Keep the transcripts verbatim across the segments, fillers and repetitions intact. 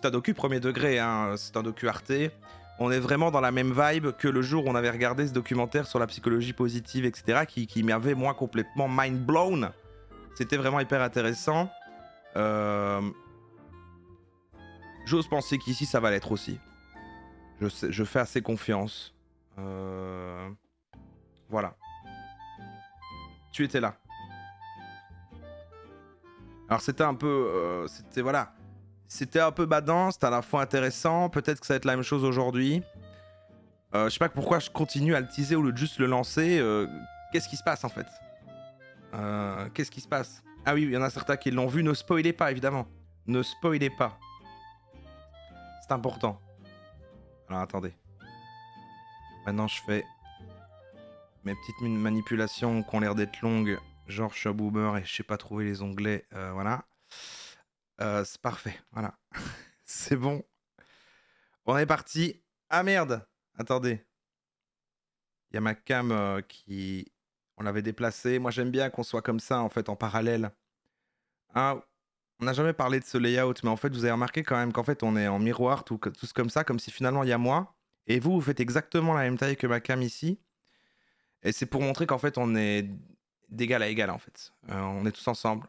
C'est un docu premier degré, hein. C'est un docu Arte. On est vraiment dans la même vibe que le jour où on avait regardé ce documentaire sur la psychologie positive, et cetera, qui, qui m'avait, moi, complètement mind blown. C'était vraiment hyper intéressant. Euh... J'ose penser qu'ici, ça va l'être aussi. Je, sais, je fais assez confiance. Euh... Voilà. Tu étais là. Alors c'était un peu... Euh, c'était voilà. C'était un peu badant, c'était à la fois intéressant. Peut-être que ça va être la même chose aujourd'hui. Euh, je sais pas pourquoi je continue à le teaser au lieu de juste le lancer. Euh, Qu'est-ce qui se passe en fait euh, Qu'est-ce qui se passe? Ah oui, il y en a certains qui l'ont vu. Ne spoilez pas, évidemment. Ne spoilez pas. C'est important. Alors attendez. Maintenant je fais mes petites manipulations qui ont l'air d'être longues. Genre je suis un boomer et je sais pas trouver les onglets. Euh, voilà. Euh, c'est parfait. Voilà. C'est bon. On est parti. Ah merde. Attendez. Il y a ma cam euh, qui... On l'avait déplacée. Moi j'aime bien qu'on soit comme ça en fait en parallèle. Ah, on n'a jamais parlé de ce layout, mais en fait vous avez remarqué quand même qu'en fait on est en miroir, tout, tous comme ça, comme si finalement il y a moi. Et vous, vous faites exactement la même taille que ma cam ici. Et c'est pour montrer qu'en fait on est d'égal à égal en fait. Euh, on est tous ensemble.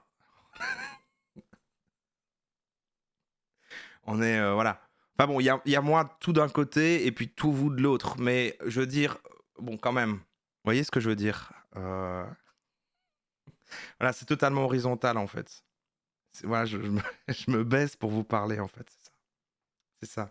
On est... Euh, voilà. Enfin bon, il y, y a moi tout d'un côté et puis tout vous de l'autre. Mais je veux dire... Bon, quand même. Vous voyez ce que je veux dire euh... Voilà, c'est totalement horizontal en fait. Voilà, je, je, me, je me baisse pour vous parler en fait. C'est ça.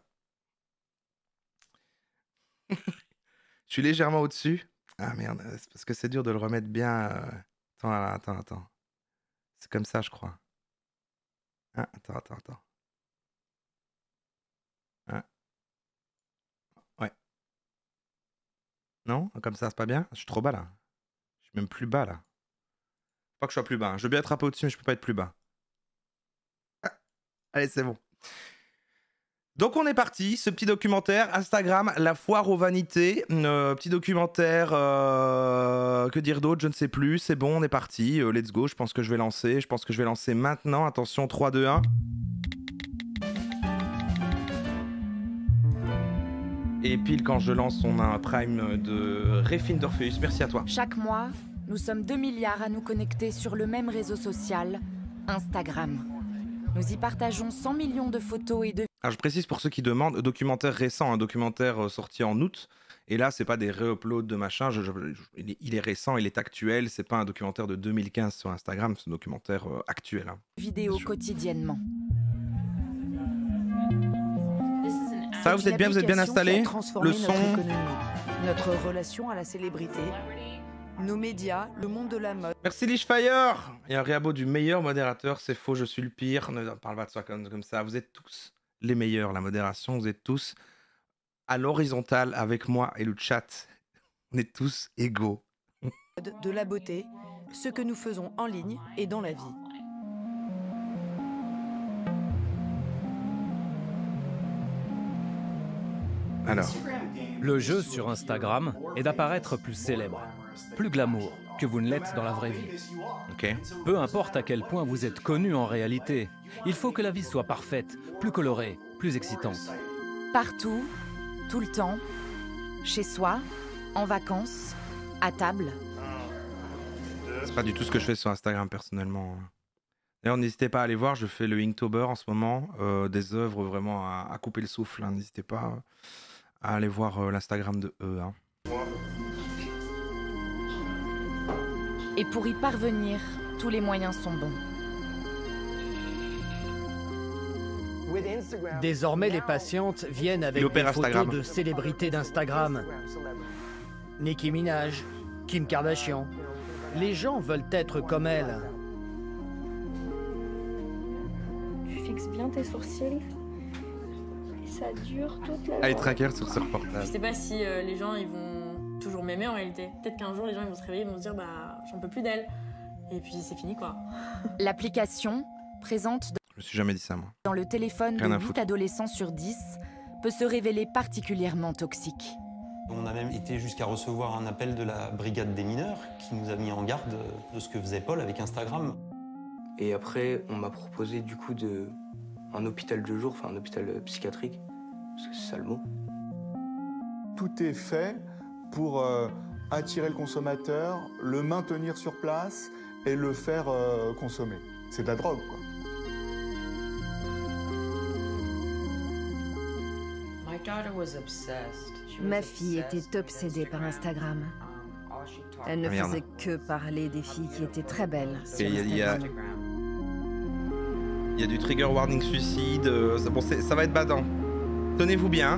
C'est ça. Je suis légèrement au-dessus. Ah merde, c'est parce que c'est dur de le remettre bien. Euh... Attends, attends, attends. C'est comme ça, je crois. Ah, attends, attends, attends. Ah. Ouais. Non, comme ça, c'est pas bien. Je suis trop bas là. Je suis même plus bas là. Faut pas que je sois plus bas. Je veux bien être un peu au-dessus, mais je peux pas être plus bas. Ah. Allez, c'est bon. Donc on est parti, ce petit documentaire Instagram, la foire aux vanités, euh, petit documentaire, euh, que dire d'autre, je ne sais plus, c'est bon, on est parti, euh, let's go, je pense que je vais lancer, je pense que je vais lancer maintenant, attention, trois, deux, un. Et pile quand je lance, on a un prime de Refine Dorpheus, merci à toi. Chaque mois, nous sommes deux milliards à nous connecter sur le même réseau social, Instagram. Nous y partageons cent millions de photos et de... Alors je précise pour ceux qui demandent, documentaire récent, un documentaire sorti en août, et là c'est pas des re-uploads de machin, je, je, je, il, est, il est récent, il est actuel, c'est pas un documentaire de deux mille quinze sur Instagram, c'est un documentaire euh, actuel. Hein. Vidéos quotidiennement. Ça vous êtes bien, vous êtes bien installé? Le son, notre économie, notre relation à la célébrité, nos médias, le monde de la mode. Merci Lishfire. Il y a un réabo du meilleur modérateur, c'est faux, je suis le pire. Ne parle pas de soi comme, comme ça. Vous êtes tous les meilleurs, la modération. Vous êtes tous à l'horizontale avec moi et le chat. On est tous égaux. De la beauté, ce que nous faisons en ligne et dans la vie. Alors. Le jeu sur Instagram est d'apparaître plus célèbre, plus glamour que vous ne l'êtes dans la vraie vie. Okay. Peu importe à quel point vous êtes connu en réalité, il faut que la vie soit parfaite, plus colorée, plus excitante. Partout, tout le temps, chez soi, en vacances, à table. C'est pas du tout ce que je fais sur Instagram personnellement. D'ailleurs, n'hésitez pas à aller voir, je fais le Inktober en ce moment, euh, des œuvres vraiment à, à couper le souffle. Hein. N'hésitez pas à aller voir euh, l'Instagram de eux. Hein. Et pour y parvenir, tous les moyens sont bons. Désormais, les patientes viennent avec des photos de célébrités d'Instagram. Nicki Minaj, Kim Kardashian. Les gens veulent être comme elle. Tu fixes bien tes sourcils. Et ça dure toute la Allez, tracker sur ce reportage. Je sais pas si euh, les gens ils vont toujours m'aimer en réalité. Peut-être qu'un jour les gens ils vont se réveiller et vont se dire bah j'en peux plus d'elle. Et puis c'est fini quoi. L'application, présente Je me suis jamais dit ça moi. dans le téléphone de huit adolescents sur dix, peut se révéler particulièrement toxique. On a même été jusqu'à recevoir un appel de la brigade des mineurs qui nous a mis en garde de ce que faisait Paul avec Instagram. Et après, on m'a proposé du coup de un hôpital de jour, enfin un hôpital psychiatrique, parce que c'est ça le mot. Tout est fait pour euh, attirer le consommateur, le maintenir sur place et le faire euh, consommer. C'est de la drogue, quoi. Ma fille était obsédée par Instagram. Elle ne Merde. faisait que parler des filles qui étaient très belles sur Et il y a- Instagram. Il y a du trigger warning suicide. euh, ça, bon, c'est- ça va être badant. Tenez-vous bien.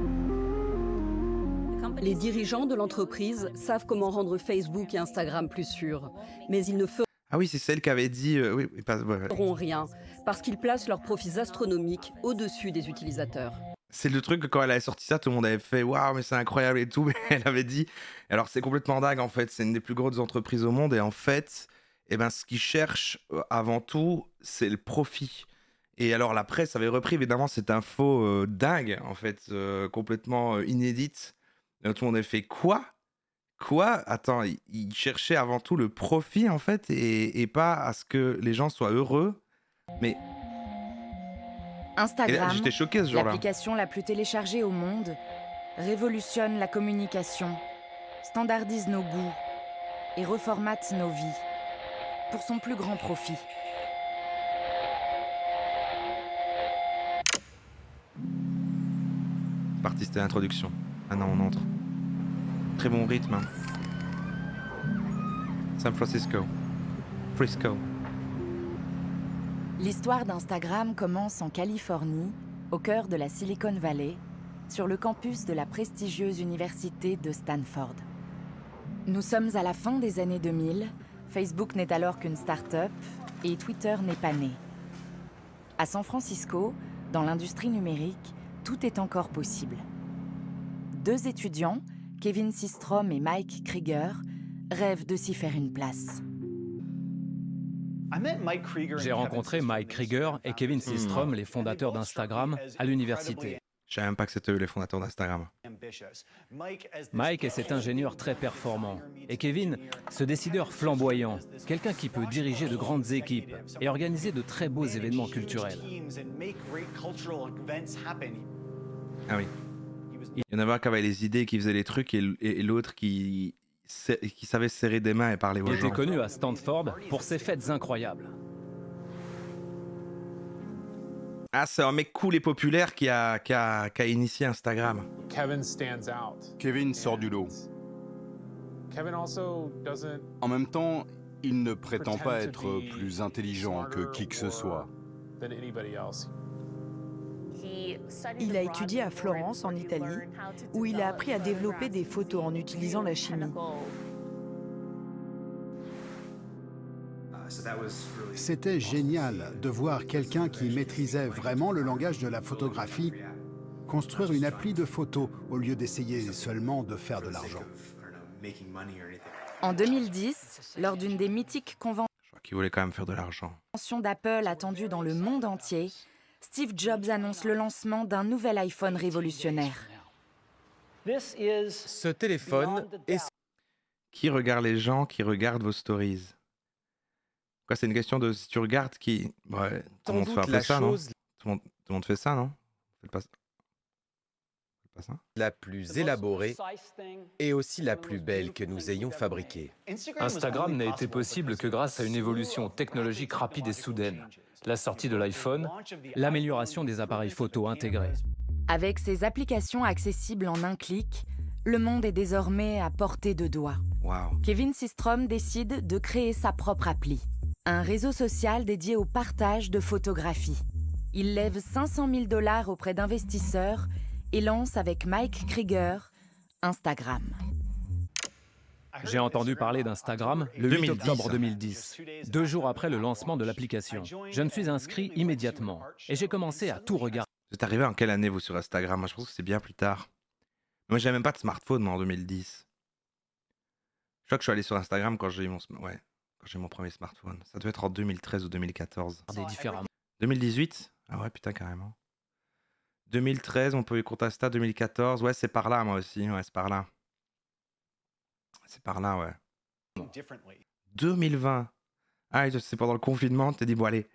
Les dirigeants de l'entreprise savent comment rendre Facebook et Instagram plus sûrs, mais ils ne Ah oui, c'est celle qui avait dit. euh, oui, oui, pas, ouais, ouais. feront rien parce qu'ils placent leurs profits astronomiques au-dessus des utilisateurs. C'est le truc que quand elle avait sorti ça, tout le monde avait fait waouh, mais c'est incroyable et tout. Mais elle avait dit. Alors c'est complètement dingue en fait. C'est une des plus grosses entreprises au monde et en fait, eh ben, ce qu'ils cherchent euh, avant tout, c'est le profit. Et alors la presse avait repris évidemment cette info euh, dingue en fait, euh, complètement euh, inédite. Et tout le monde avait fait quoi? Quoi? Attends, ils ils cherchaient avant tout le profit en fait et, et pas à ce que les gens soient heureux. Mais Et là, Instagram, j'étais choqué ce jour-là. l'application la plus téléchargée au monde, révolutionne la communication, standardise nos goûts et reformate nos vies pour son plus grand profit. C'est parti, c'était l'introduction. Ah non, on entre. Très bon rythme. hein. San Francisco. Frisco. L'histoire d'Instagram commence en Californie, au cœur de la Silicon Valley, sur le campus de la prestigieuse université de Stanford. Nous sommes à la fin des années deux mille, Facebook n'est alors qu'une start-up et Twitter n'est pas né. À San Francisco, dans l'industrie numérique, tout est encore possible. Deux étudiants, Kevin Systrom et Mike Krieger, rêvent de s'y faire une place. J'ai rencontré Mike Krieger et Kevin Systrom, les fondateurs d'Instagram, à l'université. Je savais même pas que c'était eux les fondateurs d'Instagram. Mike est cet ingénieur très performant. Et Kevin, ce décideur flamboyant, quelqu'un qui peut diriger de grandes équipes et organiser de très beaux événements culturels. Ah oui. Il y en avait un qui avait les idées, qui faisait les trucs, et, l- et- et l'autre qui, sa- qui savait serrer des mains et parler aux Il gens. était connu à Stanford pour ses fêtes incroyables. Ah, c'est un mec cool et populaire qui a, qui a, qui a initié Instagram. Kevin stands out. Kevin sort du lot. Kevin also doesn't En même temps, il ne prétend pretend pas to être be plus intelligent que qui que ce soit. than anybody else. Il a étudié à Florence, en Italie, où il a appris à développer des photos en utilisant la chimie. C'était génial de voir quelqu'un qui maîtrisait vraiment le langage de la photographie construire une appli de photos au lieu d'essayer seulement de faire de l'argent. En deux mille dix, lors d'une des mythiques conventions Je crois qu'il voulait quand même faire de l'argent. d'Apple attendues dans le monde entier, Steve Jobs annonce le lancement d'un nouvel iPhone révolutionnaire. Ce téléphone est Qui regarde les gens qui regardent vos stories? Quoi, c'est une question de si tu regardes qui. Ouais, tout le monde fait un doute peu la ça, non? chose- Tout le monde, tout le monde fait ça, non? Faites pas ça. Faites pas ça. la plus élaborée et aussi la plus belle que nous ayons fabriquée. Instagram n'a été possible que grâce à une évolution technologique rapide et soudaine. La sortie de l'iPhone, l'amélioration des appareils photo intégrés. Avec ses applications accessibles en un clic, le monde est désormais à portée de doigt. Waouh. Kevin Systrom décide de créer sa propre appli, un réseau social dédié au partage de photographies. Il lève cinq cent mille dollars auprès d'investisseurs et lance avec Mike Krieger Instagram. J'ai entendu parler d'Instagram le deux huit mille dix. octobre deux mille dix, deux jours après le lancement de l'application. Je me suis inscrit immédiatement et j'ai commencé à tout regarder. Vous êtes arrivé en quelle année, vous, sur Instagram? Moi, je trouve que c'est bien plus tard. Moi, j'avais même pas de smartphone, moi, en deux mille dix. Je crois que je suis allé sur Instagram quand j'ai eu mon, sm- ouais, quand j'ai eu mon premier smartphone. Ça doit être en deux mille treize ou deux mille quatorze. différemment. deux mille dix-huit? Ah ouais, putain, carrément. deux mille treize, on peut y compte Insta, deux mille quatorze. Ouais, c'est par là, moi aussi. Ouais, c'est par là. C'est par là, ouais. deux mille vingt. Ah, c'est pendant le confinement, tu t'es dit, bon, allez,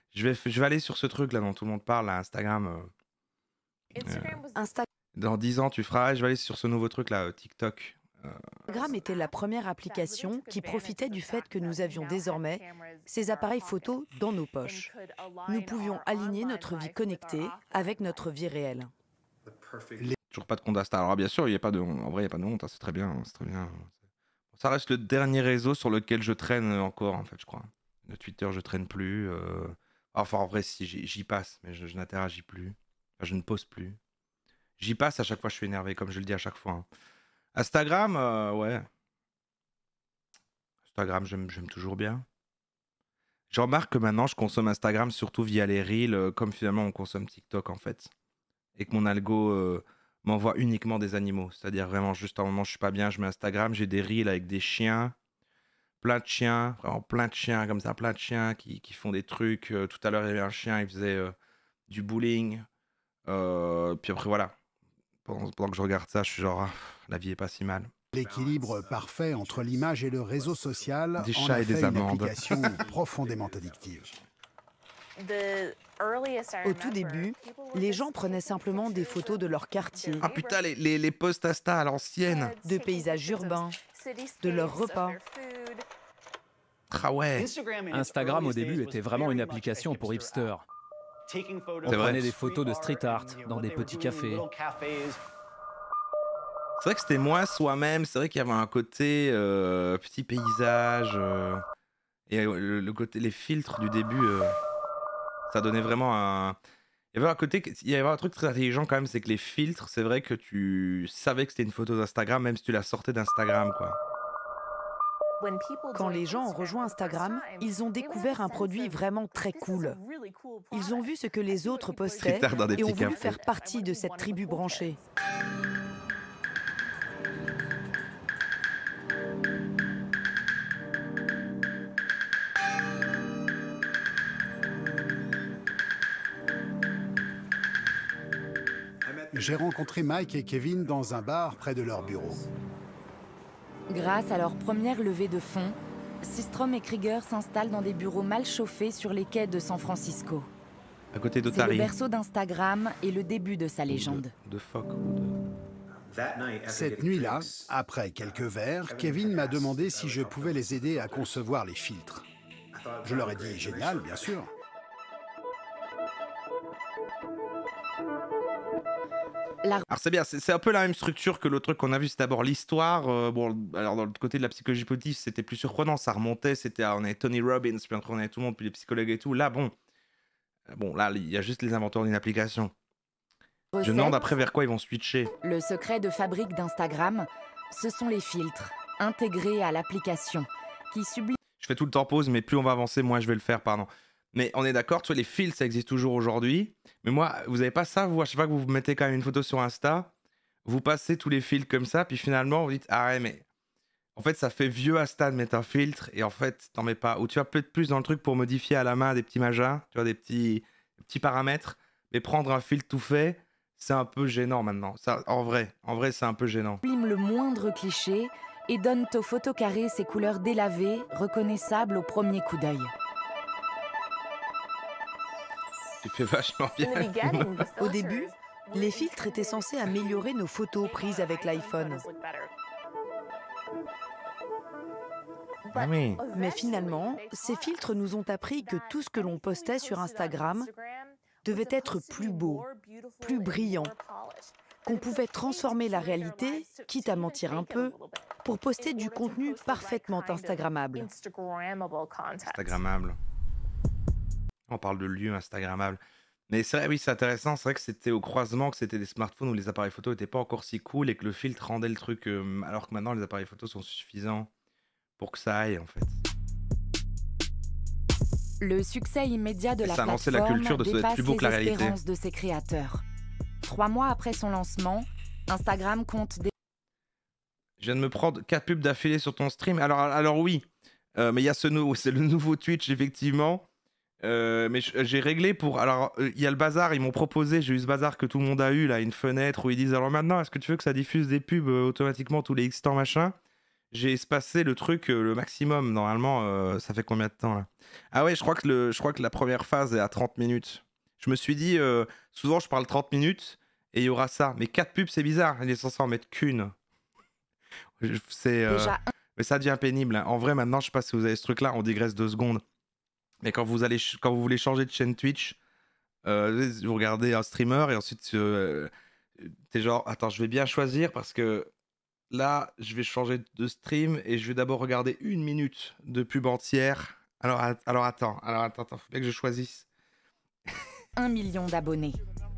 Je vais, je vais aller sur ce truc là dont tout le monde parle, là, Instagram. Euh, Insta- dans dix ans, tu feras. Je vais aller sur ce nouveau truc là, euh, TikTok. Euh, Instagram était la première application qui profitait du fait que nous avions désormais ces appareils photos dans nos poches. Nous pouvions aligner notre vie connectée avec notre vie réelle. Toujours pas de compte Insta. Alors bien sûr, il y a pas de, en vrai, il n'y a pas de honte. Hein, c'est très bien, c'est très bien. Ça reste le dernier réseau sur lequel je traîne encore, en fait, je crois. Le Twitter, je traîne plus. Euh... Enfin, en vrai, si j'y passe, mais je, je n'interagis plus. Enfin, je ne poste plus. J'y passe à chaque fois, je suis énervé, comme je le dis à chaque fois. Hein. Instagram, euh, ouais. Instagram, j'aime toujours bien. Je remarque que maintenant, je consomme Instagram surtout via les Reels, euh, comme finalement on consomme TikTok, en fait. Et que mon algo euh, m'envoie uniquement des animaux. C'est-à-dire vraiment, juste à un moment, je suis pas bien, je mets Instagram, j'ai des Reels avec des chiens. Plein de chiens, vraiment plein de chiens comme ça, plein de chiens qui, qui font des trucs. Euh, tout à l'heure, il y avait un chien, il faisait euh, du bowling. Euh, puis après, voilà. Pendant, pendant que je regarde ça, je suis genre, ah, la vie est pas si mal. L'équilibre parfait entre l'image et le réseau social des en chats a et fait des une amandes. application profondément addictive. Au tout début, les gens prenaient simplement des photos de leur quartier, Ah putain, les, les, les posts Insta à l'ancienne. de paysages urbains, de leurs repas. Ah ouais. Instagram au début était vraiment une application pour hipsters. On C'est vrai. prenait des photos de street art dans des petits cafés. C'est vrai que c'était moins soi-même. C'est vrai qu'il y avait un côté euh, petit paysage. euh, et euh, le, le côté, les filtres du début, euh, ça donnait vraiment un. Il y avait un côté, il y avait un truc très intelligent quand même, c'est que les filtres, c'est vrai que tu savais que c'était une photo d'Instagram, même si tu la sortais d'Instagram, quoi. Quand les gens ont rejoint Instagram, ils ont découvert un produit vraiment très cool. Ils ont vu ce que les autres postaient tard dans des et ont petits voulu cafés. faire partie de cette tribu branchée. J'ai rencontré Mike et Kevin dans un bar près de leur bureau. Grâce à leur première levée de fonds, Systrom et Krieger s'installent dans des bureaux mal chauffés sur les quais de San Francisco. À côté C'est le d'Otari. berceau d'Instagram et le début de sa légende. De phoque ou de. Cette nuit-là, après quelques verres, Kevin m'a demandé si je pouvais les aider à concevoir les filtres. Je leur ai dit génial, bien sûr. La... Alors c'est bien, c'est c'est un peu la même structure que l'autre truc qu'on a vu, c'est d'abord l'histoire. euh, bon, alors dans le côté de la psychologie positive, c'était plus surprenant, ça remontait, c'était, on avait Tony Robbins, puis après on avait tout le monde, puis les psychologues et tout. Là, bon, euh, bon, là, il y a juste les inventeurs d'une application. Je me recette, demande après vers quoi ils vont switcher. le secret de fabrique d'Instagram, ce sont les filtres intégrés à l'application qui subliment. Je fais tout le temps pause, mais plus on va avancer, moins je vais le faire, pardon. Mais on est d'accord, tu vois, les filtres, ça existe toujours aujourd'hui. Mais moi, vous avez pas ça, vous, à chaque fois que vous mettez quand même une photo sur Insta, vous passez tous les filtres comme ça, puis finalement, vous dites, ah ouais, mais en fait, ça fait vieux Insta de mettre un filtre, et en fait, t'en mets pas. Ou tu vas peut-être plus dans le truc pour modifier à la main des petits machins, tu vois, des petits, des petits paramètres, mais prendre un filtre tout fait, c'est un peu gênant maintenant. Ça, en vrai, en vrai, c'est un peu gênant. le moindre cliché et donnent aux photos carrées ses couleurs délavées, reconnaissables au premier coup d'œil. Tu fais vachement bien. Au début, les filtres étaient censés améliorer nos photos prises avec l'iPhone. Ah oui. Mais finalement, ces filtres nous ont appris que tout ce que l'on postait sur Instagram devait être plus beau, plus brillant, qu'on pouvait transformer la réalité, quitte à mentir un peu, pour poster du contenu parfaitement instagrammable. Instagrammable. On parle de lieux Instagrammables. Mais c'est vrai, oui, c'est intéressant. C'est vrai que c'était au croisement que c'était des smartphones où les appareils photo n'étaient pas encore si cool et que le filtre rendait le truc. euh, alors que maintenant, les appareils photo sont suffisants pour que ça aille, en fait. Le succès immédiat de Et la ça a lancé plateforme la culture de se être dépasse plus beau que la les réalité. espérances de ses créateurs. Trois mois après son lancement, Instagram compte des... Je viens de me prendre quatre pubs d'affilée sur ton stream. Alors, alors oui, euh, mais il y a ce nouveau, c'est le nouveau Twitch, effectivement. Euh, mais je- j'ai réglé pour. Alors, euh, il y a le bazar, ils m'ont proposé, j'ai eu ce bazar que tout le monde a eu, là, une fenêtre où ils disent alors maintenant, est-ce que tu veux que ça diffuse des pubs euh, automatiquement tous les X temps machin? j'ai espacé le truc euh, le maximum. Normalement, euh, ça fait combien de temps là? Ah ouais, je crois, que le, je crois que la première phase est à trente minutes. Je me suis dit, euh, souvent je parle trente minutes et il y aura ça. Mais quatre pubs, c'est bizarre. Il est censé en mettre qu'une. C'est, euh, Déjà un- mais ça devient pénible. Hein. En vrai, maintenant, je sais pas si vous avez ce truc-là, on digresse deux secondes. Mais quand vous, allez, ch- quand vous voulez changer de chaîne Twitch, euh, vous regardez un streamer et ensuite, euh, t'es genre, attends, je vais bien choisir parce que là, je vais changer de stream et je vais d'abord regarder une minute de pub entière. Alors, at- alors attends, alors attends, attends, faut bien que je choisisse. un million d'abonnés.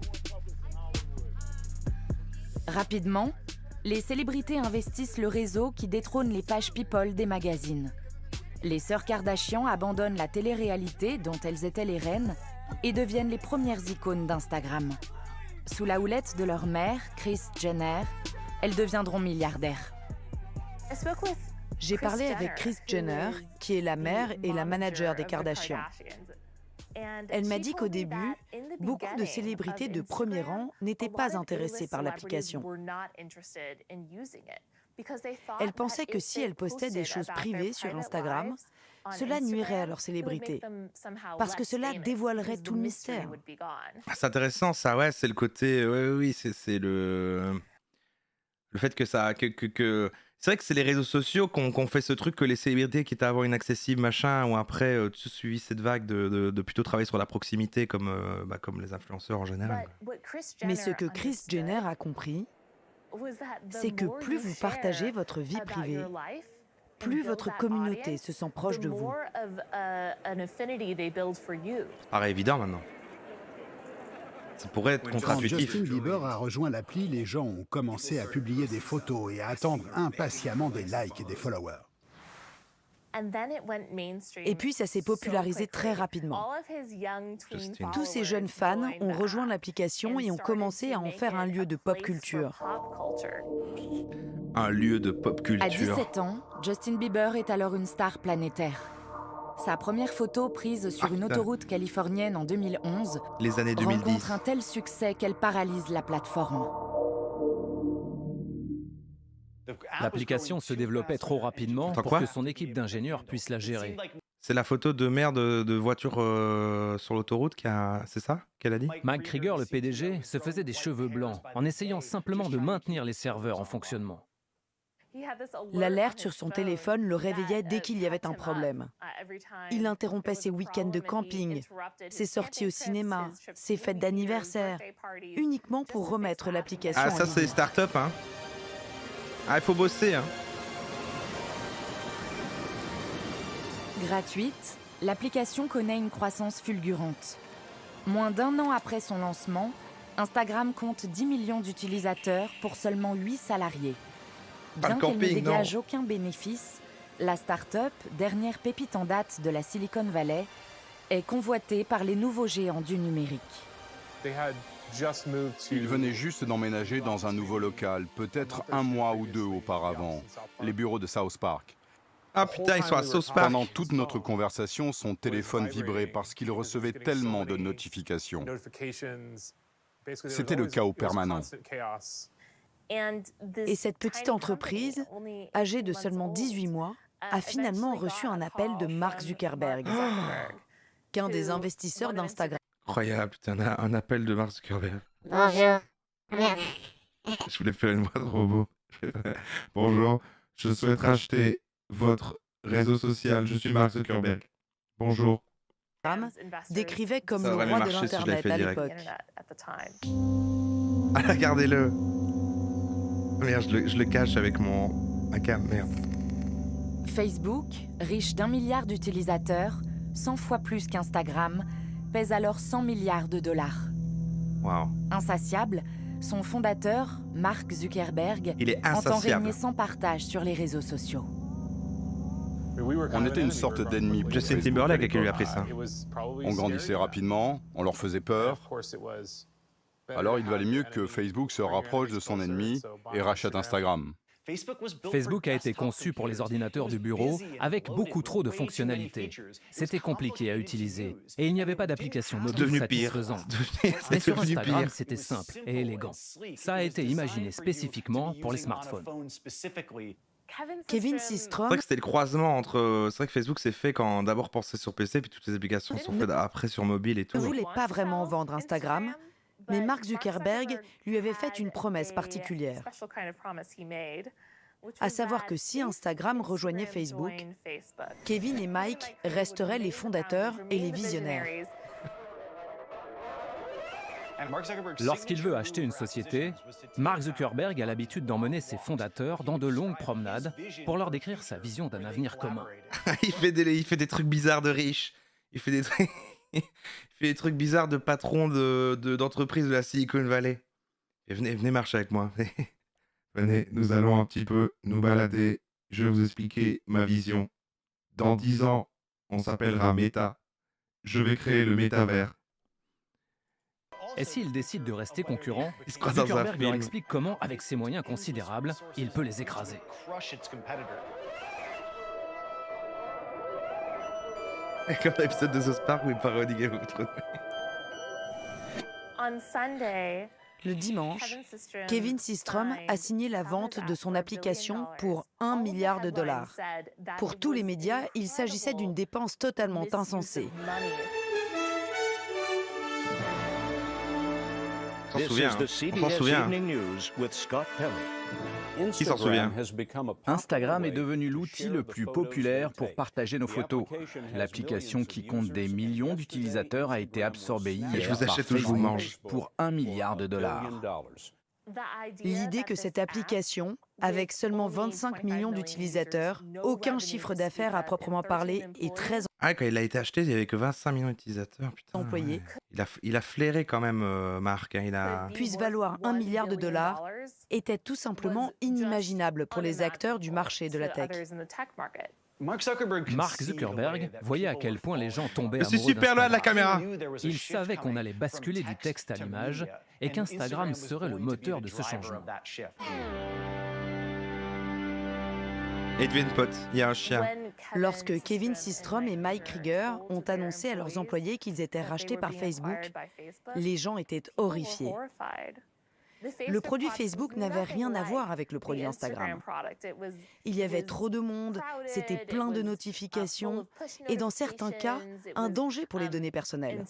Rapidement, les célébrités investissent le réseau qui détrône les pages people des magazines. Les sœurs Kardashian abandonnent la télé-réalité dont elles étaient les reines et deviennent les premières icônes d'Instagram. Sous la houlette de leur mère, Kris Jenner, elles deviendront milliardaires. J'ai parlé avec Kris Jenner, qui est la mère et la manager des Kardashians. Elle m'a dit qu'au début, beaucoup de célébrités de premier rang n'étaient pas intéressées par l'application. Elle pensait que si elles postaient des choses privées sur Instagram, cela nuirait à leur célébrité, parce que cela dévoilerait tout le mystère. Ah, c'est intéressant, ça, ouais, c'est le côté. Ouais, oui, oui, c'est c'est le. Le fait que ça. Que, que, que... C'est vrai que c'est les réseaux sociaux qu'on qu'on fait ce truc que les célébrités qui étaient avant inaccessibles, machin, ou après, euh, tu suivi cette vague de, de, de plutôt travailler sur la proximité comme, euh, bah, comme les influenceurs en général. Mais ce que Kris Jenner a compris, c'est que plus vous partagez votre vie privée, plus votre communauté se sent proche de vous. Ça paraît évident maintenant. Ça pourrait être Quand contre-intuitif. Justin Bieber a rejoint l'appli, les gens ont commencé à publier des photos et à attendre impatiemment des likes et des followers. Et puis ça s'est popularisé très rapidement. Tous ces jeunes fans ont rejoint l'application et ont commencé à en faire un lieu de pop culture. Un lieu de pop À culture. dix-sept ans, Justin Bieber est alors une star planétaire. Sa première photo prise sur Ah, une putain. autoroute californienne en deux mille onze Les années deux mille dix. rencontre un tel succès qu'elle paralyse la plateforme. L'application se développait trop rapidement Attends, pour quoi que son équipe d'ingénieurs puisse la gérer. C'est la photo de mère de, de voiture euh, sur l'autoroute qui a. C'est ça qu'elle a dit? Mike Krieger, le P D G, se faisait des cheveux blancs en essayant simplement de maintenir les serveurs en fonctionnement. L'alerte sur son téléphone le réveillait dès qu'il y avait un problème. Il interrompait ses week-ends de camping, ses sorties au cinéma, ses fêtes d'anniversaire, uniquement pour remettre l'application Ah, en ça, ligne. c'est les startups, hein. Ah, il faut bosser, hein. Gratuite, l'application connaît une croissance fulgurante. Moins d'un an après son lancement, Instagram compte dix millions d'utilisateurs pour seulement huit salariés. Pas le Bien qu'elle ne camping, non. dégage aucun bénéfice, la start-up, dernière pépite en date de la Silicon Valley, est convoitée par les nouveaux géants du numérique. Ils venaient juste d'emménager dans un nouveau local, peut-être un mois ou deux auparavant, les bureaux de South Park. Ah putain, ils sont à South Park. Pendant toute notre conversation, son téléphone vibrait parce qu'il recevait tellement de notifications. C'était le chaos permanent. Et cette petite entreprise, âgée de seulement dix-huit mois, a finalement reçu un appel de Mark Zuckerberg, qu'un des investisseurs d'Instagram. Incroyable, putain, un, un appel de Mark Zuckerberg. Bonjour. Je voulais faire une voix de robot. Bonjour, je souhaite racheter votre réseau social. Je suis Mark Zuckerberg. Bonjour. décrivait comme Ça le aurait roi de marché si je l'avais l'Internet fait à direct. l'époque. Ah, regardez-le. Merde, je le, je le cache avec mon... Ah, cam, merde. Facebook, riche d'un milliard d'utilisateurs, cent fois plus qu'Instagram, pèse alors cent milliards de dollars. Waouh. Insatiable, son fondateur, Mark Zuckerberg, Il est entend insatiable. régner sans partage sur les réseaux sociaux. On était une sorte d'ennemi pour Justin Facebook Timberlake à à qui lui a l'époque. appris ça. On grandissait rapidement, on leur faisait peur. Alors il valait mieux que Facebook se rapproche de son ennemi et rachète Instagram. Facebook a été conçu pour les ordinateurs du bureau avec beaucoup trop de fonctionnalités. C'était compliqué à utiliser et il n'y avait pas d'application C'est mobile devenu pire. satisfaisante. C'est Mais sur devenu Instagram, pire. c'était simple et élégant. Ça a été imaginé spécifiquement pour les smartphones. Kevin C'est Systrom vrai que c'était le croisement entre. C'est vrai que Facebook s'est fait quand d'abord pensé sur P C, puis toutes les applications sont faites après sur mobile et tout. ne voulait pas vraiment vendre Instagram, mais Mark Zuckerberg lui avait fait une promesse particulière, à savoir que si Instagram rejoignait Facebook, Kevin et Mike resteraient les fondateurs et les visionnaires. Lorsqu'il veut acheter une société, Mark Zuckerberg a l'habitude d'emmener ses fondateurs dans de longues promenades pour leur décrire sa vision d'un avenir commun. il, fait des, il fait des trucs bizarres de riches. Il fait des trucs, il fait des trucs bizarres de patron de, de, d'entreprise de la Silicon Valley. Et venez, venez marcher avec moi. Venez, nous allons un petit peu nous balader. Je vais vous expliquer ma vision. Dans dix ans, on s'appellera Meta. Je vais créer le métavers. Et s'il décide de rester concurrent, Il se croit dans un Zuckerberg leur film. explique comment, avec ses moyens considérables, il peut les écraser. Comme l'épisode de South Park où il parodie Game of Thrones. Le dimanche, Kevin Systrom a signé la vente de son application pour un milliard de dollars. Pour tous les médias, il s'agissait d'une dépense totalement insensée. On s'en souvient, hein. On s'en souvient. Qui s'en souvient? Instagram est devenu l'outil le plus populaire pour partager nos photos. L'application qui compte des millions d'utilisateurs a été absorbée hier Je vous par achète ou je vous Facebook mange. pour un milliard de dollars. L'idée que cette application, avec seulement vingt-cinq millions d'utilisateurs, aucun chiffre d'affaires à proprement parler et très Ah, quand il a été acheté, il n'y avait que vingt-cinq millions d'utilisateurs. Putain, employés, ouais. il, a, il a flairé quand même, euh, Marc. Hein, il a... puisse valoir un milliard de dollars était tout simplement inimaginable pour les acteurs du marché de la tech. Mark Zuckerberg voyait à quel point les gens tombaient Je suis amoureux super loin de la d'Instagram. caméra. Il savait qu'on allait basculer du texte à l'image et qu'Instagram serait le moteur de ce changement. Et devient une pote, il y a un chien. Lorsque Kevin Systrom et Mike Krieger ont annoncé à leurs employés qu'ils étaient rachetés par Facebook, les gens étaient horrifiés. Le produit Facebook n'avait rien à voir avec le produit Instagram. Il y avait trop de monde, c'était plein de notifications et dans certains cas, un danger pour les données personnelles.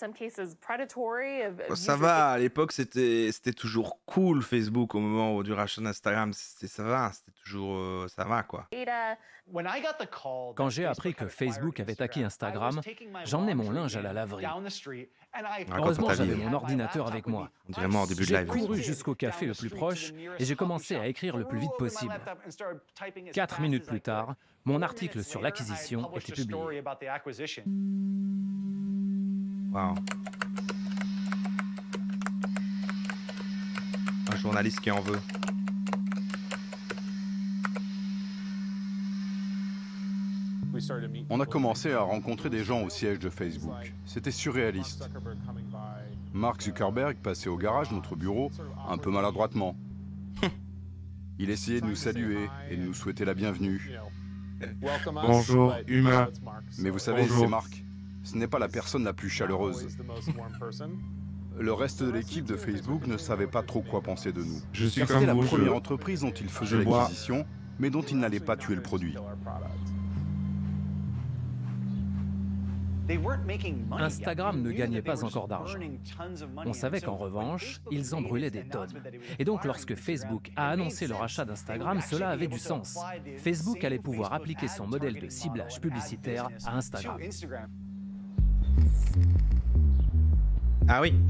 Ça va, à l'époque, c'était c'était toujours cool Facebook au moment du rachat d'Instagram. C'était- Ça va, c'était toujours... euh, ça va, quoi. Quand j'ai appris que Facebook avait acquis Instagram, j'emmenais mon linge à la laverie. Raconte Heureusement, ta j'avais vie. mon ordinateur avec moi. On dirait moi en début de J'ai live. couru jusqu'au café le plus proche et j'ai commencé à écrire le plus vite possible. Quatre minutes plus tard, mon article sur l'acquisition était publié. Wow. Un journaliste qui en veut. On a commencé à rencontrer des gens au siège de Facebook. C'était surréaliste. Mark Zuckerberg passait au garage, notre bureau, un peu maladroitement. Il essayait de nous saluer et de nous souhaiter la bienvenue. Bonjour, humain. Mais vous savez, Bonjour. c'est Mark. Ce n'est pas la personne la plus chaleureuse. Le reste de l'équipe de Facebook ne savait pas trop quoi penser de nous. Je suis Car comme c'était la vous, première je- entreprise dont il je faisait bois. l'acquisition, mais dont il n'allait pas tuer le produit. Instagram ne gagnait pas encore d'argent. On savait qu'en revanche, ils en brûlaient des tonnes. Et donc lorsque Facebook a annoncé le rachat d'Instagram, cela avait du sens. Facebook allait pouvoir appliquer son modèle de ciblage publicitaire à Instagram. Ah oui.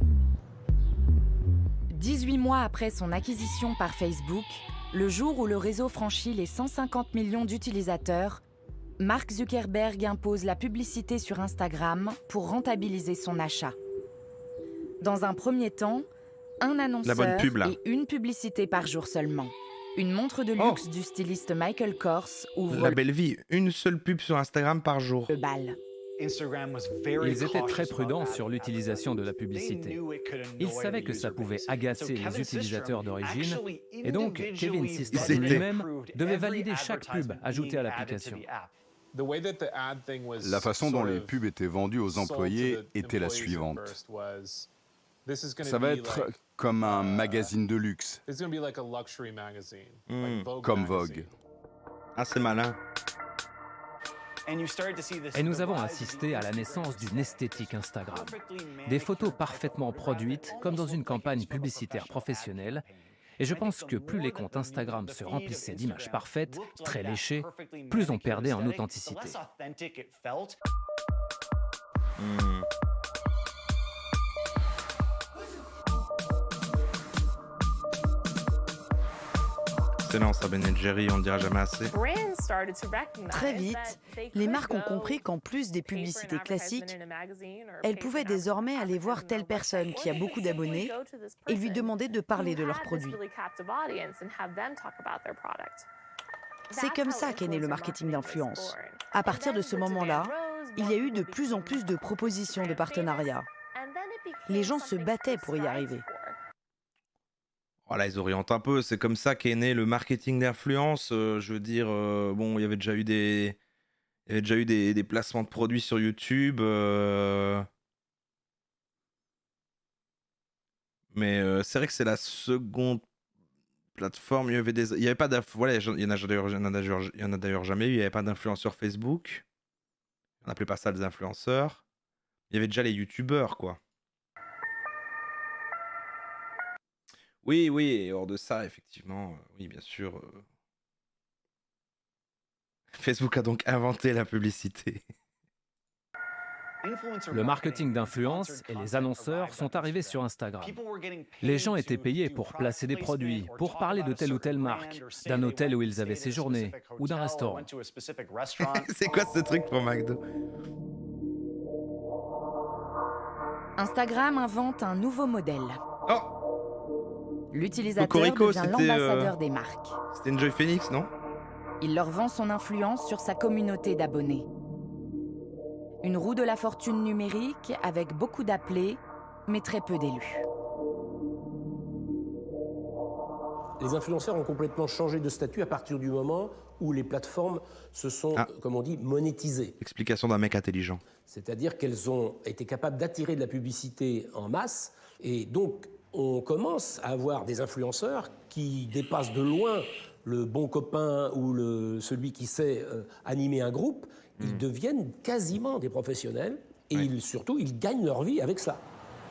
dix-huit mois après son acquisition par Facebook, le jour où le réseau franchit les cent cinquante millions d'utilisateurs, Mark Zuckerberg impose la publicité sur Instagram pour rentabiliser son achat. Dans un premier temps, un La bonne annonceur pub, là. et une publicité par jour seulement. Une montre de luxe du styliste Michael Kors ouvre La belle vie, une seule pub sur Instagram par jour. le bal. Ils étaient très prudents sur l'utilisation de la publicité. Ils savaient que ça pouvait agacer les utilisateurs d'origine, et donc Kevin Systrom Ils étaient- lui-même devait valider chaque pub ajoutée à l'application. La façon dont les pubs étaient vendues aux employés était la suivante. Ça va être comme un magazine de luxe, Hmm. comme Vogue. assez malin. Et nous avons assisté à la naissance d'une esthétique Instagram. Des photos parfaitement produites, comme dans une campagne publicitaire professionnelle. Et je pense que plus les comptes Instagram se remplissaient d'images parfaites, très léchées, plus on perdait en authenticité. Mmh. Excellent, ça, Ben and Jerry, on ne dira jamais assez. Très vite, les marques ont compris qu'en plus des publicités classiques, elles pouvaient désormais aller voir telle personne qui a beaucoup d'abonnés et lui demander de parler de leurs produits. C'est comme ça qu'est né le marketing d'influence. À partir de ce moment-là, il y a eu de plus en plus de propositions de partenariats. Les gens se battaient pour y arriver. Voilà, ils orientent un peu, c'est comme ça qu'est né le marketing d'influence. Euh, je veux dire, euh, bon, il y avait déjà eu des, il y avait déjà eu des, des placements de produits sur YouTube. Euh... Mais euh, c'est vrai que c'est la seconde plateforme. Il y avait des, il y avait pas d'inf... voilà, il y en a d'ailleurs, il y en a d'ailleurs, il y en a d'ailleurs jamais eu. Il y avait pas d'influenceurs Facebook. On n'appelait pas ça des influenceurs. Il y avait déjà les YouTubeurs, quoi. Oui, oui, et hors de ça, effectivement, euh, oui, bien sûr. Euh... Facebook a donc inventé la publicité. Le marketing d'influence et les annonceurs sont arrivés sur Instagram. Les gens étaient payés pour placer des produits, pour parler de telle ou telle marque, d'un hôtel où ils avaient séjourné, ou d'un restaurant. C'est quoi ce truc pour McDo? Instagram invente un nouveau modèle. Oh! L'utilisateur Cocorico, devient l'ambassadeur euh... des marques. C'était Enjoy Phoenix, non? Il leur vend son influence sur sa communauté d'abonnés. Une roue de la fortune numérique avec beaucoup d'appelés, mais très peu d'élus. Les influenceurs ont complètement changé de statut à partir du moment où les plateformes se sont, ah. comme on dit, monétisées. Explication d'un mec intelligent. C'est-à-dire qu'elles ont été capables d'attirer de la publicité en masse, et donc on commence à avoir des influenceurs qui dépassent de loin le bon copain ou le, celui qui sait euh, animer un groupe. Mmh. Ils deviennent quasiment des professionnels et ouais. ils, surtout, ils gagnent leur vie avec ça.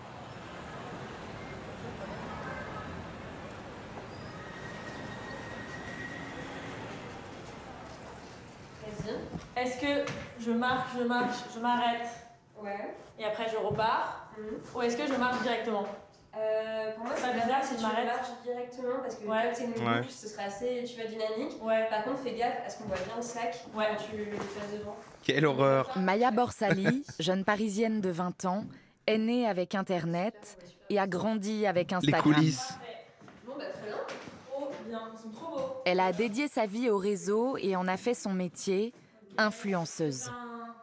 Est-ce que je marche, je marche, je m'arrête ouais. et après je repars mmh. ou est-ce que je marche directement? Euh, pour moi, c'est pas bizarre si tu marches directement parce que ouais. comme c'est une boucle, ouais. ce serait assez tu vois, dynamique. Ouais. Par contre, fais gaffe à ce qu'on voit bien le sac ouais. quand tu le passes devant. Quelle horreur! Maya Borsali, jeune parisienne de vingt ans, est née avec Internet et a grandi avec Instagram. Les coulisses. Bon, bah, très bien. Trop bien, ils sont trop beaux. Elle a dédié sa vie au réseau et en a fait son métier, influenceuse.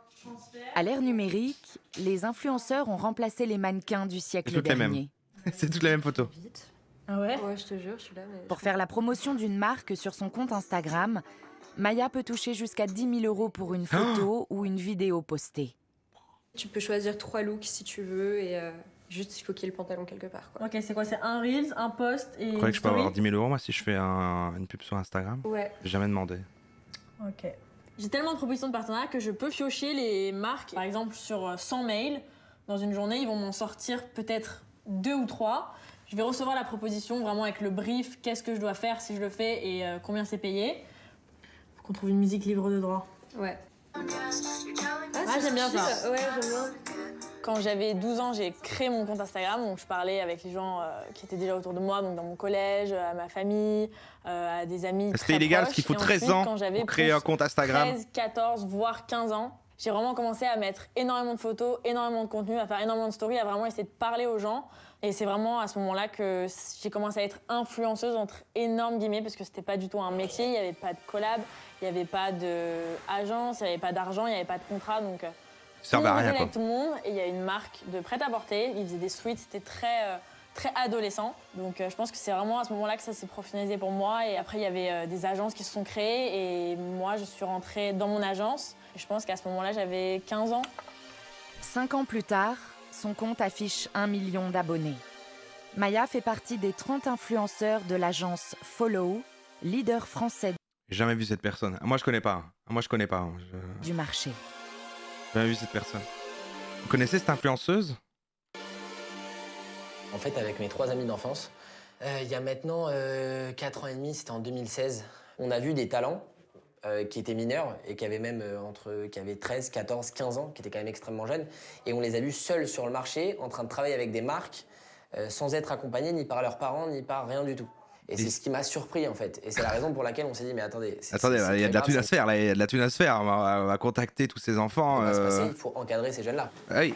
À l'ère numérique, les influenceurs ont remplacé les mannequins du siècle dernier. C'est toutes les mêmes photos. Ah ouais? Ouais, je te jure, je suis là. Mais... Pour faire la promotion d'une marque sur son compte Instagram, Maya peut toucher jusqu'à dix mille euros pour une photo oh ou une vidéo postée. Tu peux choisir trois looks si tu veux et euh, juste il faut qu'il y ait le pantalon quelque part. Quoi. Ok, c'est quoi? C'est un Reels, un post et. Vous croyez que je peux avoir dix mille euros moi si je fais un, une pub sur Instagram? Ouais. J'ai jamais demandé. Ok. J'ai tellement de propositions de partenariat que je peux piocher les marques. Par exemple, sur cent mails, dans une journée, ils vont m'en sortir peut-être deux ou trois. Je vais recevoir la proposition vraiment avec le brief, qu'est-ce que je dois faire si je le fais et euh, combien c'est payé. Faut qu'on trouve une musique libre de droit. Ouais. Ah, ah j'aime bien ça. Ouais, j'aime bien. Quand j'avais douze ans, j'ai créé mon compte Instagram, donc je parlais avec les gens euh, qui étaient déjà autour de moi, donc dans mon collège, à ma famille, euh, à des amis. C'était illégal parce qu'il faut treize ensuite, ans pour créer un compte Instagram. treize, quatorze, voire quinze ans. J'ai vraiment commencé à mettre énormément de photos, énormément de contenu, à faire énormément de stories, à vraiment essayer de parler aux gens. Et c'est vraiment à ce moment-là que j'ai commencé à être influenceuse entre énormes guillemets, parce que c'était pas du tout un métier, il n'y avait pas de collab, il n'y avait pas d'agence, il n'y avait pas d'argent, il n'y avait pas de contrat, donc ça servait à rien, quoi. Avec tout le monde. Et il y a une marque de prêt-à-porter, ils faisaient des suites, c'était très, euh, très adolescent. Donc euh, je pense que c'est vraiment à ce moment-là que ça s'est professionnalisé pour moi. Et après, il y avait euh, des agences qui se sont créées et moi, je suis rentrée dans mon agence. Je pense qu'à ce moment-là, j'avais quinze ans. Cinq ans plus tard, son compte affiche un million d'abonnés. Maya fait partie des trente influenceurs de l'agence Follow, leader français. J'ai jamais vu cette personne. Moi, je connais pas. Moi, je connais pas. Je... Du marché. J'ai jamais vu cette personne. Vous connaissez cette influenceuse? En fait, avec mes trois amis d'enfance, euh, il y a maintenant euh, quatre ans et demi, c'était en deux mille seize, on a vu des talents euh, qui étaient mineurs et qui avaient même euh, entre, qui avaient treize, quatorze, quinze ans, qui étaient quand même extrêmement jeunes. Et on les a vus seuls sur le marché, en train de travailler avec des marques, euh, sans être accompagnés ni par leurs parents, ni par rien du tout. Et c'est ce qui m'a surpris, en fait. Et c'est la raison pour laquelle on s'est dit, mais attendez... Attendez, il y a de la thune à se faire, là, il y a de la thune à se faire. On va, on va contacter tous ces enfants. Il va se passer, euh... il faut encadrer ces jeunes-là. Oui.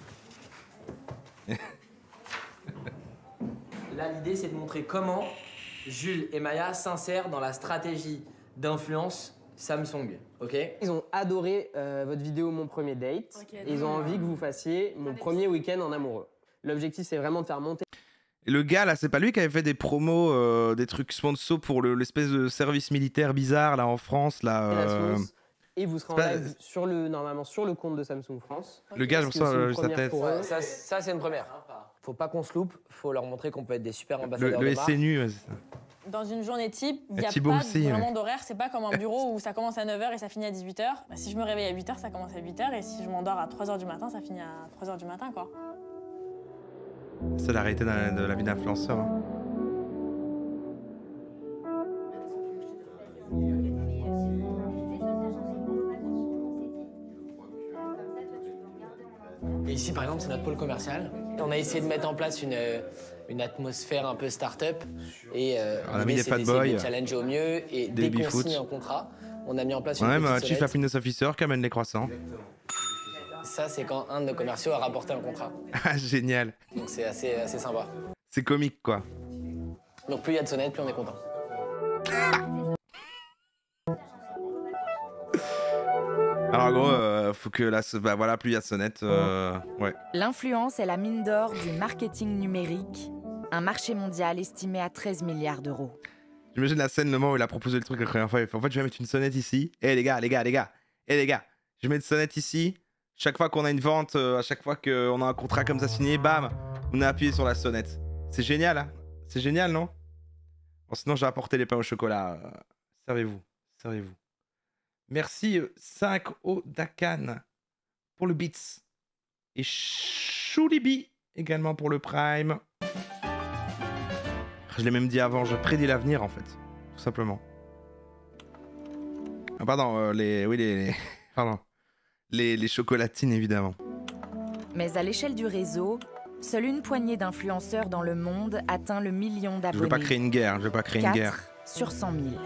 Là, l'idée, c'est de montrer comment Jules et Maya s'insèrent dans la stratégie d'influence Samsung, ok? Ils ont adoré euh, votre vidéo Mon Premier Date. Okay, et ils ont envie que vous fassiez Mon Premier Week-end en amoureux. L'objectif, c'est vraiment de faire monter... Et le gars, là, c'est pas lui qui avait fait des promos, euh, des trucs sponsors pour l'espèce de service militaire bizarre, là, en France, là... Euh... Et vous serez en live pas... sur le, normalement sur le compte de Samsung France. Le gars, je me sens sa tête. Ouais, ça, ça c'est une première. Faut pas qu'on se loupe, faut leur montrer qu'on peut être des super ambassadeurs le, le de marque. S N U, ouais, c'est ça. Dans une journée type, il n'y a Thibaut pas aussi, vraiment ouais. d'horaire, c'est pas comme un bureau où ça commence à neuf heures et ça finit à dix-huit heures. Bah, si je me réveille à huit heures, ça commence à huit heures et si je m'endors à trois heures du matin, ça finit à trois heures du matin, quoi. C'est la réalité de la, de la vie d'influenceur. Hein. Et ici, par exemple, c'est notre pôle commercial. On a essayé de mettre en place une, une atmosphère un peu start-up. Et euh, on a mis des fat boys, de challenger au mieux. Et dès qu'on signe un contrat, on a mis en place on une a petite même un sonnette. chief happiness officer qui amène les croissants. Ça, c'est quand un de nos commerciaux a rapporté un contrat. Ah, génial. Donc c'est assez, assez sympa. C'est comique, quoi. Donc plus il y a de sonnettes, plus on est content. Alors en gros, euh, faut que la, bah voilà, plus il y a de sonnettes, euh, ouais. L'influence est la mine d'or du marketing numérique, un marché mondial estimé à treize milliards d'euros. J'imagine la scène, le moment où il a proposé le truc la première fois. Il fait, en fait, je vais mettre une sonnette ici. Eh hey, les gars, les gars, les gars, eh hey, les gars, je mets une sonnette ici. Chaque fois qu'on a une vente, euh, à chaque fois qu'on a un contrat comme ça signé, bam, on a appuyé sur la sonnette. C'est génial, hein? C'est génial, non? Bon, sinon, j'ai apporté les pains au chocolat. Euh, servez-vous, servez-vous. Merci euh, cinq O Dakan pour le Beats. Et Choulibi également pour le Prime. Je l'ai même dit avant, je prédis l'avenir en fait. Tout simplement. Ah pardon, euh, les... Oui, les... les... Pardon. Les, les chocolatines évidemment. Mais à l'échelle du réseau, seule une poignée d'influenceurs dans le monde atteint le million d'abonnés. Je veux pas créer une guerre, je veux pas créer une guerre. quatre sur cent mille.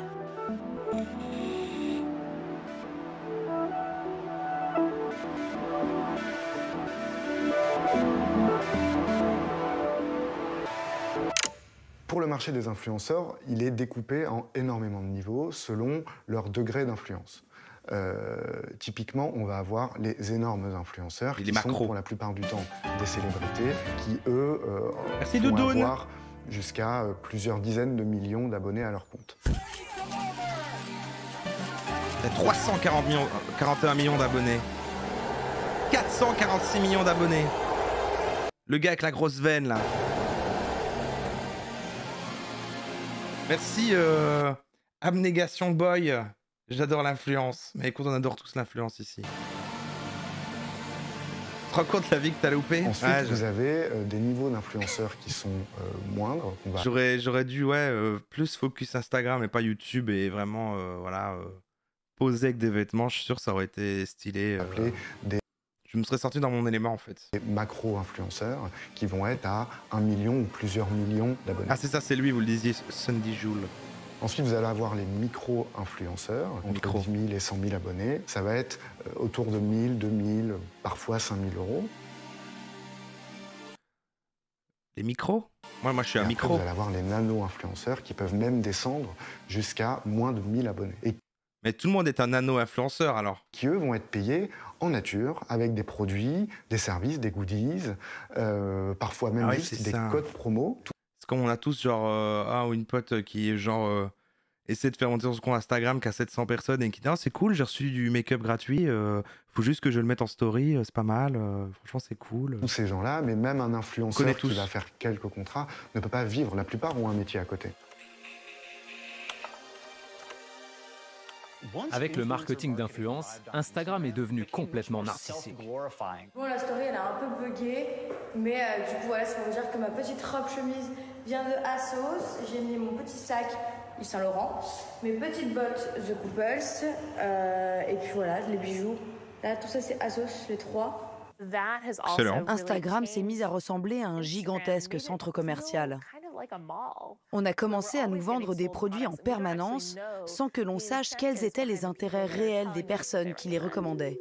Pour le marché des influenceurs, il est découpé en énormément de niveaux selon leur degré d'influence. Euh, typiquement, on va avoir les énormes influenceurs qui sont pour la plupart du temps des célébrités qui, eux, euh, Merci vont Doudoune. avoir jusqu'à euh, plusieurs dizaines de millions d'abonnés à leur compte. T'as trois cent quarante millions, quarante et un millions d'abonnés. quatre cent quarante-six millions d'abonnés. Le gars avec la grosse veine, là. Merci, euh, Abnégation Boy. J'adore l'influence. Mais écoute, on adore tous l'influence ici. Tu te rends compte la vie que t'as loupé? Ensuite, ouais, vous je... avez euh, des niveaux d'influenceurs qui sont euh, moindres. Va... J'aurais, j'aurais dû, ouais, euh, plus focus Instagram et pas YouTube et vraiment, euh, voilà, euh, poser avec des vêtements. Je suis sûr que ça aurait été stylé. Euh... Des... Je me serais sorti dans mon élément en fait. Des macro-influenceurs qui vont être à un million ou plusieurs millions d'abonnés. Ah c'est ça, c'est lui, vous le disiez, Sunday Joule. Ensuite, vous allez avoir les micro-influenceurs, entre Micro. dix mille et cent mille abonnés. Ça va être euh, autour de mille, deux mille, parfois cinq mille euros. Les micros? Moi, moi, je suis et un après, micro. Vous allez avoir les nano-influenceurs qui peuvent même descendre jusqu'à moins de mille abonnés. Et Mais tout le monde est un nano-influenceur alors. Qui, eux, vont être payés en nature, avec des produits, des services, des goodies, euh, parfois même Ah ouais, juste des ça. codes promo. C'est comme on a tous genre euh, un ou une pote qui est genre euh, essaie de faire monter son compte Instagram qui a sept cents personnes et qui dit ah, c'est cool, j'ai reçu du make-up gratuit, euh, faut juste que je le mette en story, euh, c'est pas mal, euh, franchement c'est cool. Tous ces gens-là, mais même un influenceur qui tous. va faire quelques contrats ne peut pas vivre. La plupart ont un métier à côté. Avec le marketing d'influence, Instagram est devenu complètement narcissique. Bon, la story, elle est un peu buggée, mais euh, du coup, voilà, ça veut dire que ma petite robe chemise vient de ASOS. J'ai mis mon petit sac Yves Saint Laurent, mes petites bottes The Couples, euh, et puis voilà, les bijoux. Là, tout ça, c'est ASOS, les trois. Excellent. Instagram s'est mis à ressembler à un gigantesque centre commercial. On a commencé à nous vendre des produits en permanence sans que l'on sache quels étaient les intérêts réels des personnes qui les recommandaient.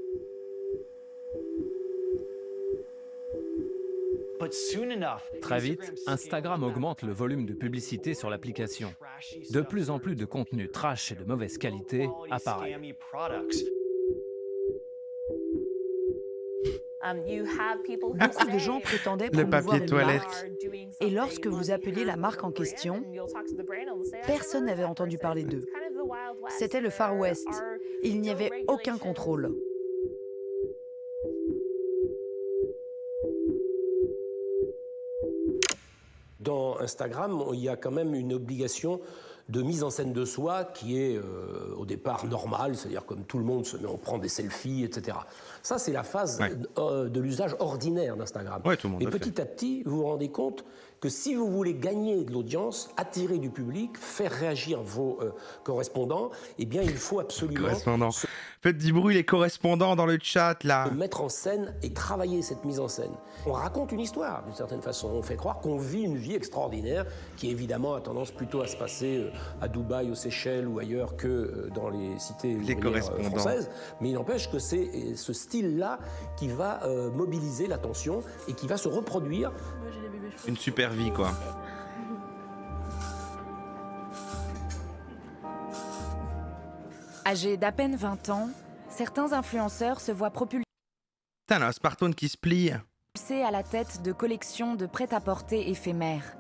Très vite, Instagram augmente le volume de publicité sur l'application. De plus en plus de contenu trash et de mauvaise qualité apparaît. Beaucoup de gens prétendaient promouvoir une marque, et lorsque vous appeliez la marque en question, personne n'avait entendu parler d'eux. C'était le Far West. Il n'y avait aucun contrôle. Dans Instagram, il y a quand même une obligation de mise en scène de soi qui est euh, au départ normale, c'est-à-dire comme tout le monde se met, on prend des selfies, et cetera. Ça, c'est la phase ouais. euh, de l'usage ordinaire d'Instagram. Ouais, tout le monde Et petit fait. à petit, vous vous rendez compte que si vous voulez gagner de l'audience, attirer du public, faire réagir vos euh, correspondants, eh bien, il faut absolument... Correspondants. Se... Faites du bruit, les correspondants dans le chat, là. Mettre en scène et travailler cette mise en scène. On raconte une histoire, d'une certaine façon. On fait croire qu'on vit une vie extraordinaire, qui évidemment a tendance plutôt à se passer à Dubaï, aux Seychelles ou ailleurs que dans les cités ouvrières françaises. Mais il n'empêche que c'est ce style-là qui va euh, mobiliser l'attention et qui va se reproduire. Une super vie, quoi. Âgés d'à peine vingt ans, certains influenceurs se voient propulsés Putain, là, un smartphone qui se plie. à la tête de collections de prêt-à-porter éphémères.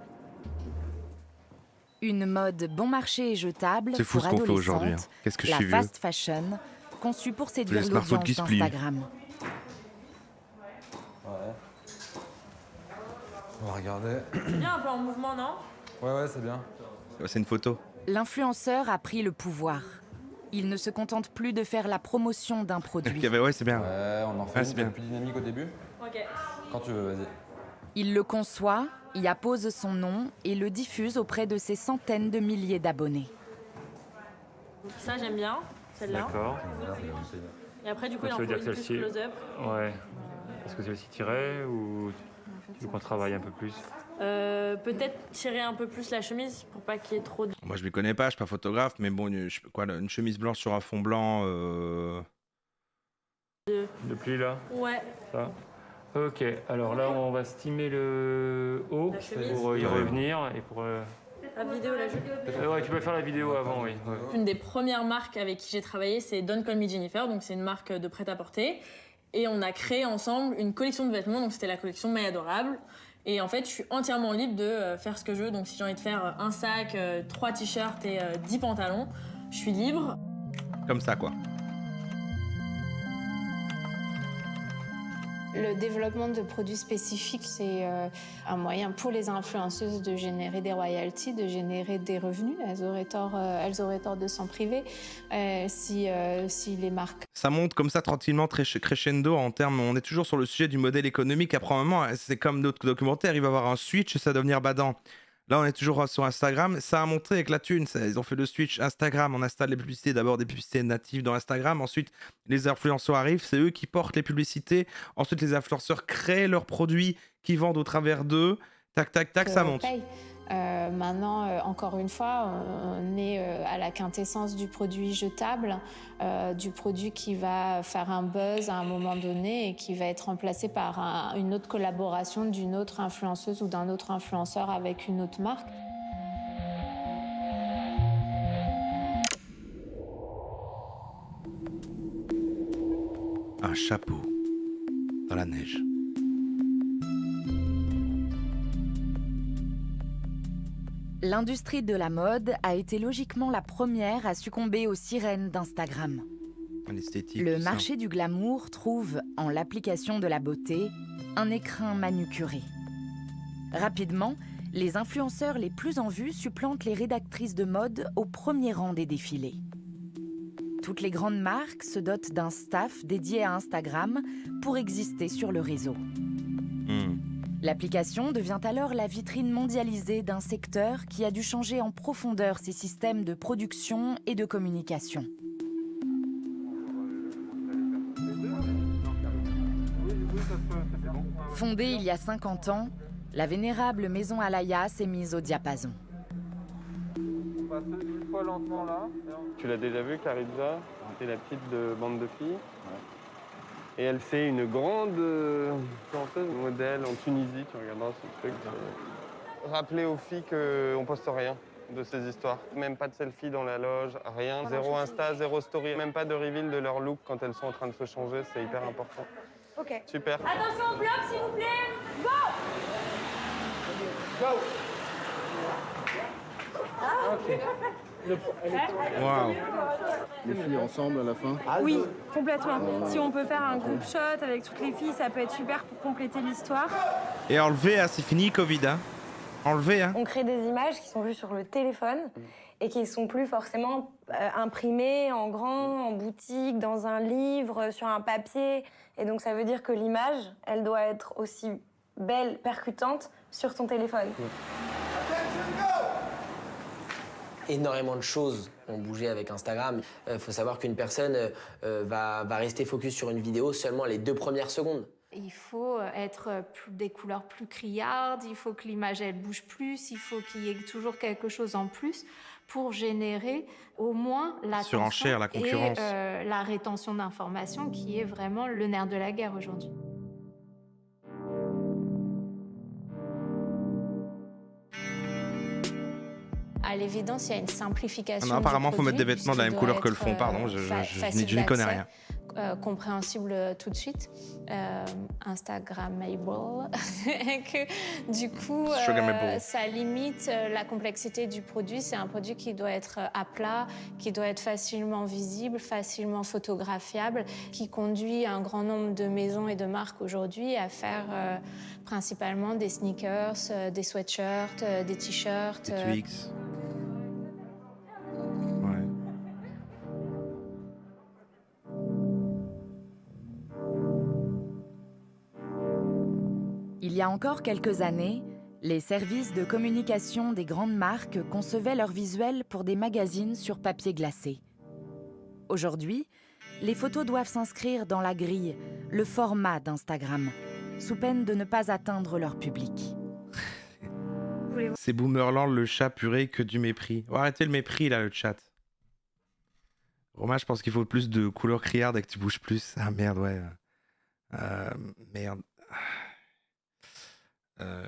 Une mode bon marché et jetable C'est fou pour ce qu'on fait aujourd'hui. Hein. adolescentes, Qu'est-ce que je la suis vieux. fast fashion, conçue pour séduire l'audience d'Instagram. Ouais. On va regarder. C'est bien un peu en mouvement, non? Ouais, ouais, c'est bien. C'est une photo. L'influenceur a pris le pouvoir. Il ne se contente plus de faire la promotion d'un produit. Ouais, c'est bien. Ouais, on en fait ouais, une bien. plus dynamique au début. Ok. Quand tu veux, vas-y. Il le conçoit, y appose son nom et le diffuse auprès de ses centaines de milliers d'abonnés. Ça, j'aime bien, celle-là. D'accord. Et après, du coup, il en ça faut veut une dire plus celle-ci. close-up. Ouais. Est-ce que celle-ci tirait ou tu veux qu'on travaille un peu plus? Euh, Peut-être tirer un peu plus la chemise pour pas qu'il y ait trop de... Moi, je ne connais pas, je suis pas photographe, mais bon, une, quoi, une chemise blanche sur un fond blanc. Euh... De plis, là? Ouais. Ça. Ok, alors là, on va stimer le haut pour y Ouais. revenir et pour... Euh... La vidéo, la vidéo. Euh, ouais, tu peux faire la vidéo avant, oui. Ouais. Une des premières marques avec qui j'ai travaillé, c'est Don't Call Me Jennifer, donc c'est une marque de prêt-à-porter. Et on a créé ensemble une collection de vêtements, donc c'était la collection My Adorable. Et en fait, je suis entièrement libre de euh, faire ce que je veux. Donc si j'ai envie de faire un sac, euh, trois t-shirts et euh, dix pantalons, je suis libre. Comme ça, quoi. Le développement de produits spécifiques, c'est euh, un moyen pour les influenceuses de générer des royalties, de générer des revenus. Elles auraient tort, euh, elles auraient tort de s'en priver euh, si, euh, si les marques... Ça monte comme ça tranquillement, très crescendo en termes. On est toujours sur le sujet du modèle économique. Après un moment, c'est comme d'autres documentaires, il va y avoir un switch et ça va devenir badant. Là, on est toujours sur Instagram. Ça a montré avec la thune. Ça, ils ont fait le switch Instagram. On installe les publicités. D'abord des publicités natives dans Instagram. Ensuite, les influenceurs arrivent. C'est eux qui portent les publicités. Ensuite, les influenceurs créent leurs produits qui vendent au travers d'eux. Tac, tac, tac, ça monte. Euh, maintenant, euh, encore une fois, on est euh, à la quintessence du produit jetable, euh, du produit qui va faire un buzz à un moment donné et qui va être remplacé par un, une autre collaboration d'une autre influenceuse ou d'un autre influenceur avec une autre marque. Un chapeau dans la neige. L'industrie de la mode a été logiquement la première à succomber aux sirènes d'Instagram. Le marché du glamour trouve, en l'application de la beauté, un écrin manucuré. Rapidement, les influenceurs les plus en vue supplantent les rédactrices de mode au premier rang des défilés. Toutes les grandes marques se dotent d'un staff dédié à Instagram pour exister sur le réseau. Mmh. L'application devient alors la vitrine mondialisée d'un secteur qui a dû changer en profondeur ses systèmes de production et de communication. Fondée il y a cinquante ans, la vénérable maison Alaya s'est mise au diapason. Une fois lentement là. Tu l'as déjà vu, Caritza? C'est la petite de bande de filles. Et elle, c'est une grande euh, chanteuse modèle en Tunisie, tu regarderas ce truc. Rappelez aux filles qu'on poste rien de ces histoires. Même pas de selfie dans la loge, rien. Zéro Insta, zéro story, même pas de reveal de leur look quand elles sont en train de se changer, c'est hyper important. Ok. Super. Attention au bloc, s'il vous plaît. Go! Go! Ah, ok. Waouh. Les filles ensemble à la fin? Oui, complètement. Si on peut faire un group shot avec toutes les filles, ça peut être super pour compléter l'histoire. Et enlever, hein, c'est fini Covid. Hein. Enlever. Hein. On crée des images qui sont vues sur le téléphone et qui ne sont plus forcément euh, imprimées en grand, en boutique, dans un livre, sur un papier. Et donc ça veut dire que l'image, elle doit être aussi belle, percutante sur ton téléphone. Énormément de choses ont bougé avec Instagram. Il euh, faut savoir qu'une personne euh, va, va rester focus sur une vidéo seulement les deux premières secondes. Il faut être plus, des couleurs plus criardes, il faut que l'image elle bouge plus, il faut qu'il y ait toujours quelque chose en plus pour générer au moins l'attention surenchère, la concurrence. et euh, la rétention d'informations qui est vraiment le nerf de la guerre aujourd'hui. À l'évidence, il y a une simplification. Ah non, apparemment, il faut mettre des vêtements de la même couleur que le être, fond. Pardon, je, je, je, je n'y connais rien. Euh, compréhensible tout de suite, euh, Instagrammable, que du coup, euh, ça limite la complexité du produit. C'est un produit qui doit être à plat, qui doit être facilement visible, facilement photographiable, qui conduit un grand nombre de maisons et de marques aujourd'hui à faire euh, principalement des sneakers, euh, des sweatshirts, euh, des t-shirts. Des Twix. Il y a encore quelques années, les services de communication des grandes marques concevaient leurs visuels pour des magazines sur papier glacé. Aujourd'hui, les photos doivent s'inscrire dans la grille, le format d'Instagram, sous peine de ne pas atteindre leur public. C'est Boomerland, le chat purée, que du mépris. Oh, arrêtez le mépris là, le chat. Romain, je pense qu'il faut plus de couleurs criardes et que tu bouges plus. Ah merde, ouais. Euh, merde. Euh...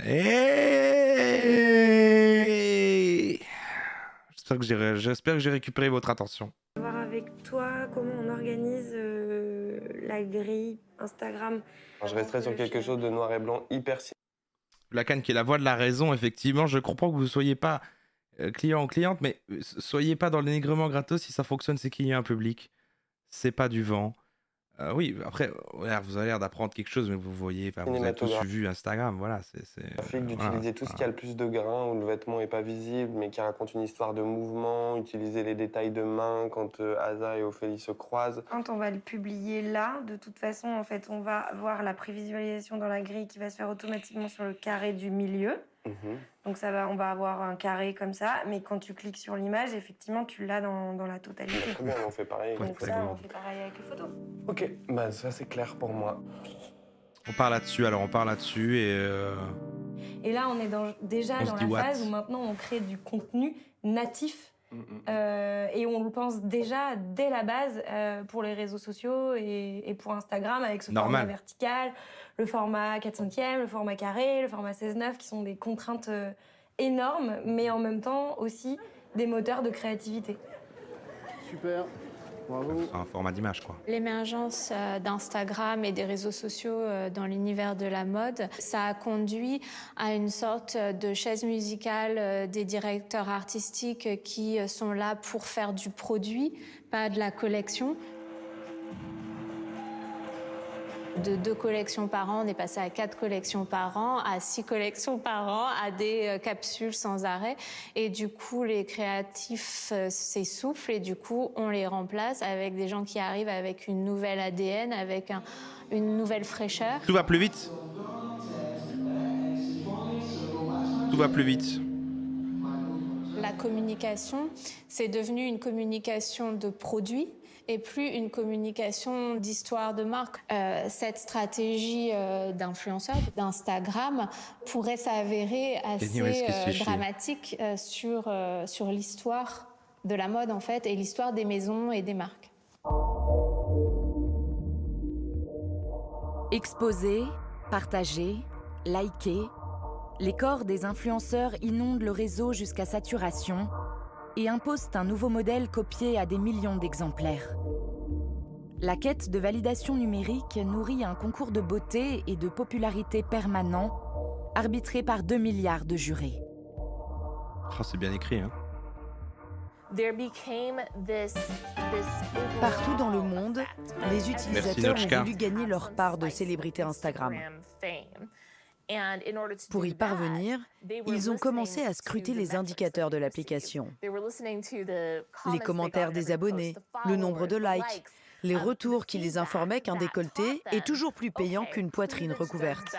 Et... J'espère que j'ai j'espère que j'ai récupéré votre attention. Voir avec toi comment on organise euh, la grille Instagram. Je resterai sur quelque chose de noir et blanc hyper simple. Lacan qui est la voix de la raison, effectivement. Je comprends que vous ne soyez pas euh, client ou cliente, mais soyez pas dans le dénigrement gratos. Si ça fonctionne, c'est qu'il y a un public. C'est pas du vent. Euh, oui, après, vous avez l'air d'apprendre quelque chose, mais vous voyez, vous avez tous vu Instagram, voilà. C'est euh, d'utiliser voilà, tout ce qui a le plus de grains, où le vêtement n'est pas visible, mais qui raconte une histoire de mouvement, utiliser les détails de main quand euh, Asa et Ophélie se croisent. Quand on va le publier là, de toute façon, en fait, on va voir la prévisualisation dans la grille qui va se faire automatiquement sur le carré du milieu. Mmh. Donc ça va, on va avoir un carré comme ça, mais quand tu cliques sur l'image, effectivement, tu l'as dans, dans la totalité. Très bien, on fait pareil. Donc ça, on fait pareil avec les photos. Ok, bah ça c'est clair pour moi. On part là-dessus, alors on part là-dessus et... Euh... Et là, on est dans, déjà on dans la what? phase où maintenant on crée du contenu natif. Mmh. Euh, et on le pense déjà dès la base euh, pour les réseaux sociaux et, et pour Instagram avec ce Normal. format vertical, le format quatre cinquièmes, le format carré, le format seize neuf qui sont des contraintes euh, énormes mais en même temps aussi des moteurs de créativité. Super, bravo. C'est un format d'image quoi. L'émergence d'Instagram et des réseaux sociaux dans l'univers de la mode, ça a conduit à une sorte de chaise musicale des directeurs artistiques qui sont là pour faire du produit, pas de la collection. De deux collections par an, on est passé à quatre collections par an, à six collections par an, à des capsules sans arrêt. Et du coup, les créatifs s'essoufflent et du coup, on les remplace avec des gens qui arrivent avec une nouvelle A D N, avec un, une nouvelle fraîcheur. Tout va plus vite. Tout va plus vite. La communication, c'est devenu une communication de produits et plus une communication d'histoire de marque. Euh, cette stratégie euh, d'influenceur, d'Instagram, pourrait s'avérer assez euh, dramatique euh, sur, euh, sur l'histoire de la mode, en fait, et l'histoire des maisons et des marques. Exposés, partagés, likés, les corps des influenceurs inondent le réseau jusqu'à saturation et imposent un nouveau modèle copié à des millions d'exemplaires. La quête de validation numérique nourrit un concours de beauté et de popularité permanent, arbitré par deux milliards de jurés. Oh, c'est bien écrit, hein. Partout dans le monde, les utilisateurs ont voulu gagner leur part de célébrité Instagram. Pour y parvenir, ils ont commencé à scruter les indicateurs de l'application. Les commentaires des abonnés, le nombre de likes, les retours qui les informaient qu'un décolleté est toujours plus payant qu'une poitrine recouverte.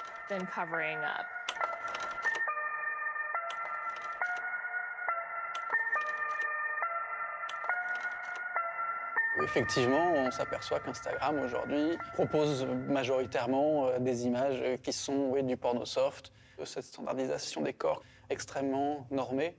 Effectivement, on s'aperçoit qu'Instagram aujourd'hui propose majoritairement des images qui sont oui, du porno soft, cette standardisation des corps extrêmement normée.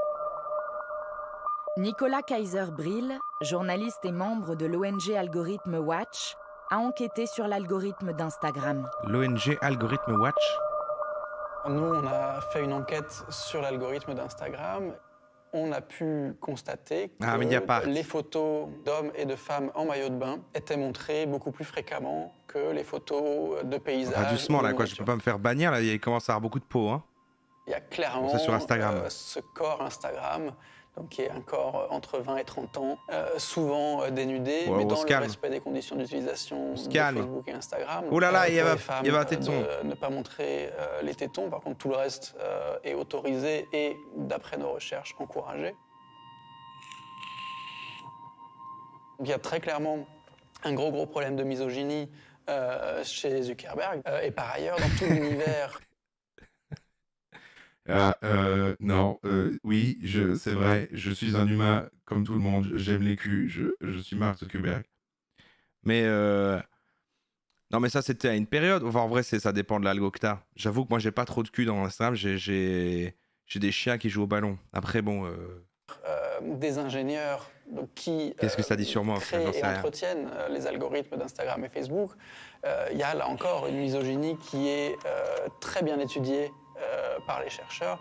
Nicolas Kaiser-Bril, journaliste et membre de l'O N G Algorithm Watch, a enquêté sur l'algorithme d'Instagram. L'O N G Algorithm Watch? Nous, on a fait une enquête sur l'algorithme d'Instagram. On a pu constater que ah, les photos d'hommes et de femmes en maillot de bain étaient montrées beaucoup plus fréquemment que les photos de paysages. Ah, doucement là, quoi, je peux pas me faire bannir là, il commence à avoir beaucoup de peau. Hein. Il y a clairement sur Instagram. Euh, ce corps Instagram, donc qui est un corps entre vingt et trente ans, euh, souvent euh, dénudé, ouais, mais dans le calme. respect des conditions d'utilisation de calme. Facebook et Instagram. Oh là là, euh, il y a, femmes, il y a un téton. De ne pas montrer euh, les tétons, par contre tout le reste euh, est autorisé et, d'après nos recherches, encouragé. Il y a très clairement un gros gros problème de misogynie euh, chez Zuckerberg euh, et par ailleurs dans tout l'univers. Ah, euh, non, euh, oui, je, c'est vrai, je suis un humain comme tout le monde, j'aime les culs, je, je suis Mark Zuckerberg. Mais euh... non, mais ça c'était à une période. Enfin, en vrai, c'est ça dépend de l'algo que t'as. J'avoue que moi j'ai pas trop de cul dans Instagram, j'ai j'ai des chiens qui jouent au ballon. Après, bon. Euh... Euh, des ingénieurs donc, qui Qu'est-ce que ça dit sur moi, créent et entretiennent euh, les algorithmes d'Instagram et Facebook. Il euh, y a là encore une misogynie qui est euh, très bien étudiée euh, par les chercheurs.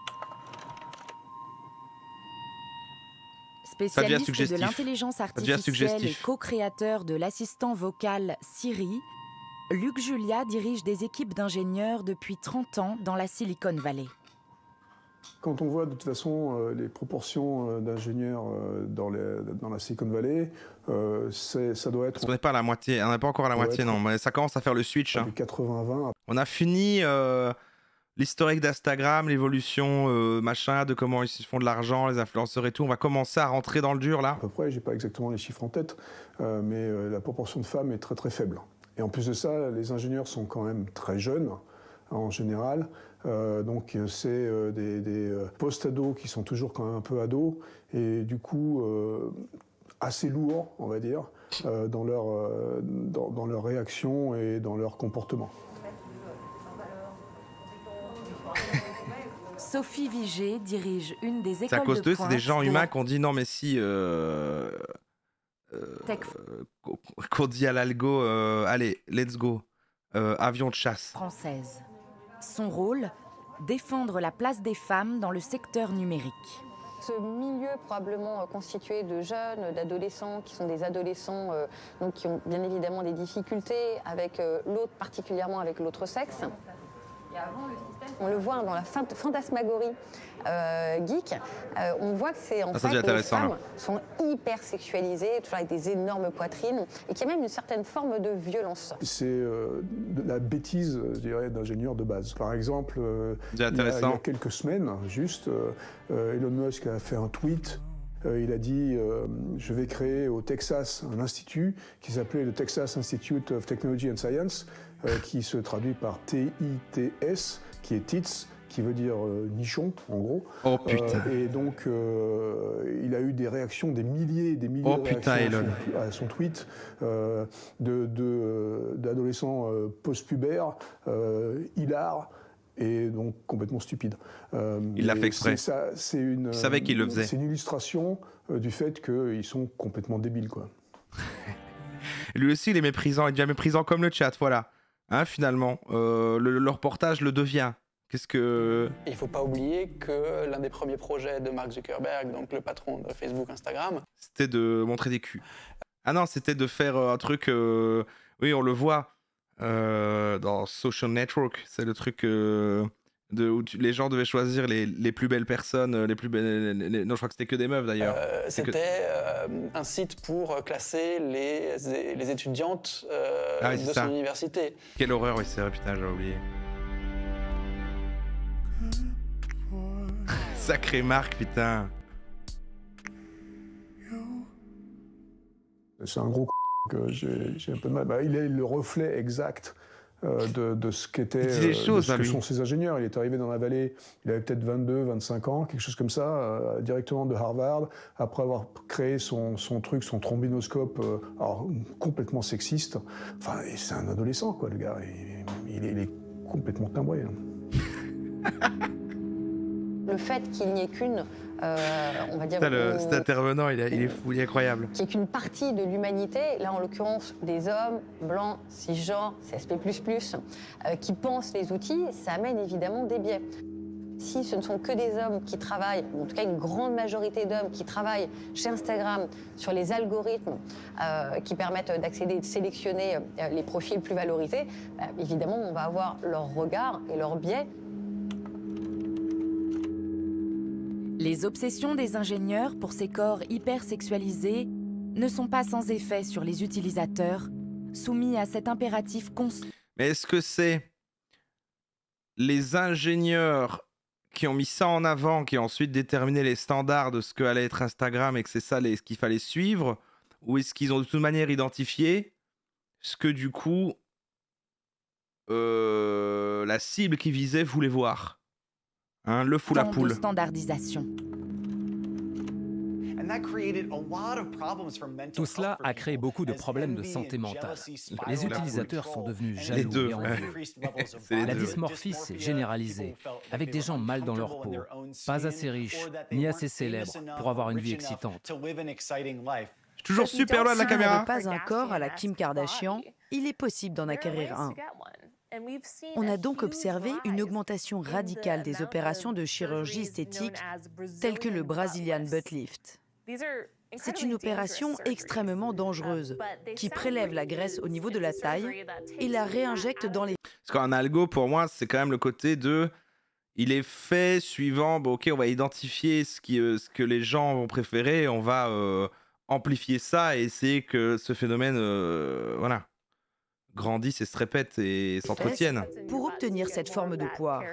Spécialiste de l'intelligence artificielle et co-créateur de l'assistant vocal Siri, Luc Julia dirige des équipes d'ingénieurs depuis trente ans dans la Silicon Valley. Quand on voit de toute façon euh, les proportions euh, d'ingénieurs euh, dans, dans la Silicon Valley, euh, ça doit être... Parce qu'on n'est pas à la moitié, on n'est pas encore à la moitié, non, mais ça commence à faire le switch. Hein. quatre-vingts vingt. On a fini euh, l'historique d'Instagram, l'évolution, euh, machin, de comment ils se font de l'argent, les influenceurs et tout. On va commencer à rentrer dans le dur, là. À peu près, j'ai pas exactement les chiffres en tête, euh, mais euh, la proportion de femmes est très très faible. Et en plus de ça, les ingénieurs sont quand même très jeunes, en général. Euh, donc c'est euh, des, des euh, post-ados qui sont toujours quand même un peu ados et du coup euh, assez lourds, on va dire, euh, dans, leur, euh, dans, dans leur réaction et dans leur comportement. Sophie Vigée dirige une des écoles de pointe. C'est à cause d'eux, c'est des gens humains qu'on dit non mais si... Euh, euh, qu'on dit à l'algo, euh, allez, let's go, euh, avion de chasse. Française. Son rôle, défendre la place des femmes dans le secteur numérique. Ce milieu probablement constitué de jeunes, d'adolescents, qui sont des adolescents euh, donc, qui ont bien évidemment des difficultés avec euh, l'autre, particulièrement avec l'autre sexe. Et euh, donc, euh, c'est un milieu qui est très, très On le voit dans la fantasmagorie euh, geek, euh, on voit que c'est en ah, fait les femmes là. sont hyper sexualisées, toujours avec des énormes poitrines, et qu'il y a même une certaine forme de violence. C'est euh, de la bêtise, je dirais, d'ingénieur de base. Par exemple, euh, il, y a, il y a quelques semaines, juste, euh, Elon Musk a fait un tweet. Euh, il a dit euh, je vais créer au Texas un institut qui s'appelait le Texas Institute of Technology and Science, euh, qui se traduit par T I T S, qui est T I T S, qui veut dire euh, nichon, en gros. Oh putain. Euh, et donc, euh, il a eu des réactions, des milliers et des milliers oh, de réactions putain, à, Elon. son, à son tweet, euh, de, de, d'adolescents euh, post-pubères, euh, hilars, et donc complètement stupide. Euh, il l'a fait exprès. C'est, ça, c'est une, il savait qu'il le faisait. C'est une illustration euh, du fait qu'ils sont complètement débiles, quoi. Lui aussi, il est méprisant. Il devient méprisant comme le chat, voilà. Hein, finalement, euh, le, le reportage le devient. Qu'est-ce que... Il ne faut pas oublier que l'un des premiers projets de Mark Zuckerberg, donc le patron de Facebook, Instagram... C'était de montrer des culs. Ah non, c'était de faire un truc... Euh... Oui, on le voit euh, dans Social Network. C'est le truc euh, de, où tu, les gens devaient choisir les, les plus belles personnes, les plus belles... Les, les... Non, je crois que c'était que des meufs, d'ailleurs. Euh, c'était que... euh, un site pour classer les, les étudiantes euh, ah, oui, de son ça. université. Quelle horreur, oui, c'est vrai, putain, j'ai oublié. Sacré Marc, putain. C'est un gros que j'ai, j'ai un peu de mal. Bah, il est le reflet exact euh, de, de ce qu'étaient euh, choses, de ce que lui. sont ces ingénieurs. Il est arrivé dans la vallée, il avait peut-être vingt-deux, vingt-cinq ans, quelque chose comme ça, euh, directement de Harvard, après avoir créé son, son truc, son trombinoscope, euh, alors, complètement sexiste. Enfin, c'est un adolescent, quoi, le gars. Il, il, est, il est complètement timbré. Hein. Le fait qu'il n'y ait qu'une, euh, on va dire... Putain, le, une, cet intervenant, il est, il est fou, il est incroyable. Qu'il n'y ait qu'une partie de l'humanité, là en l'occurrence des hommes, blancs, cisgenres, C S P plus plus, euh, qui pensent les outils, ça amène évidemment des biais. Si ce ne sont que des hommes qui travaillent, ou en tout cas une grande majorité d'hommes qui travaillent chez Instagram sur les algorithmes euh, qui permettent d'accéder, de sélectionner euh, les profils plus valorisés, bah, évidemment on va avoir leur regard et leur biais. Les obsessions des ingénieurs pour ces corps hyper sexualisés ne sont pas sans effet sur les utilisateurs, soumis à cet impératif constant. Mais est-ce que c'est les ingénieurs qui ont mis ça en avant, qui ont ensuite déterminé les standards de ce que allait être Instagram et que c'est ça les, ce qu'il fallait suivre, ou est-ce qu'ils ont de toute manière identifié ce que du coup euh, la cible qui visait voulait voir? Hein, le fou la poule. De standardisation. Tout cela a créé beaucoup de problèmes de santé mentale. Les utilisateurs sont devenus jaloux deux, et envieux. les La deux. dysmorphie s'est généralisée, avec des gens mal dans leur peau, pas assez riches, ni assez célèbres pour avoir une vie excitante. Je suis toujours super loin de la Si caméra. vous n'avez pas un corps à la Kim Kardashian, il est possible d'en acquérir un. On a donc observé une augmentation radicale des opérations de chirurgie esthétique telles que le Brazilian butt lift. C'est une opération extrêmement dangereuse qui prélève la graisse au niveau de la taille et la réinjecte dans les... Parce qu'un algo, pour moi, c'est quand même le côté de... Il est fait suivant, bon, ok, on va identifier ce, qui, euh, ce que les gens vont préférer, on va euh, amplifier ça et essayer que ce phénomène, euh, voilà, grandisse et se répète et s'entretienne. Pour obtenir cette forme de poire.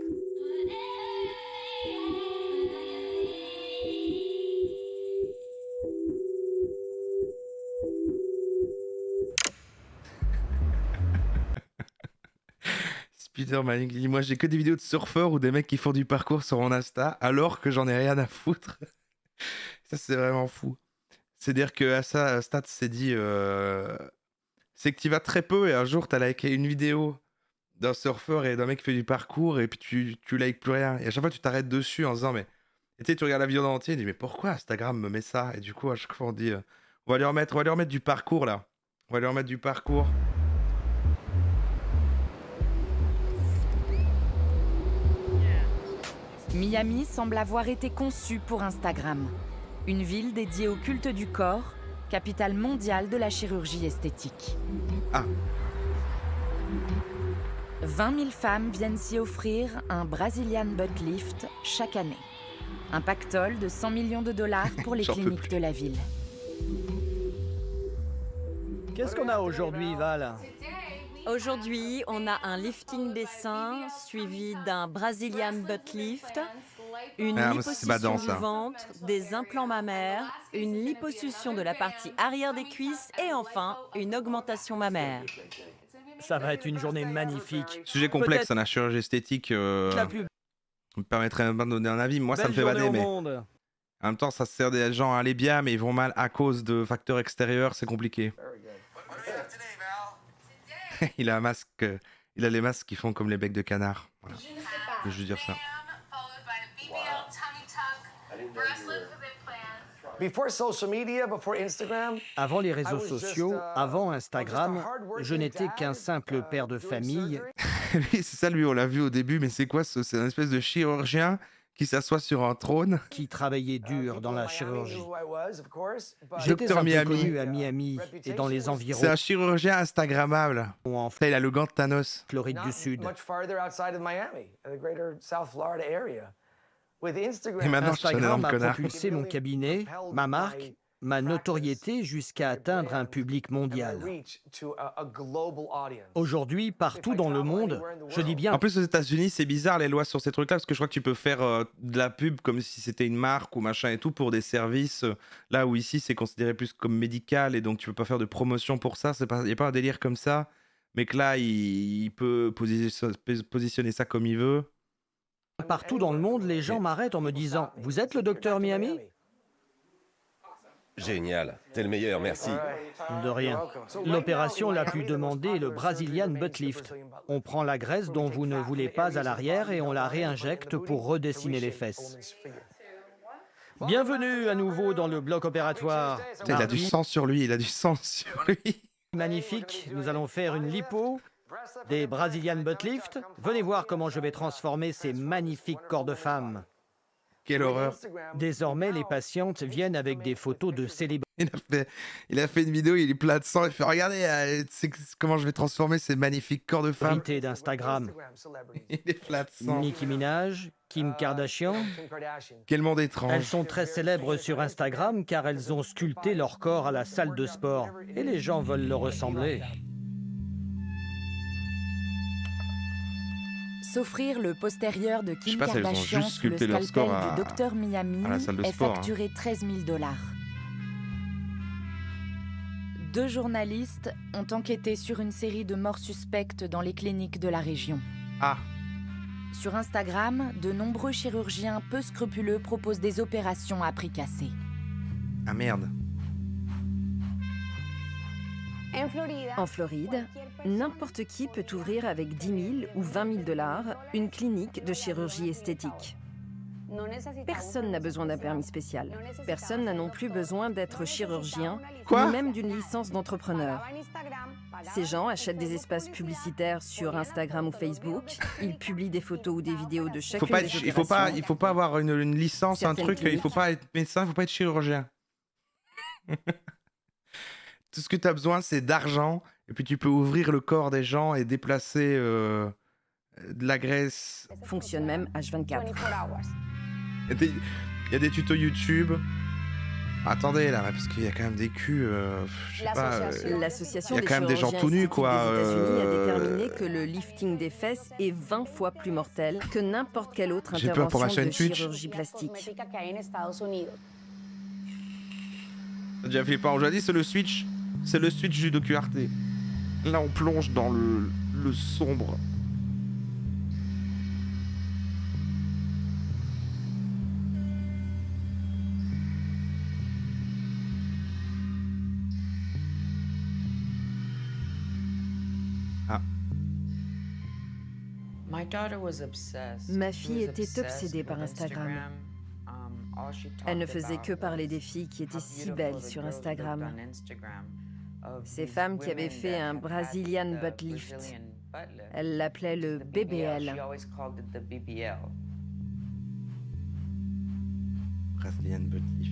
Spiderman, il dit, moi j'ai que des vidéos de surfeurs ou des mecs qui font du parcours sur mon Insta alors que j'en ai rien à foutre. Ça c'est vraiment fou. C'est-à-dire que à ça, Stat s'est dit, euh... c'est que tu vas très peu et un jour t'as liké une vidéo d'un surfeur et d'un mec qui fait du parcours et puis tu, tu likes plus rien. Et à chaque fois tu t'arrêtes dessus en disant mais... Et tu sais, tu regardes la vidéo en entier et tu dis mais pourquoi Instagram me met ça? Et du coup à chaque fois on dit, euh... on va lui remettre, on va lui remettre du parcours là. On va lui remettre du parcours. Miami semble avoir été conçue pour Instagram. Une ville dédiée au culte du corps, capitale mondiale de la chirurgie esthétique. Ah. vingt mille femmes viennent s'y offrir un Brazilian butt lift chaque année. Un pactole de cent millions de dollars pour les cliniques de la ville. Qu'est-ce qu'on a aujourd'hui, Val? Aujourd'hui, on a un lifting des seins suivi d'un Brazilian butt lift, une Ah, liposuction badant, du ça. ventre, des implants mammaires, une liposuction de la partie arrière des cuisses et enfin une augmentation mammaire. Ça va être une journée magnifique. Sujet complexe, Peut-être hein, la chirurgie esthétique. Euh, la plus me permettrait même pas de donner un avis. Moi, ça belle me fait journée bader, au mais monde. en même temps, ça sert des gens à aller bien, mais ils vont mal à cause de facteurs extérieurs. C'est compliqué. Il a un masque. euh, Il a les masques qui font comme les becs de canard. Voilà. Je veux juste dire ça. Before social media, before Instagram, Avant les réseaux I was just, sociaux, uh, avant Instagram, je n'étais qu'un simple père de famille Lui, c'est ça, lui, on l'a vu au début, mais c'est quoi ce- C'est un espèce de chirurgien qui s'assoit sur un trône. qui travaillait dur dans la chirurgie. who I was, of course, but J'étais Docteur un peu Miami. connu à Miami et dans les environs C'est un chirurgien Instagrammable. en Là, il a le gant de Thanos. Floride du Sud. much farther outside of Miami, the greater South Florida area. With Instagram, Et maintenant, je suis un Instagram énorme a connard. propulsé mon cabinet, ma marque, ma notoriété jusqu'à atteindre un public mondial. reach to a, a global audience. Aujourd'hui, partout dans le monde, je dis bien En plus, aux États-Unis, c'est bizarre les lois sur ces trucs-là, parce que je crois que tu peux faire euh, de la pub comme si c'était une marque ou machin et tout pour des services. euh, Là où ici, c'est considéré plus comme médical et donc tu peux pas faire de promotion pour ça. Il n'y a pas un délire comme ça. Mais que là, il, il peut position- positionner ça comme il veut. partout dans le monde, les gens m'arrêtent en me disant « Vous êtes le docteur Miami ?» Génial, t'es le meilleur, merci. De rien. L'opération la plus demandée est le Brazilian butt lift. On prend la graisse dont vous ne voulez pas à l'arrière et on la réinjecte pour redessiner les fesses. Bienvenue à nouveau dans le bloc opératoire. Putain, il a du Mardi, sang sur lui, il a du sang sur lui. magnifique, nous allons faire une lipo, des Brazilian butt lift. Venez voir comment je vais transformer ces magnifiques corps de femmes. Quelle horreur. Désormais, les patientes viennent avec des photos de célébrités. Il a, fait, il a fait une vidéo, il est plein de sang, il fait regardez euh, c'est- comment je vais transformer ces magnifiques corps de femmes. d'Instagram. Il est plein de sang. Nicki Minaj, Kim Kardashian. Quel monde étrange. Elles sont très célèbres sur Instagram car elles ont sculpté leur corps à la salle de sport. Et les gens veulent leur ressembler. S'offrir le postérieur de Je sais Kim pas si elles ont Kardashian juste sous le sculpté leur scalpel score à- du docteur Miami à la salle de est sport, hein. facturé treize mille dollars. Deux journalistes ont enquêté sur une série de morts suspectes dans les cliniques de la région. Ah. Sur Instagram, de nombreux chirurgiens peu scrupuleux proposent des opérations à prix cassé. Ah merde. En Floride, n'importe qui peut ouvrir avec dix mille ou vingt mille dollars une clinique de chirurgie esthétique. Personne n'a besoin d'un permis spécial. Personne n'a non plus besoin d'être chirurgien, Quoi ni même d'une licence d'entrepreneur. Ces gens achètent des espaces publicitaires sur Instagram ou Facebook. Ils publient des photos ou des vidéos de Faut chacune pas des être- il faut pas, opérations. il faut pas avoir une, une licence, un Certaines truc. Il faut cliniques. pas être médecin, il faut pas être chirurgien. Tout ce que tu as besoin, c'est d'argent. Et puis tu peux ouvrir le corps des gens et déplacer euh, de la graisse. Fonctionne même H vingt-quatre. Il y a des- il y a des tutos YouTube. Attendez là, parce qu'il y a quand même des culs. euh, je sais pas. euh, L'association Il y a des quand même des gens chirurgiens tout nus, esthétiques quoi. des États-Unis a euh, déterminé que le lifting des fesses est vingt fois plus mortel que n'importe quelle autre J'ai peur pour ma intervention chaîne de Twitch. chirurgie plastique. T'as déjà flippant. Aujourd'hui, c'est le switch. C'est le switch du docu Arte. Là, on plonge dans le, le sombre. Ah. Ma fille était obsédée par Instagram. Elle ne faisait que parler des filles qui étaient si belles sur Instagram. Ces femmes qui avaient fait un Brazilian butt lift. Elle l'appelait le B B L. Brazilian butt lift.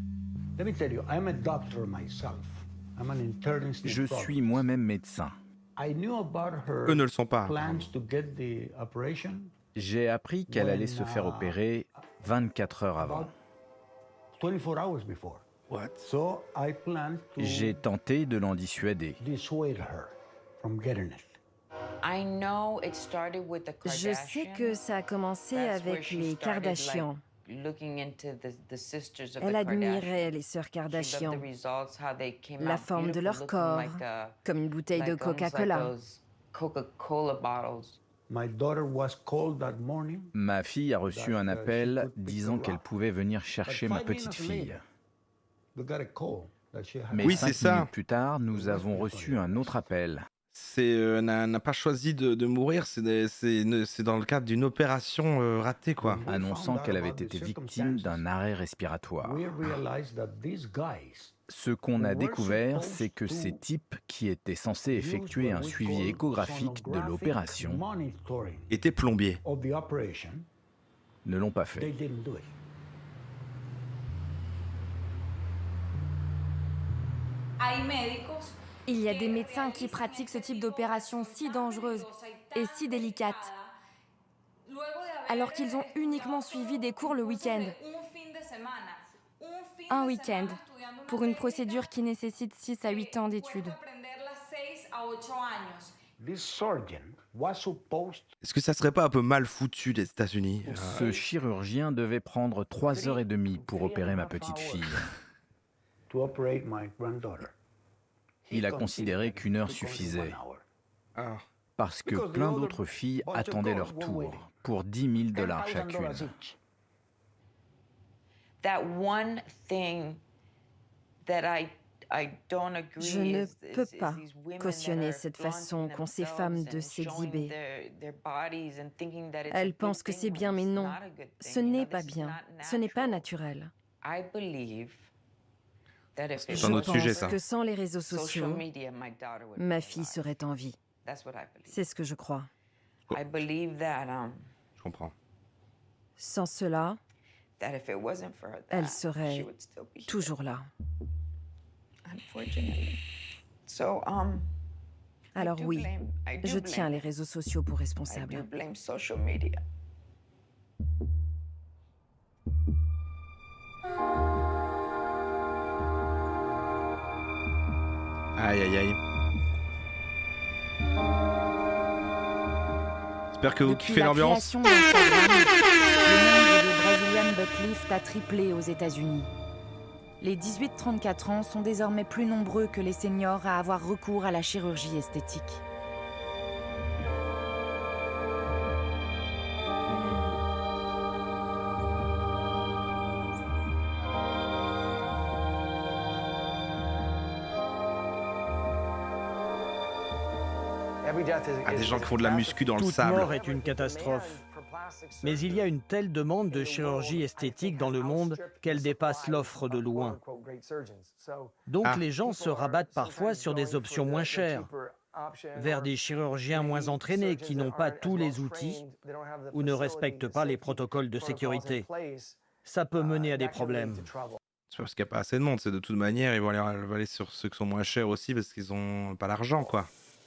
Let me tell you, I'm a doctor myself. I'm an internist in Je Florida. suis moi-même médecin. eux ne le sont pas. J'ai appris qu'elle allait se faire opérer vingt-quatre heures avant. J'ai tenté de l'en dissuader. Je sais que ça a commencé avec les Kardashians. Elle admirait les sœurs Kardashian, la forme de leur corps, comme une bouteille de Coca-Cola. Ma fille a reçu un appel disant qu'elle pouvait venir chercher ma petite fille. Mais oui, cinq c'est ça. minutes plus tard, nous avons reçu un autre appel. C'est euh, n'a n'a pas choisi de, de mourir, c'est dans le cadre d'une opération euh, ratée, quoi. Annonçant qu'elle avait été victime d'un arrêt respiratoire. Ce qu'on a découvert, c'est que ces types qui étaient censés effectuer un suivi échographique de l'opération étaient plombiers. Ne l'ont pas fait. Il y a des médecins qui pratiquent ce type d'opération si dangereuse et si délicate, alors qu'ils ont uniquement suivi des cours le week-end. Un week-end, pour une procédure qui nécessite six à huit ans d'études. Est-ce que ça serait pas un peu mal foutu des États-Unis? Ce chirurgien devait prendre trois heures et demie pour opérer ma petite fille. Il a considéré qu'une heure suffisait, parce que plein d'autres filles attendaient leur tour pour dix mille dollars chacune. Je ne peux pas cautionner cette façon qu'ont ces femmes de s'exhiber. Elles pensent que c'est bien, mais non, ce n'est pas bien, ce n'est pas naturel. C'est un autre sujet, ça. Je pense que sans les réseaux sociaux, ma fille serait en vie. C'est ce que je crois. Je comprends. Sans cela, elle serait toujours là. Alors oui, je tiens les réseaux sociaux pour responsables. Aïe aïe aïe. J'espère que vous Depuis kiffez la l'ambiance. création d'Instagram, le nombre de Brazilian butt lift a triplé aux États-Unis. Les dix-huit trente-quatre ans sont désormais plus nombreux que les seniors à avoir recours à la chirurgie esthétique. Ah, des gens qui font de la muscu dans le Toute sable. mort est une catastrophe. Mais il y a une telle demande de chirurgie esthétique dans le monde qu'elle dépasse l'offre de loin. Donc Ah. les gens se rabattent parfois sur des options moins chères, vers des chirurgiens moins entraînés qui n'ont pas tous les outils ou ne respectent pas les protocoles de sécurité. Ça peut mener à des problèmes. C'est parce qu'il n'y a pas assez de monde, c'est de toute manière, ils vont aller, ils vont aller sur ceux qui sont moins chers aussi parce qu'ils ont pas l'argent, quoi.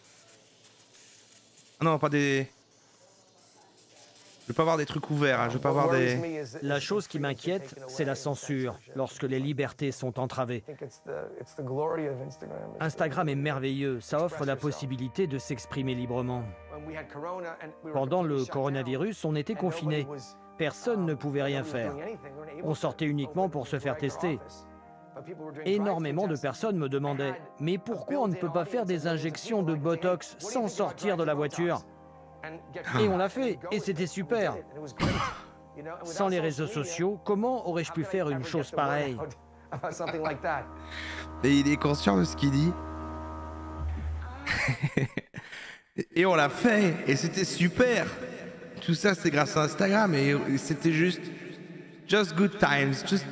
Ah non, pas des... Je veux pas voir des trucs ouverts, hein. Je veux pas voir des... La chose qui m'inquiète, c'est la censure, lorsque les libertés sont entravées. Instagram est merveilleux, ça offre la possibilité de s'exprimer librement. Pendant le coronavirus, on était confinés. Personne ne pouvait rien faire. On sortait uniquement pour se faire tester. Énormément de personnes me demandaient « Mais pourquoi on ne peut pas faire des injections de Botox sans sortir de la voiture ?» Et on l'a fait, et c'était super. Sans les réseaux sociaux, comment aurais-je pu faire une chose pareille? Et il est conscient de ce qu'il dit. Et on l'a fait, et c'était super. Tout ça, c'est grâce à Instagram, et c'était juste... Just good times, just...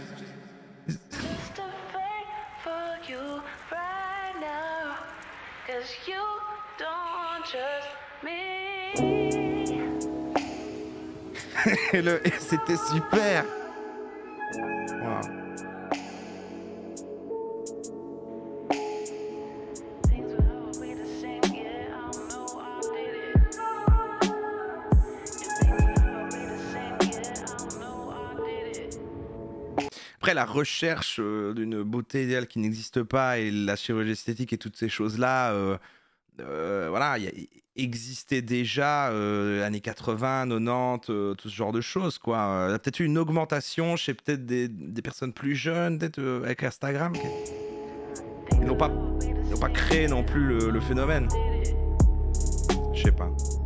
et le- et c'était super. Wow. Après, la recherche euh, d'une beauté idéale qui n'existe pas et la chirurgie esthétique et toutes ces choses-là, euh, euh, voilà, il y a, existait déjà euh, années quatre-vingts, quatre-vingt-dix, euh, tout ce genre de choses, quoi. Il y a peut-être eu une augmentation chez peut-être des, des personnes plus jeunes, peut-être euh, avec Instagram. Ils n'ont pas, ils n'ont pas créé non plus le, le phénomène. Je sais pas.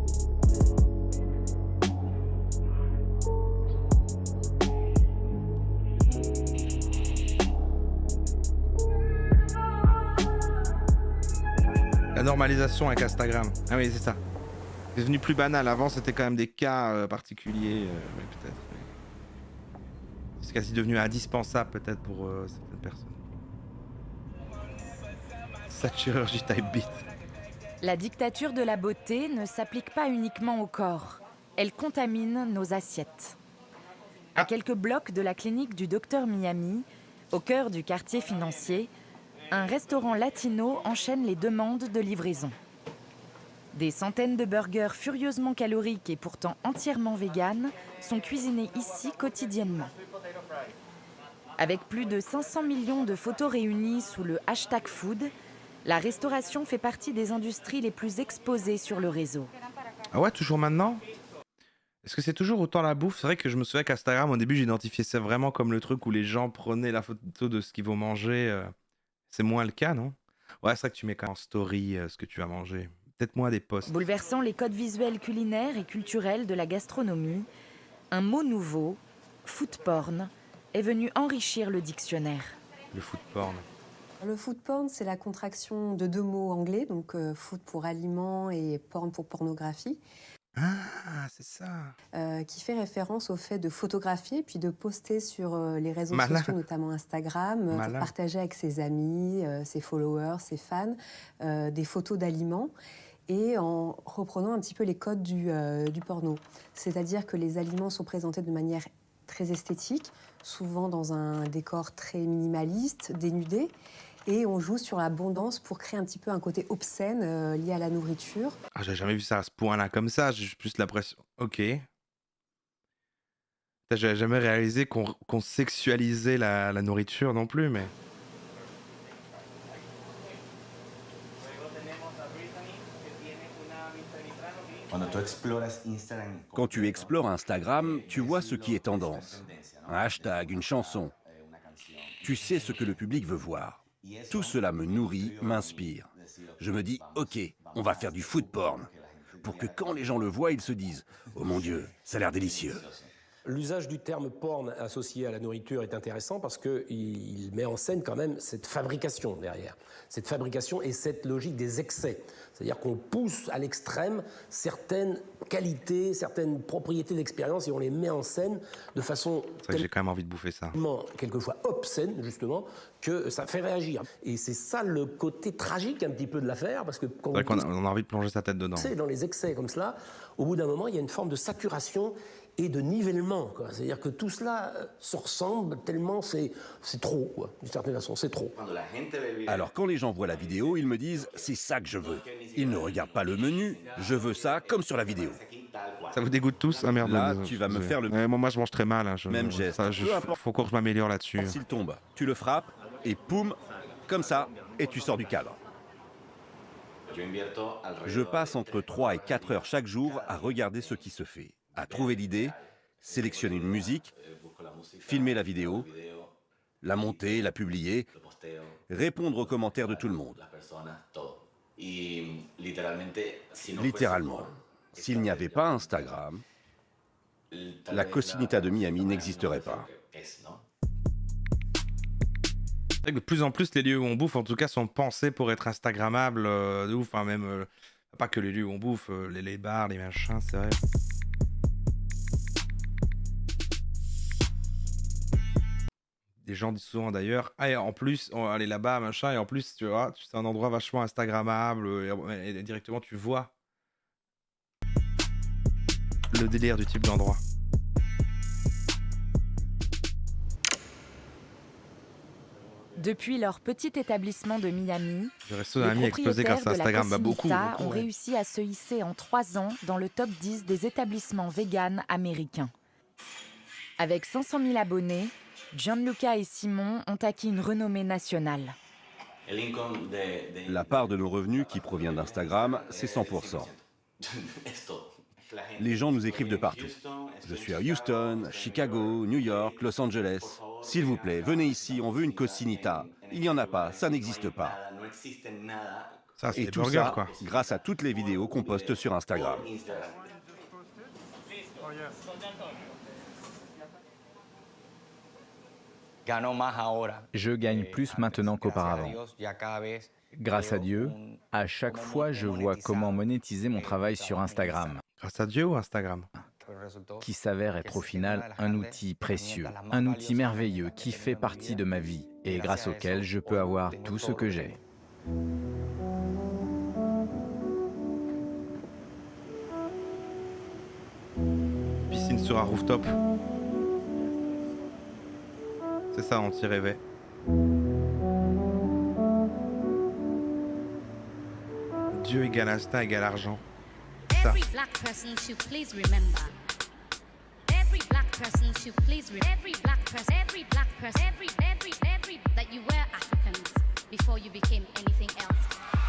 La normalisation avec Instagram. Ah oui, c'est ça. C'est devenu plus banal. Avant, c'était quand même des cas euh, particuliers. Euh, mais peut-être. Mais... c'est quasi devenu indispensable, peut-être, pour euh, certaines personnes. Cette chirurgie type beat. La dictature de la beauté ne s'applique pas uniquement au corps. Elle contamine nos assiettes. À quelques blocs de la clinique du docteur Miami, au cœur du quartier financier, un restaurant latino enchaîne les demandes de livraison. Des centaines de burgers furieusement caloriques et pourtant entièrement véganes sont cuisinés ici quotidiennement. Avec plus de cinq cents millions de photos réunies sous le hashtag food, la restauration fait partie des industries les plus exposées sur le réseau. Ah ouais, toujours maintenant? Est-ce que c'est toujours autant la bouffe? C'est vrai que je me souviens qu'Instagram, au début, j'identifiais ça vraiment comme le truc où les gens prenaient la photo de ce qu'ils vont manger. euh... C'est moins le cas, non? Ouais, c'est vrai que tu mets quand même en story euh, ce que tu vas manger. Peut-être moins des posts. Bouleversant les codes visuels culinaires et culturels de la gastronomie, un mot nouveau, food porn, est venu enrichir le dictionnaire. Le food porn. Le food porn, c'est la contraction de deux mots anglais, donc euh, food pour aliment et porn pour pornographie. Ah, c'est ça. Euh, qui fait référence au fait de photographier puis de poster sur euh, les réseaux Malin. sociaux, notamment Instagram, euh, pour partager avec ses amis, euh, ses followers, ses fans, euh, des photos d'aliments et en reprenant un petit peu les codes du, euh, du porno. C'est-à-dire que les aliments sont présentés de manière très esthétique, souvent dans un décor très minimaliste, dénudé. Et on joue sur l'abondance pour créer un petit peu un côté obscène euh, lié à la nourriture. Ah, j'ai jamais vu ça à ce point-là comme ça. J'ai plus l'impression. Ok. J'avais jamais réalisé qu'on qu'on sexualisait la, la nourriture non plus, mais. Quand tu explores Instagram, tu vois ce qui est tendance. Un hashtag, une chanson. Tu sais ce que le public veut voir. Tout cela me nourrit, m'inspire. Je me dis, ok, on va faire du food porn. Pour que quand les gens le voient, ils se disent, oh mon Dieu, ça a l'air délicieux. L'usage du terme porn associé à la nourriture est intéressant parce qu'il met en scène quand même cette fabrication derrière. Cette fabrication et cette logique des excès. C'est-à-dire qu'on pousse à l'extrême certaines qualités, certaines propriétés d'expérience et on les met en scène de façon... C'est vrai que j'ai quand même envie de bouffer ça. Quelquefois obscène, justement, que ça fait réagir. Et c'est ça le côté tragique un petit peu de l'affaire parce que... C'est vrai qu'on a, on a envie de plonger sa tête dedans. C'est dans les excès comme cela, au bout d'un moment, il y a une forme de saturation et de nivellement. C'est-à-dire que tout cela se ressemble tellement c'est trop, quoi, d'une certaine façon, c'est trop. Alors quand les gens voient la vidéo, ils me disent « c'est ça que je veux ». Ils ne regardent pas le menu, je veux ça comme sur la vidéo. Ça vous dégoûte tous? Ah merde. Là, tu vas me faire le... Ouais, moi, moi, je mange très mal. Hein, je... Même geste. Ça, je... Faut encore que je m'améliore là-dessus. S'il tombe, tu le frappes et poum, comme ça, et tu sors du cadre. Je passe entre trois et quatre heures chaque jour à regarder ce qui se fait, à trouver l'idée, sélectionner une musique, filmer la vidéo, la monter, la publier, répondre aux commentaires de tout le monde. Littéralement, s'il n'y avait pas Instagram, la Cocinita de Miami n'existerait pas. De plus en plus, les lieux où on bouffe, en tout cas, sont pensés pour être instagrammables euh, de ouf. Enfin, même, euh, pas que les lieux où on bouffe, euh, les, les bars, les machins, c'est vrai. Les gens disent souvent d'ailleurs, ah, et en plus, on va aller là-bas, machin, et en plus, tu vois, c'est un endroit vachement instagrammable, et, et directement, tu vois le délire du type d'endroit. Depuis leur petit établissement de Miami, le resto d'un ami a explosé grâce à Instagram. Bah, beaucoup, beaucoup, ont ouais. réussi à se hisser en trois ans dans le top dix des établissements véganes américains. Avec cinq cent mille abonnés, Gianluca et Simon ont acquis une renommée nationale. La part de nos revenus qui provient d'Instagram, c'est cent pour cent. Les gens nous écrivent de partout. Je suis à Houston, Chicago, New York, Los Angeles. S'il vous plaît, venez ici, on veut une cocinita. Il n'y en a pas, ça n'existe pas. Ça, Et tout burgers, ça, quoi. grâce à toutes les vidéos qu'on poste sur Instagram. Je gagne plus maintenant qu'auparavant. Grâce à Dieu, à chaque fois, je vois comment monétiser mon travail sur Instagram. Grâce à Dieu ou Instagram? Qui s'avère être au final un outil précieux, un outil merveilleux qui fait partie de ma vie et grâce auquel je peux avoir tout ce que j'ai. Piscine sur un rooftop. C'est ça, on t'y rêvait. Dieu égale instinct égale argent. Ça. Every black person should please remember. Every black person should please remember. Every black person, every black person, every, every, every, that you were Africans before you became anything else.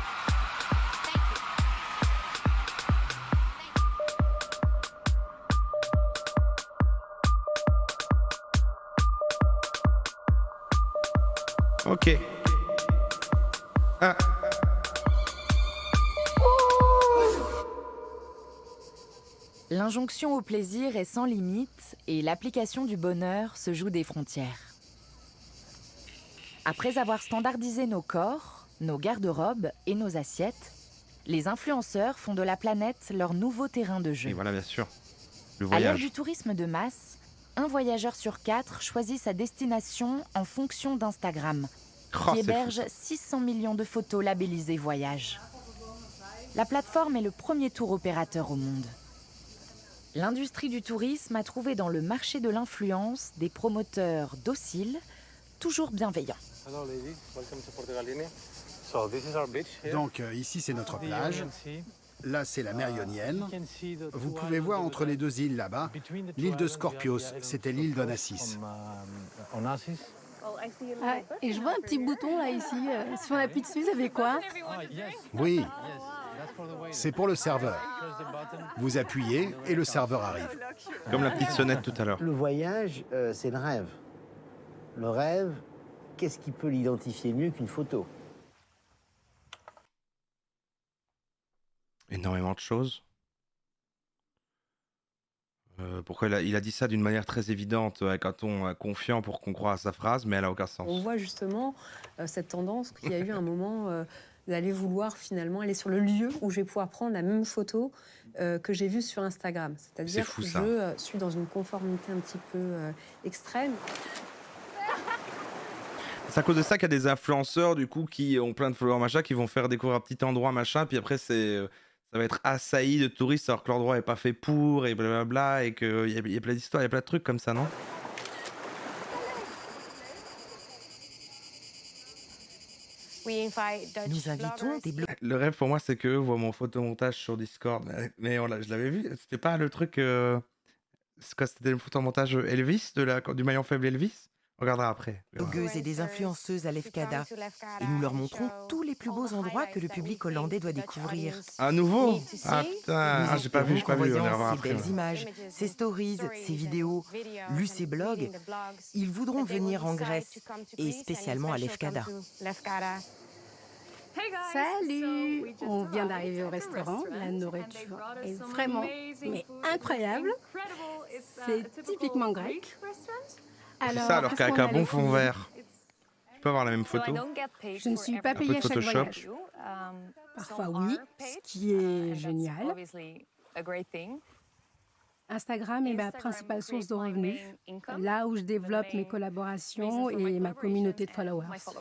Ok. Ah. L'injonction au plaisir est sans limite et l'application du bonheur se joue des frontières. Après avoir standardisé nos corps, nos garde-robes et nos assiettes, les influenceurs font de la planète leur nouveau terrain de jeu. Et voilà, bien sûr. Le À l'ère voyage. du tourisme de masse, un voyageur sur quatre choisit sa destination en fonction d'Instagram, Oh, qui c'est héberge six cents millions de photos labellisées voyage. La plateforme est le premier tour opérateur au monde. L'industrie du tourisme a trouvé dans le marché de l'influence des promoteurs dociles, toujours bienveillants. Donc euh, ici c'est notre plage, là c'est la mer Ionienne. Vous pouvez voir entre les deux îles là-bas, l'île de Scorpios, c'était l'île d'Onassis. Ah, et je vois un petit bouton là ici, euh, si on appuie dessus ça fait quoi? Oui, c'est pour le serveur. Vous appuyez et le serveur arrive. Comme la petite sonnette tout à l'heure. Le voyage, euh, c'est le rêve. Le rêve, qu'est-ce qui peut l'identifier mieux qu'une photo? Énormément de choses. Euh, pourquoi il a, il a dit ça d'une manière très évidente, avec un ton euh, confiant pour qu'on croie à sa phrase, mais elle a aucun sens. On voit justement euh, cette tendance qu'il y a eu un moment euh, d'aller vouloir finalement aller sur le lieu où je vais pouvoir prendre la même photo euh, que j'ai vue sur Instagram. C'est-à-dire fou, que ça. je euh, suis dans une conformité un petit peu euh, extrême. C'est à cause de ça qu'il y a des influenceurs du coup qui ont plein de followers machin, qui vont faire découvrir un petit endroit machin, puis après c'est euh, ça va être assailli de touristes alors que l'endroit n'est pas fait pour et blablabla et qu'il y, a- y a plein d'histoires, il y a plein de trucs comme ça, non? Nous invitons des blogueurs. Le rêve pour moi c'est qu'eux voient mon photomontage sur Discord, mais, mais on l'a- je l'avais vu, c'était pas le truc... Euh... c'est quoi, c'était le photomontage Elvis, de la... du maillon faible Elvis? On regardera après. Blogueuses et des influenceuses à Lefkada. Et nous leur montrons tous les plus beaux endroits que le public hollandais doit découvrir. À nouveau? Ah putain, Nous ah, j'ai pas vu, j'ai pas vu, on ira voir ces après. belles ouais. images, ces stories, ces vidéos, lus ces blogs, ils voudront venir en Grèce et spécialement à Lefkada. Salut! On vient d'arriver au restaurant. La nourriture est vraiment mais incroyable. C'est typiquement grec. C'est ça, alors qu'est-ce qu'avec qu'on un a bon les fond filles vert. Tu peux avoir la même photo? Je ne suis pas Un peu payée de à chaque Photoshop. voyage. Parfois oui, ce qui est génial. Instagram est ma principale source de revenus, là où je développe mes collaborations et ma communauté de followers.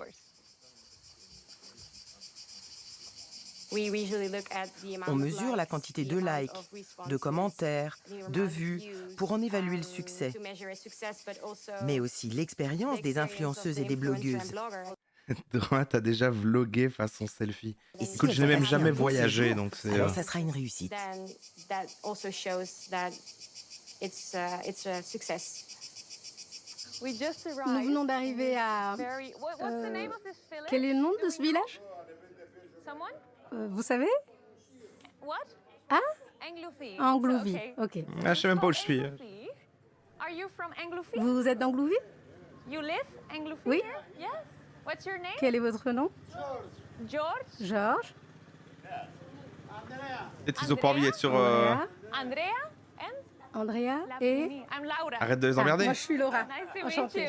On mesure la quantité de likes, de commentaires, de vues pour en évaluer le succès, mais aussi l'expérience des influenceuses et des blogueuses. Dora, t'as déjà vlogué façon selfie. Et si Écoute, elles je n'ai ont même passé jamais un bon voyagé, séjour, donc c'est... alors euh, ça sera une réussite. Nous venons d'arriver à... Euh, quel est le nom de ce village? euh, Vous savez? Ah, Anglouvie, ok. Ah, je sais même pas où je suis. Vous êtes d'Anglouvie? Oui. Quel est votre nom? Georges. Peut-être qu'ils ont pas envie d'être sur... Euh... Andrea et... Arrête de les emmerder. Ah, moi, je suis Laura. Enchantée.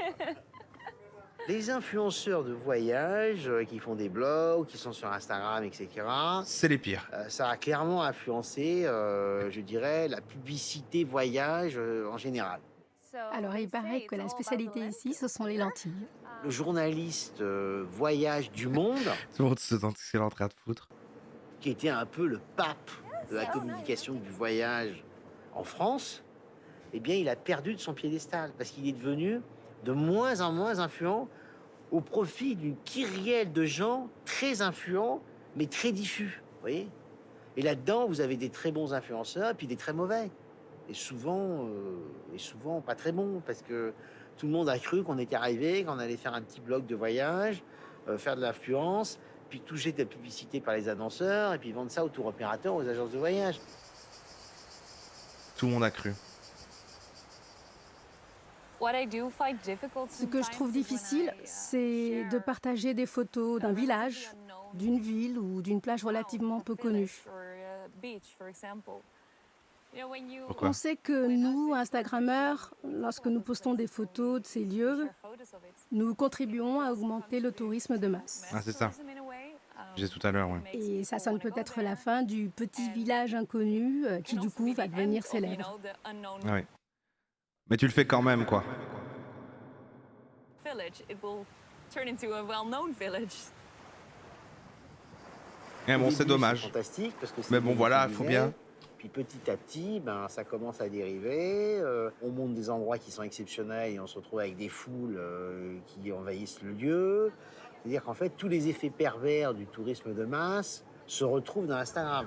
Les influenceurs de voyage euh, qui font des blogs, qui sont sur Instagram, et cetera. C'est les pires. Euh, ça a clairement influencé, euh, je dirais, la publicité voyage euh, en général. Alors, il paraît que la spécialité ici, ce sont les lentilles. Le journaliste euh, voyage du monde, tout le monde se sent qu'il est en train de foutre, qui était un peu le pape de la communication du voyage en France, eh bien, il a perdu de son piédestal parce qu'il est devenu de moins en moins influent au profit d'une kyrielle de gens très influents, mais très diffus, vous voyez. Et là-dedans, vous avez des très bons influenceurs et puis des très mauvais. Et souvent, euh, et souvent pas très bons, parce que tout le monde a cru qu'on était arrivé, qu'on allait faire un petit blog de voyage, euh, faire de l'influence, puis toucher de la publicité par les annonceurs, et puis vendre ça aux tour opérateurs, aux agences de voyage. Tout le monde a cru. Ce que je trouve difficile, c'est de partager des photos d'un village, d'une ville ou d'une plage relativement peu connue. Pourquoi? On sait que nous, Instagrammeurs, lorsque nous postons des photos de ces lieux, nous contribuons à augmenter le tourisme de masse. Ah, c'est ça. J'ai tout à l'heure, oui. Et ça sonne peut-être la fin du petit village inconnu euh, qui, du coup, va devenir célèbre. Ah oui. Mais tu le fais quand même, quoi. Eh bon, c'est dommage. Fantastique parce que mais bon, voilà, il faut bien. Puis petit à petit, ben, ça commence à dériver. Euh, on monte des endroits qui sont exceptionnels et on se retrouve avec des foules euh, qui envahissent le lieu. C'est-à-dire qu'en fait, tous les effets pervers du tourisme de masse se retrouvent dans Instagram.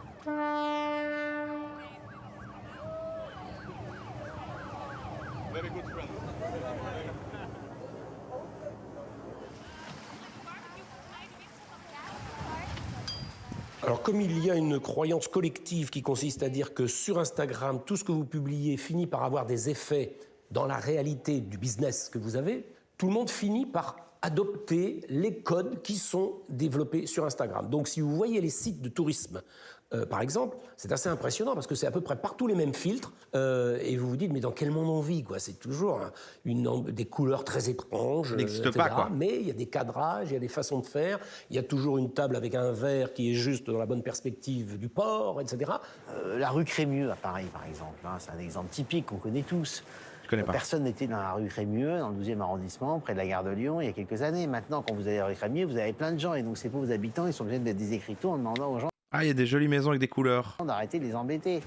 Alors, comme il y a une croyance collective qui consiste à dire que sur Instagram, tout ce que vous publiez finit par avoir des effets dans la réalité du business que vous avez, tout le monde finit par adopter les codes qui sont développés sur Instagram. Donc, si vous voyez les sites de tourisme, euh, par exemple, c'est assez impressionnant parce que c'est à peu près partout les mêmes filtres euh, et vous vous dites, mais dans quel monde on vit, quoi? C'est toujours hein, une, des couleurs très étranges, il n'existe pas, quoi. Mais il y a des cadrages, il y a des façons de faire, il y a toujours une table avec un verre qui est juste dans la bonne perspective du port, et cetera. Euh, la rue Crémieux à Paris, par exemple, hein, c'est un exemple typique qu'on connaît tous. Je connais pas. Personne n'était dans la rue Crémieux, dans le douzième arrondissement, près de la gare de Lyon, il y a quelques années. Maintenant, quand vous allez à la rue Crémieux, vous avez plein de gens. Et donc, ces pauvres habitants, ils sont obligés de mettre des écriteaux en demandant aux gens... Ah, il y a des jolies maisons avec des couleurs. ...d'arrêter de les embêter.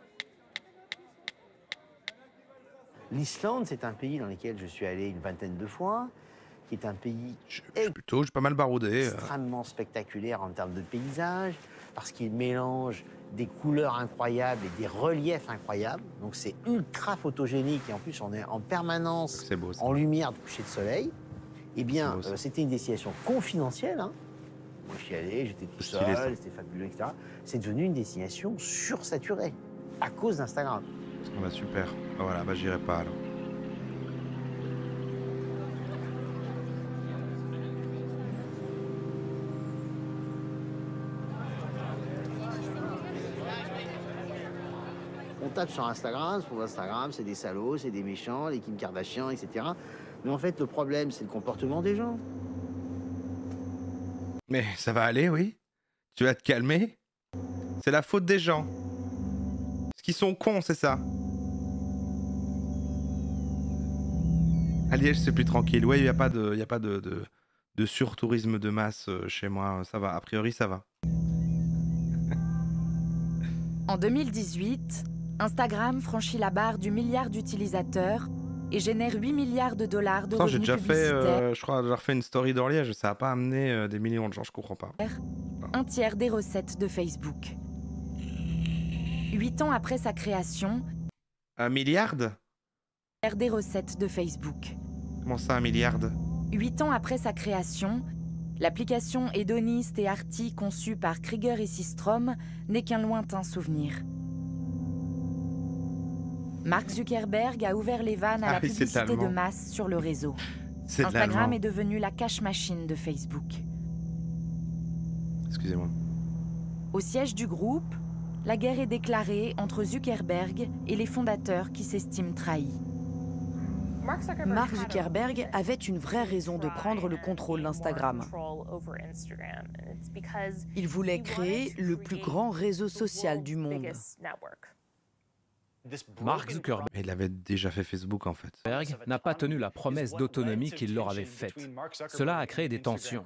L'Islande, c'est un pays dans lequel je suis allé une vingtaine de fois, qui est un pays... Je, je suis plutôt, j'ai pas mal baroudé. ...extrêmement spectaculaire en termes de paysage, parce qu'il mélange des couleurs incroyables et des reliefs incroyables. Donc c'est ultra photogénique et en plus on est en permanence beau, en lumière de coucher de soleil. Eh bien, euh, c'était une destination confidentielle. Hein. Moi je suis allé, j'étais tout seul, c'était fabuleux, et cetera. C'est devenu une destination sursaturée à cause d'Instagram. Ah bah super. Ah voilà, bah j'irai pas alors. On tape sur Instagram, pour Instagram, c'est des salauds, c'est des méchants, les Kim Kardashian, et cetera. Mais en fait, le problème, c'est le comportement des gens. Mais ça va aller, oui. Tu vas te calmer. C'est la faute des gens. Parce qu'ils sont cons, c'est ça. À Liège, c'est plus tranquille. Ouais, il n'y a pas de, y a pas de, de, de surtourisme de masse chez moi. Ça va, a priori, ça va. En deux mille dix-huit, Instagram franchit la barre du milliard d'utilisateurs et génère huit milliards de dollars de revenus publicitaires. J'ai déjà fait, euh, je crois, j'ai refait une story dans Liège, ça n'a pas amené euh, des millions de gens, je comprends pas. Un tiers des recettes de Facebook. Huit ans après sa création... Un milliard? des recettes de Facebook. Comment ça, un milliard? Huit ans après sa création, l'application hédoniste et arty conçue par Krieger et Systrom n'est qu'un lointain souvenir. Mark Zuckerberg a ouvert les vannes à Ah la oui, c'est publicité de l'allemand. masse sur le réseau. C'est de Instagram l'allemand. est devenu la cash machine de Facebook. Excusez-moi. Au siège du groupe, la guerre est déclarée entre Zuckerberg et les fondateurs qui s'estiment trahis. Mark Zuckerberg avait une vraie raison de prendre le contrôle d'Instagram. Il voulait créer le plus grand réseau social du monde. Mark Zuckerberg Il avait déjà fait Facebook en fait. n'a pas tenu la promesse d'autonomie qu'il leur avait faite. Cela a créé des tensions.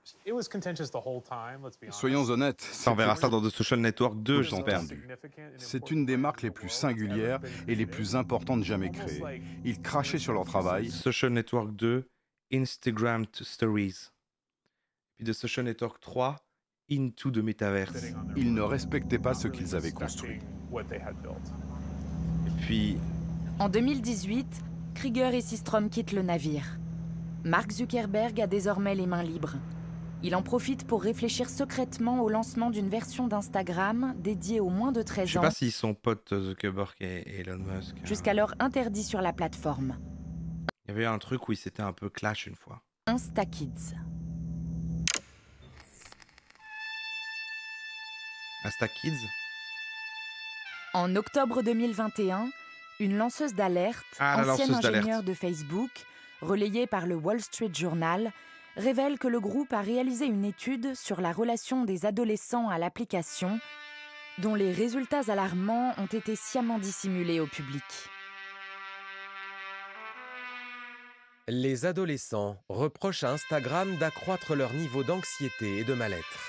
Soyons honnêtes. Ça, on verra ça dans The Social Network deux, j'espère. C'est une des marques les plus singulières et les plus importantes jamais créées. Ils crachaient sur leur travail. Social Network deux, Instagram Stories. Puis The Social Network trois, Into the Metaverse. Ils ne respectaient pas ce qu'ils avaient construit. Puis, En deux mille dix-huit, Krieger et Systrom quittent le navire. Mark Zuckerberg a désormais les mains libres. Il en profite pour réfléchir secrètement au lancement d'une version d'Instagram dédiée aux moins de je treize sais ans, pas s'ils sont potes Zuckerberg et et Elon Musk. jusqu'alors interdit sur la plateforme. Il y avait un truc où ils s'étaient un peu clash une fois. InstaKids. InstaKids. En octobre deux mille vingt et un, une lanceuse d'alerte, Ah, la ancienne lanceuse d'alerte. ingénieure de Facebook, relayée par le Wall Street Journal, révèle que le groupe a réalisé une étude sur la relation des adolescents à l'application, dont les résultats alarmants ont été sciemment dissimulés au public. Les adolescents reprochent à Instagram d'accroître leur niveau d'anxiété et de mal-être.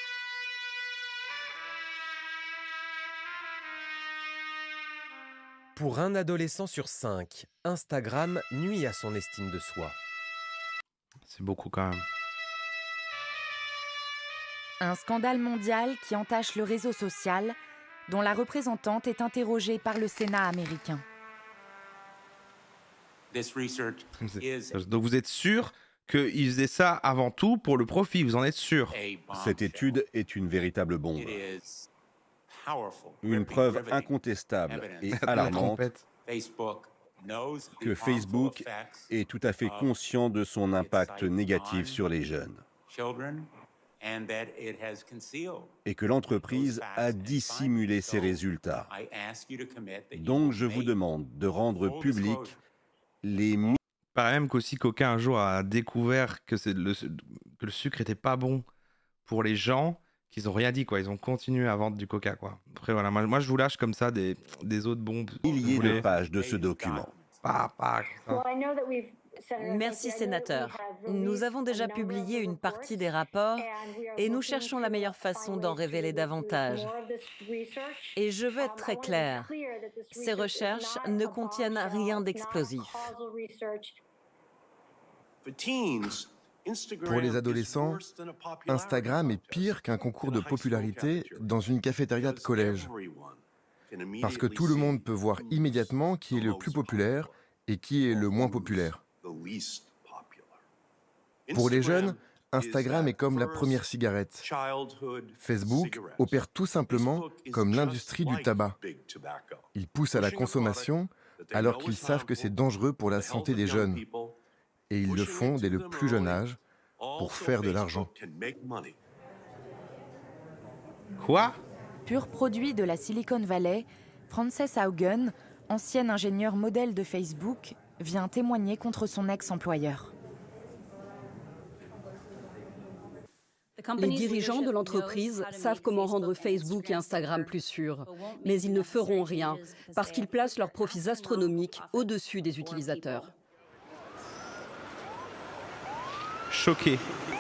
Pour un adolescent sur cinq, Instagram nuit à son estime de soi. C'est beaucoup quand même. Un scandale mondial qui entache le réseau social, dont la représentante est interrogée par le Sénat américain. Donc vous êtes sûr qu'ils faisaient ça avant tout pour le profit, vous en êtes sûr? Cette étude est une véritable bombe. Une preuve incontestable et La alarmante trompette. que Facebook est tout à fait conscient de son impact négatif sur les jeunes et que l'entreprise a dissimulé ses résultats. Donc je vous demande de rendre public les... Paraît même qu'aussi qu'aucun un jour a découvert que, c'est le, que le sucre était pas bon pour les gens, qu'ils ont rien dit quoi, ils ont continué à vendre du coca quoi. Après voilà, moi, moi je vous lâche comme ça des, des autres bombes. milliers de pages de ce document. Pas, pas, comme ça. Merci sénateur. Nous avons déjà publié une partie des rapports et nous cherchons la meilleure façon d'en révéler davantage. Et je veux être très clair, ces recherches ne contiennent rien d'explosif. Pour les adolescents, Instagram est pire qu'un concours de popularité dans une cafétéria de collège. Parce que tout le monde peut voir immédiatement qui est le plus populaire et qui est le moins populaire. Pour les jeunes, Instagram est comme la première cigarette. Facebook opère tout simplement comme l'industrie du tabac. Ils poussent à la consommation alors qu'ils savent que c'est dangereux pour la santé des jeunes. Et ils le font dès le plus jeune âge pour faire de l'argent. Quoi? Pur produit de la Silicon Valley, Frances Haugen, ancienne ingénieure modèle de Facebook, vient témoigner contre son ex-employeur. Les dirigeants de l'entreprise savent comment rendre Facebook et Instagram plus sûrs, mais ils ne feront rien parce qu'ils placent leurs profits astronomiques au-dessus des utilisateurs. Choqué.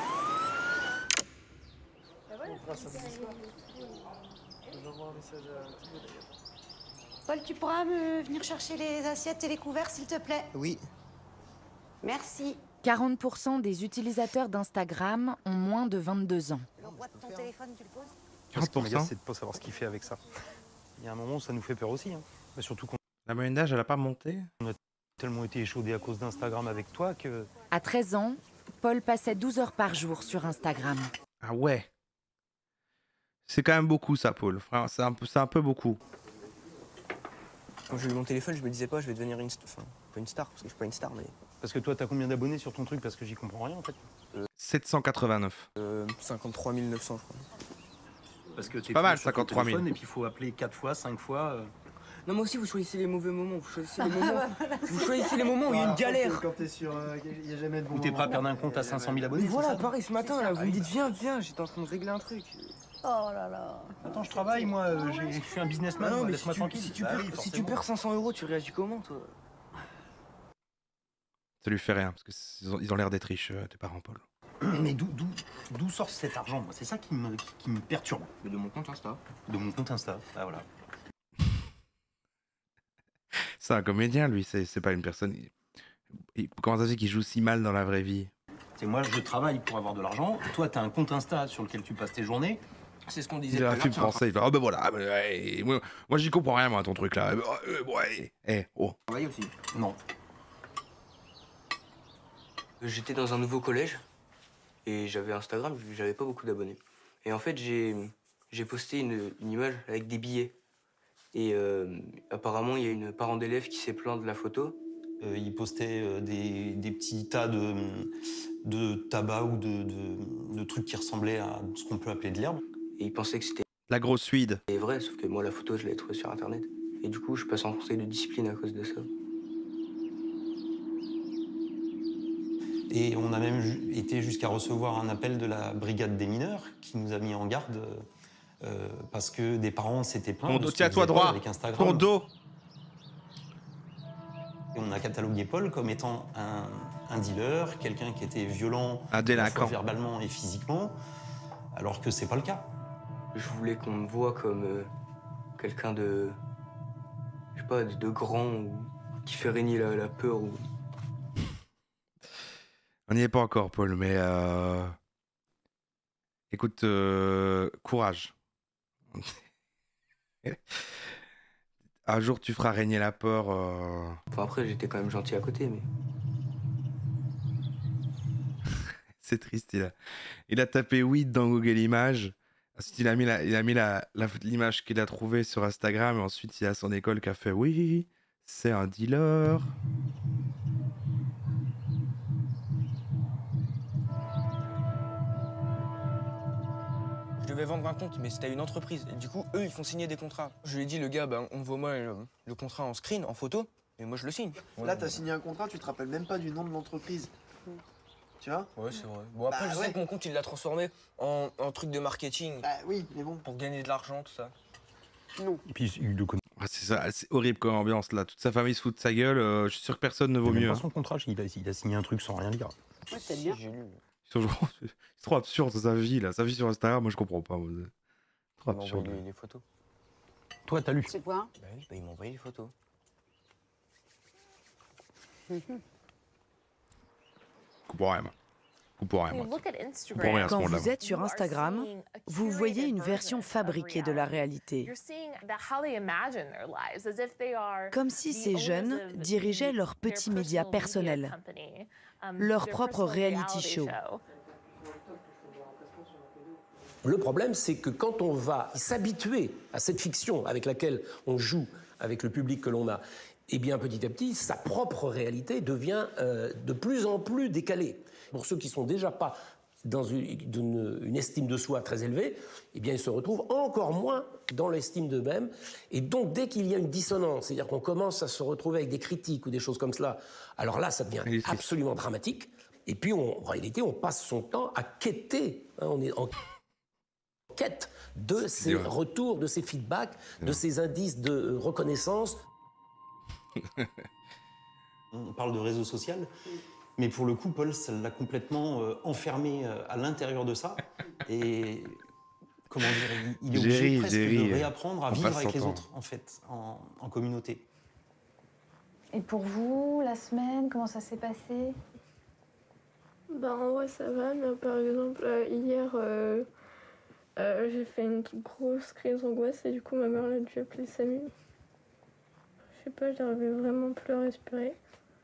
Paul, tu pourras me venir chercher les assiettes et les couverts, s'il te plaît? Oui. Merci. quarante pour cent des utilisateurs d'Instagram ont moins de vingt-deux ans. L'envoi de ton téléphone, tu le poses? quarante pour cent. Ce qui m'agace, c'est de ne pas savoir ce qu'il fait avec ça. Il y a un moment où ça nous fait peur aussi. Hein. Mais surtout qu'on... La moyenne d'âge, elle a pas monté? Tellement été échaudé à cause d'Instagram avec toi que... À treize ans, Paul passait douze heures par jour sur Instagram. Ah ouais. C'est quand même beaucoup ça, Paul. C'est un peu, c'est un peu beaucoup. Quand j'ai eu mon téléphone, je me disais pas, je vais devenir une, enfin, pas une star, parce que je suis pas une star, mais... Parce que toi, t'as combien d'abonnés sur ton truc? Parce que j'y comprends rien, en fait. Euh, sept cent quatre-vingt-neuf. Euh, cinquante-trois mille neuf cents, je crois. Parce que c'est pas mal, cinquante-trois mille. Et puis il faut appeler quatre fois, cinq fois... Euh... Non, mais aussi, vous choisissez les mauvais moments. Vous choisissez les moments, vous choisissez les moments où il y a une galère. Quand t'es sur... Euh, y a jamais de bon Ou t'es prêt à perdre un compte à cinq cent mille abonnés. Mais voilà, pareil, ce matin, là, vous me dites, viens, viens, j'étais en train de régler un truc. Oh là là. Attends, je travaille, moi, euh, je suis un businessman, ah non, mais laisse-moi si tranquille. Tu, si, tu bah, perds, oui, si tu perds cinq cents euros, tu réagis comment, toi? Ça lui fait rien, parce qu'ils ont, ils ont l'air d'être riches, euh, tes parents, Paul. Mais d'où, d'où, d'où sort cet argent, moi? C'est ça qui me, qui, qui me perturbe. Mais de mon compte Insta. De mon compte Insta, ah voilà. C'est un comédien, lui, c'est, c'est pas une personne... Il... Il... Comment ça se fait qu'il joue si mal dans la vraie vie? C'est moi, je travaille pour avoir de l'argent. Toi, t'as un compte Insta sur lequel tu passes tes journées. C'est ce qu'on disait. Il a un film français, il fait « Ah ben voilà, ben, ouais, moi, moi j'y comprends rien, moi, ton truc là. Euh, ouais, eh, oh. » Travailler aussi? Non. J'étais dans un nouveau collège et j'avais Instagram, j'avais pas beaucoup d'abonnés. Et en fait, j'ai, j'ai posté une, une image avec des billets. Et euh, apparemment, il y a une parent d'élève qui s'est plaint de la photo. Euh, il postait euh, des, des petits tas de, de tabac ou de, de, de trucs qui ressemblaient à ce qu'on peut appeler de l'herbe. Et il pensait que c'était... La grosse suide. C'est vrai, sauf que moi, la photo, je l'avais trouvée sur Internet. Et du coup, je passe en conseil de discipline à cause de ça. Et on a même ju- été jusqu'à recevoir un appel de la brigade des mineurs qui nous a mis en garde euh, parce que des parents s'étaient plaints. Ton dos, tiens-toi droit. Avec Instagram. Ton dos. Et on a catalogué Paul comme étant un, un dealer, quelqu'un qui était violent, un délinquant, verbalement et physiquement, alors que c'est pas le cas. Je voulais qu'on me voie comme euh, quelqu'un de, je sais pas, de, de grand ou qui fait régner la, la peur ou. On n'y est pas encore, Paul, mais euh... écoute, euh... courage. Un jour, tu feras régner la peur. Euh... Enfin, après, j'étais quand même gentil à côté, mais. C'est triste, il a, il a tapé weed dans Google Images. Ensuite, il a mis la, il a mis la, la, l'image qu'il a trouvée sur Instagram, et ensuite, il y a son école qui a fait oui, c'est un dealer. Je devais vendre un compte, mais c'était à une entreprise. Et du coup, eux, ils font signer des contrats. Je lui ai dit, le gars, bah, on voit moi le, le contrat en screen, en photo, et moi, je le signe. Là, t'as signé un contrat, tu te rappelles même pas du nom de l'entreprise. Mm. Tu vois? Ouais, c'est vrai. Bon, après, bah, je ouais. sais que mon compte, il l'a transformé en, en truc de marketing. Bah oui, mais bon. Pour gagner de l'argent, tout ça. Non. Et puis, il le connaît. Ah, c'est ça, c'est horrible comme ambiance là. Toute sa famille se fout de sa gueule. Euh, je suis sûr que personne ne vaut mieux. Pas son contrat, il a, il a signé un truc sans rien lire. Ouais, c'est bien. J'ai lu. C'est trop absurde sa vie là. Sa vie sur Instagram, moi je comprends pas. Moi. Trop Il m'a absurde. envoyé les, les photos. Toi, t'as lu? C'est quoi? Bah oui, bah, il m'a envoyé les photos. Je comprends rien. Je comprends rien. Moi. Je comprends rien à ce Quand moment-là, vous moi. êtes sur Instagram, vous voyez une version fabriquée de la réalité. Comme si ces jeunes dirigeaient leur petit média personnel, leur propre reality show. Le problème, c'est que quand on va s'habituer à cette fiction avec laquelle on joue avec le public que l'on a, eh bien, petit à petit, sa propre réalité devient euh, de plus en plus décalée. Pour ceux qui ne sont déjà pas dans une, une, une estime de soi très élevée, eh bien, ils se retrouvent encore moins dans l'estime d'eux-mêmes. Et donc, dès qu'il y a une dissonance, c'est-à-dire qu'on commence à se retrouver avec des critiques ou des choses comme cela, alors là, ça devient absolument dramatique. Et puis, on, en réalité, on passe son temps à quêter. Hein, on est en quête de ces retours, de ces feedbacks, de ces indices de reconnaissance. On parle de réseau social, mais pour le coup, Paul, ça l'a complètement euh, enfermé euh, à l'intérieur de ça. Et comment dire, il, il est obligé ri, presque ri, de réapprendre à on vivre passe avec son les temps. autres, en fait, en, en communauté. Et pour vous, la semaine, comment ça s'est passé? Bah en vrai ça va, mais par exemple euh, hier euh, euh, j'ai fait une grosse crise d'angoisse et du coup ma mère elle a dû appeler Samu. Je sais pas, j'arrivais vraiment plus à respirer.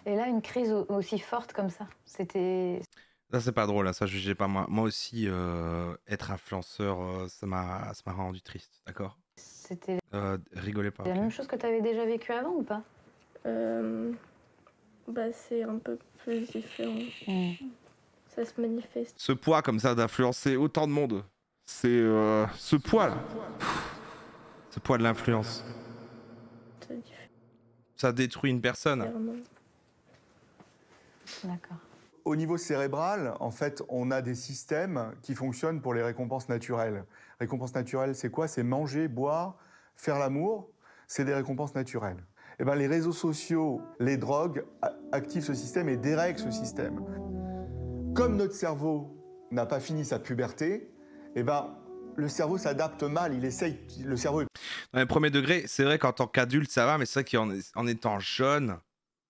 Et là, une crise aussi forte comme ça, c'était... Ça, c'est pas drôle, hein, ça, jugez pas moi. Moi aussi, euh, être influenceur, euh, ça m'a ça m'a rendu triste, d'accord? C'était euh, Rigolez pas. la Okay. même chose que tu avais déjà vécu avant ou pas? euh, bah, c'est un peu plus différent. Mmh. Ça se manifeste. Ce poids comme ça d'influencer autant de monde, c'est euh, ce poids là. Ce poids de l'influence. Ça détruit une personne. D'accord. Au niveau cérébral, en fait, on a des systèmes qui fonctionnent pour les récompenses naturelles. Récompenses naturelles, c'est quoi? C'est manger, boire, faire l'amour. C'est des récompenses naturelles. Et ben, les réseaux sociaux, les drogues activent ce système et dérèglent ce système. Comme notre cerveau n'a pas fini sa puberté, et ben, le cerveau s'adapte mal. Il essaye. Le cerveau. Est... Dans les premiers degrés, c'est vrai qu'en tant qu'adulte, ça va, mais c'est vrai qu'en en étant jeune.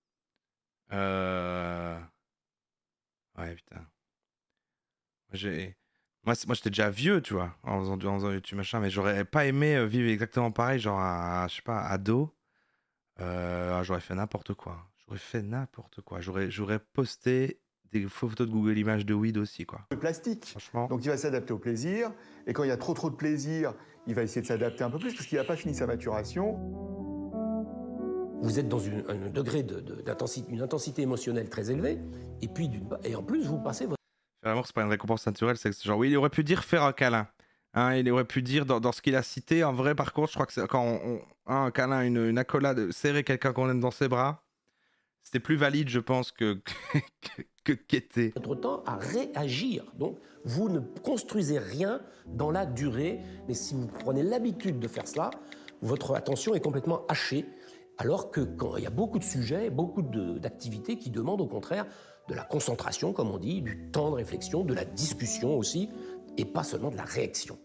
Euh... Ouais, putain. J'ai... Moi, moi j'étais déjà vieux, tu vois, en faisant, en faisant YouTube, machin, mais j'aurais pas aimé vivre exactement pareil, genre, à, je sais pas, ado. Euh, j'aurais fait n'importe quoi. J'aurais fait n'importe quoi. J'aurais, j'aurais posté des photos de Google Images de weed aussi, quoi. Le plastique. Franchement. Donc, il va s'adapter au plaisir. Et quand il y a trop, trop de plaisir, il va essayer de s'adapter un peu plus parce qu'il n'a pas fini sa maturation. Vous êtes dans une, un degré de, de, d'intensité, une intensité émotionnelle très élevée, et puis d'une, et en plus vous passez votre... Faire l'amour, c'est pas une récompense naturelle, c'est genre oui, il aurait pu dire faire un câlin, hein, il aurait pu dire dans, dans ce qu'il a cité. En vrai, par contre, je crois que c'est quand on, on hein, un câlin, une, une accolade, serrer quelqu'un qu'on aime dans ses bras, c'était plus valide, je pense, que que qu'était. Votre temps à réagir. Donc vous ne construisez rien dans la durée, mais si vous prenez l'habitude de faire cela, votre attention est complètement hachée. Alors que quand il y a beaucoup de sujets, beaucoup de, d'activités qui demandent au contraire de la concentration, comme on dit, du temps de réflexion, de la discussion aussi, et pas seulement de la réaction.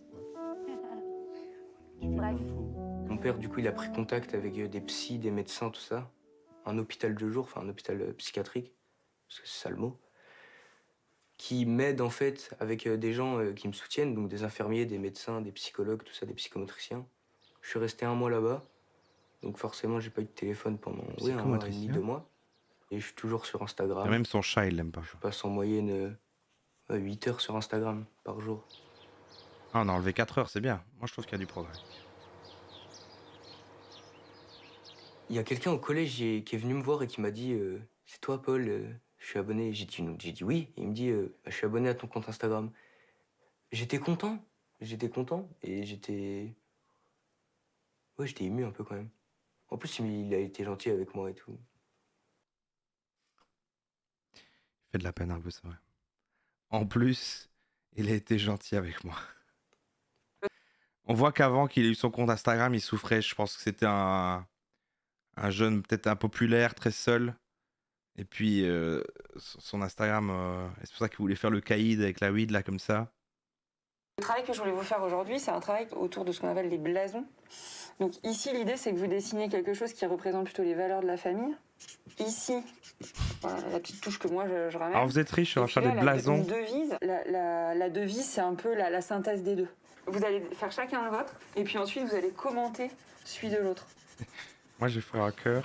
Mon père, du coup, il a pris contact avec des psys, des médecins, tout ça. Un hôpital de jour, enfin un hôpital psychiatrique, parce que c'est ça le mot, qui m'aide en fait avec des gens qui me soutiennent, donc des infirmiers, des médecins, des psychologues, tout ça, des psychomotriciens. Je suis resté un mois là-bas. Donc forcément, j'ai pas eu de téléphone pendant oui, un mois et demi, deux mois. Et je suis toujours sur Instagram. Et même son chat, il l'aime pas. Je passe en moyenne euh, huit heures sur Instagram par jour. Ah, on a enlevé quatre heures, c'est bien. Moi, je trouve qu'il y a du progrès. Il y a quelqu'un au collège qui est venu me voir et qui m'a dit euh, « C'est toi, Paul, euh, je suis abonné. » J'ai dit, j'ai dit oui. Et il me dit euh, « Je suis abonné à ton compte Instagram. » J'étais content. J'étais content. Et j'étais... Ouais, j'étais ému un peu quand même. En plus, il a été gentil avec moi et tout. Il fait de la peine un peu, c'est vrai. En plus, il a été gentil avec moi. On voit qu'avant qu'il ait eu son compte Instagram, il souffrait. Je pense que c'était un, un jeune peut-être impopulaire, très seul. Et puis, euh, son Instagram, euh, c'est pour ça qu'il voulait faire le caïd avec la weed, là, comme ça. Le travail que je voulais vous faire aujourd'hui, c'est un travail autour de ce qu'on appelle les blasons. Donc ici, l'idée, c'est que vous dessinez quelque chose qui représente plutôt les valeurs de la famille. Ici, voilà, la petite touche que moi, je, je ramène. Alors vous êtes riche sur faire des blasons. La devise, la, la, la devise, c'est un peu la, la synthèse des deux. Vous allez faire chacun le vôtre, et puis ensuite, vous allez commenter celui de l'autre. Moi, je vais faire un cœur.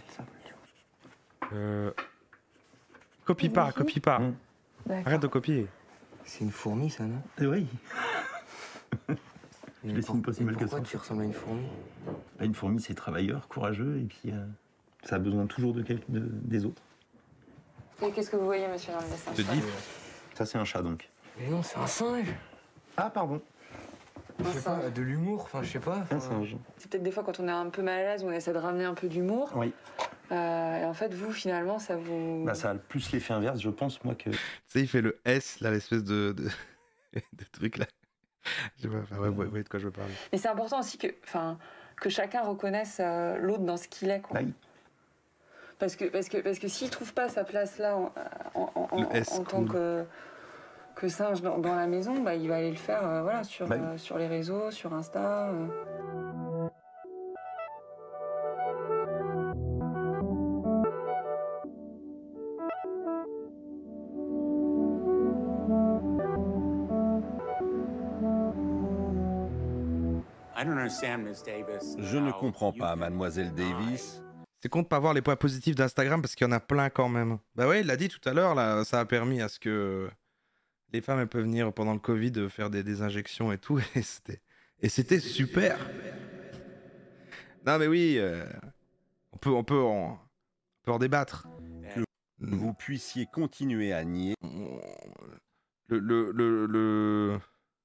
Euh... Copie pas, copie pas. Mmh. Arrête de copier. C'est une fourmi, ça, non? Eh oui. Je dessine pas si mal que ça. Pourquoi tu ressembles à une fourmi? Une fourmi, c'est travailleur, courageux, et puis euh, ça a besoin toujours de, quelque, de des autres. Et qu'est-ce que vous voyez, monsieur, dans le dessin? Je te dis. Ça, c'est un chat, donc. Mais non, c'est un singe. Ah, pardon. Je sais pas, de l'humour, enfin, je sais pas. Un singe. C'est peut-être des fois, quand on est un peu mal à l'aise, on essaie de ramener un peu d'humour. Oui. Euh, et en fait, vous, finalement, ça vous... Bah, ça a plus l'effet inverse, je pense, moi, que... Tu sais, il fait le S, là, l'espèce de, de... de truc, là. Je sais pas, enfin, ouais, ouais, ouais, de quoi je veux parler. Mais c'est important aussi que, enfin, que chacun reconnaisse euh, l'autre dans ce qu'il est, quoi. Oui. Parce que, parce que, parce que s'il trouve pas sa place là, en, en, en, en, S, en cool. tant que, que singe dans, dans la maison, bah, il va aller le faire euh, voilà, sur, bah oui. euh, sur les réseaux, sur Insta. Euh. Je ne comprends pas, mademoiselle Davis. C'est con de pas voir les points positifs d'Instagram parce qu'il y en a plein quand même. Bah ouais, il l'a dit tout à l'heure, là, ça a permis à ce que les femmes elles peuvent venir pendant le Covid faire des, des injections et tout, et c'était et c'était super. Non mais oui, euh, on peut on peut en, on peut en débattre. Que vous puissiez continuer à nier. Le le le le,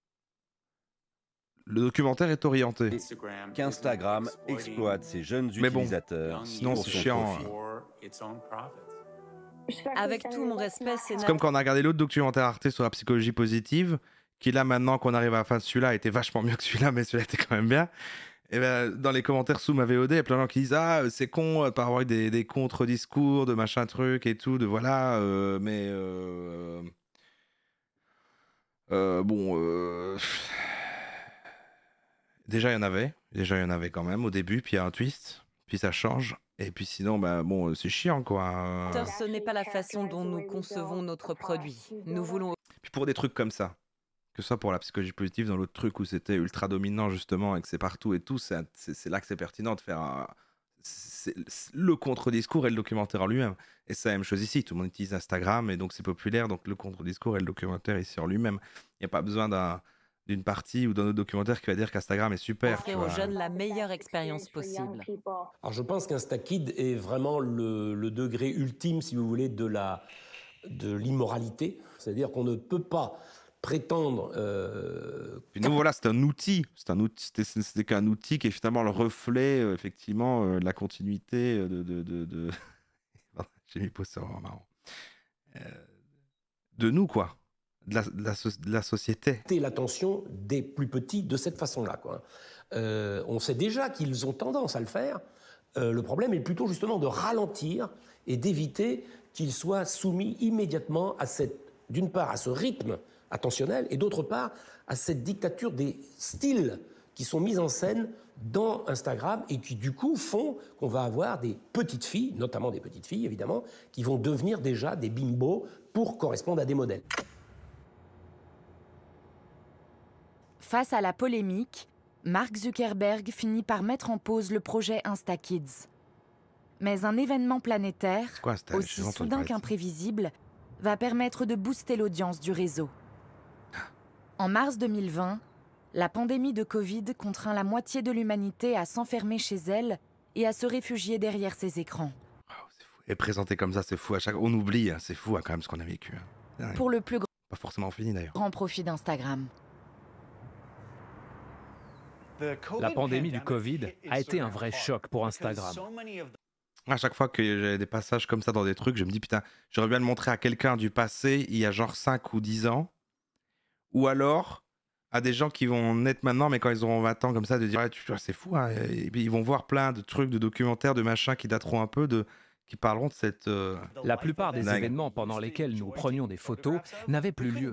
le documentaire est orienté. Qu'Instagram exploite ses jeunes Mais bon, utilisateurs. sinon pour c'est son chiant. profit. Avec tout mon respect, C'est sénateur. comme quand on a regardé l'autre documentaire Arte sur la psychologie positive, qui là maintenant qu'on arrive à la fin de celui-là était vachement mieux que celui-là, mais celui-là était quand même bien. Et ben dans les commentaires sous ma V O D, il y a plein de gens qui disent ah c'est con de pas avoir eu des, des contre-discours, de machin truc et tout, de voilà, euh, mais euh, euh, bon euh, déjà il y en avait, déjà il y en avait quand même au début, puis il y a un twist, puis ça change. Et puis sinon, bah bon, c'est chiant quoi. Ce n'est pas la façon dont nous concevons notre produit. Nous voulons... Puis pour des trucs comme ça, que ce soit pour la psychologie positive, dans l'autre truc où c'était ultra dominant justement et que c'est partout et tout, c'est là que c'est pertinent de faire un, le contre-discours et le documentaire en lui-même. Et c'est la même chose ici, tout le monde utilise Instagram et donc c'est populaire, donc le contre-discours et le documentaire ici en lui-même. Il n'y a pas besoin d'un... d'une partie ou d'un autre documentaire qui va dire qu'Instagram est super. Offrir aux jeunes la meilleure expérience possible. Alors je pense qu'InstaKid est vraiment le, le degré ultime, si vous voulez, de la de l'immoralité. C'est-à-dire qu'on ne peut pas prétendre... Euh... Puis nous, voilà, c'est un outil. C'est un outil. C'était qu'un outil qui est finalement le reflet, euh, effectivement, euh, de la continuité de... de, de, de... J'ai mis pause, c'est vraiment marrant. Euh, de nous, quoi. De la, de, la, de la société. L'attention des plus petits de cette façon-là, quoi. Euh, on sait déjà qu'ils ont tendance à le faire. Euh, le problème est plutôt justement de ralentir et d'éviter qu'ils soient soumis immédiatement à cette, d'une part, à ce rythme attentionnel et d'autre part, à cette dictature des styles qui sont mis en scène dans Instagram et qui, du coup, font qu'on va avoir des petites filles, notamment des petites filles, évidemment, qui vont devenir déjà des bimbos pour correspondre à des modèles. Face à la polémique, Mark Zuckerberg finit par mettre en pause le projet InstaKids. Mais un événement planétaire, quoi, aussi soudain qu'imprévisible, va permettre de booster l'audience du réseau. En mars deux mille vingt, la pandémie de Covid contraint la moitié de l'humanité à s'enfermer chez elle et à se réfugier derrière ses écrans. Oh, c'est fou. Et présenté comme ça, c'est fou. À chaque... On oublie, hein. C'est fou hein, quand même ce qu'on a vécu. Hein. Pour le plus grand... Pas forcément fini d'ailleurs. Grand profit d'Instagram. La pandémie du Covid a été un vrai choc pour Instagram. À chaque fois que j'ai des passages comme ça dans des trucs, je me dis putain, j'aurais bien le montrer à quelqu'un du passé il y a genre cinq ou dix ans. Ou alors à des gens qui vont naître maintenant, mais quand ils auront vingt ans comme ça, de dire ouais, tu vois, c'est fou. Hein. Et puis ils vont voir plein de trucs, de documentaires, de machins qui dateront un peu, de, qui parleront de cette... Euh... La plupart des dingue. événements pendant lesquels nous prenions des photos n'avaient plus lieu.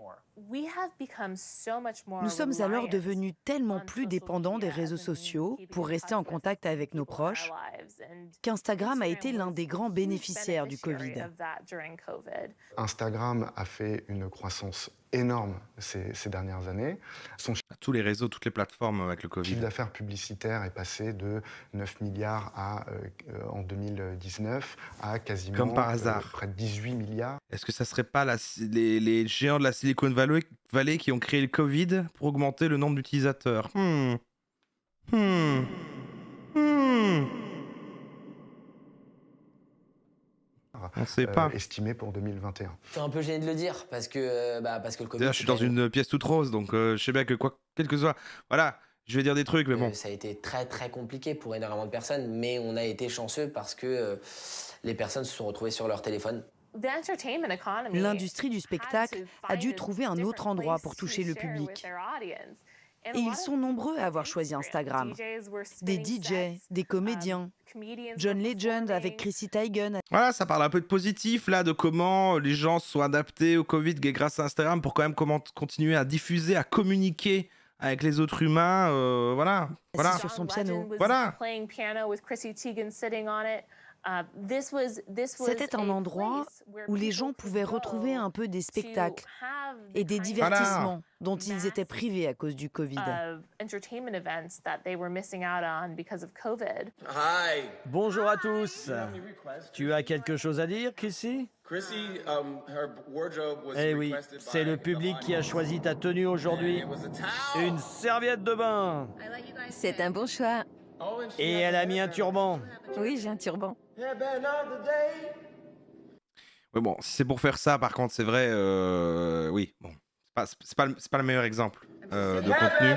Nous sommes alors devenus tellement plus dépendants des réseaux sociaux pour rester en contact avec nos proches qu'Instagram a été l'un des grands bénéficiaires du Covid. Instagram a fait une croissance énorme ces, ces dernières années. Son tous les réseaux, toutes les plateformes avec le Covid. chiffre d'affaires publicitaire est passé de neuf milliards à, euh, en deux mille dix-neuf à quasiment Comme par hasard. Euh, près de dix-huit milliards. Est-ce que ça serait pas la, les, les géants de la Silicon Valley, Valley qui ont créé le Covid pour augmenter le nombre d'utilisateurs? Hmm. Hmm. Hmm. On ne sait pas. Euh, estimé pour deux mille vingt et un. Je suis un peu gêné de le dire parce que, bah, parce que le Covid. D'ailleurs, je suis dans une pièce toute rose, donc euh, je sais bien que quoi, quel que soit, voilà, je vais dire des trucs, mais bon. Euh, ça a été très très compliqué pour énormément de personnes, mais on a été chanceux parce que euh, les personnes se sont retrouvées sur leur téléphone. L'industrie du spectacle a dû trouver un autre endroit pour toucher le public. Et ils sont nombreux à avoir choisi Instagram. Des D J, des comédiens, John Legend avec Chrissy Teigen. Voilà, ça parle un peu de positif, là, de comment les gens se sont adaptés au Covid grâce à Instagram pour quand même comment continuer à diffuser, à communiquer avec les autres humains, euh, voilà. voilà. Sur son piano. Voilà. C'était un endroit où les gens pouvaient retrouver un peu des spectacles et des divertissements dont ils étaient privés à cause du Covid. Bonjour à tous. Tu as quelque chose à dire, Chrissy? Eh oui, c'est le public qui a choisi ta tenue aujourd'hui. Une serviette de bain. C'est un bon choix. Et elle a mis un turban. Oui, j'ai un turban. Ouais, bon, si c'est pour faire ça, par contre, c'est vrai, euh, oui, bon, c'est pas, c'est pas, le- c'est pas le meilleur exemple euh, de contenu.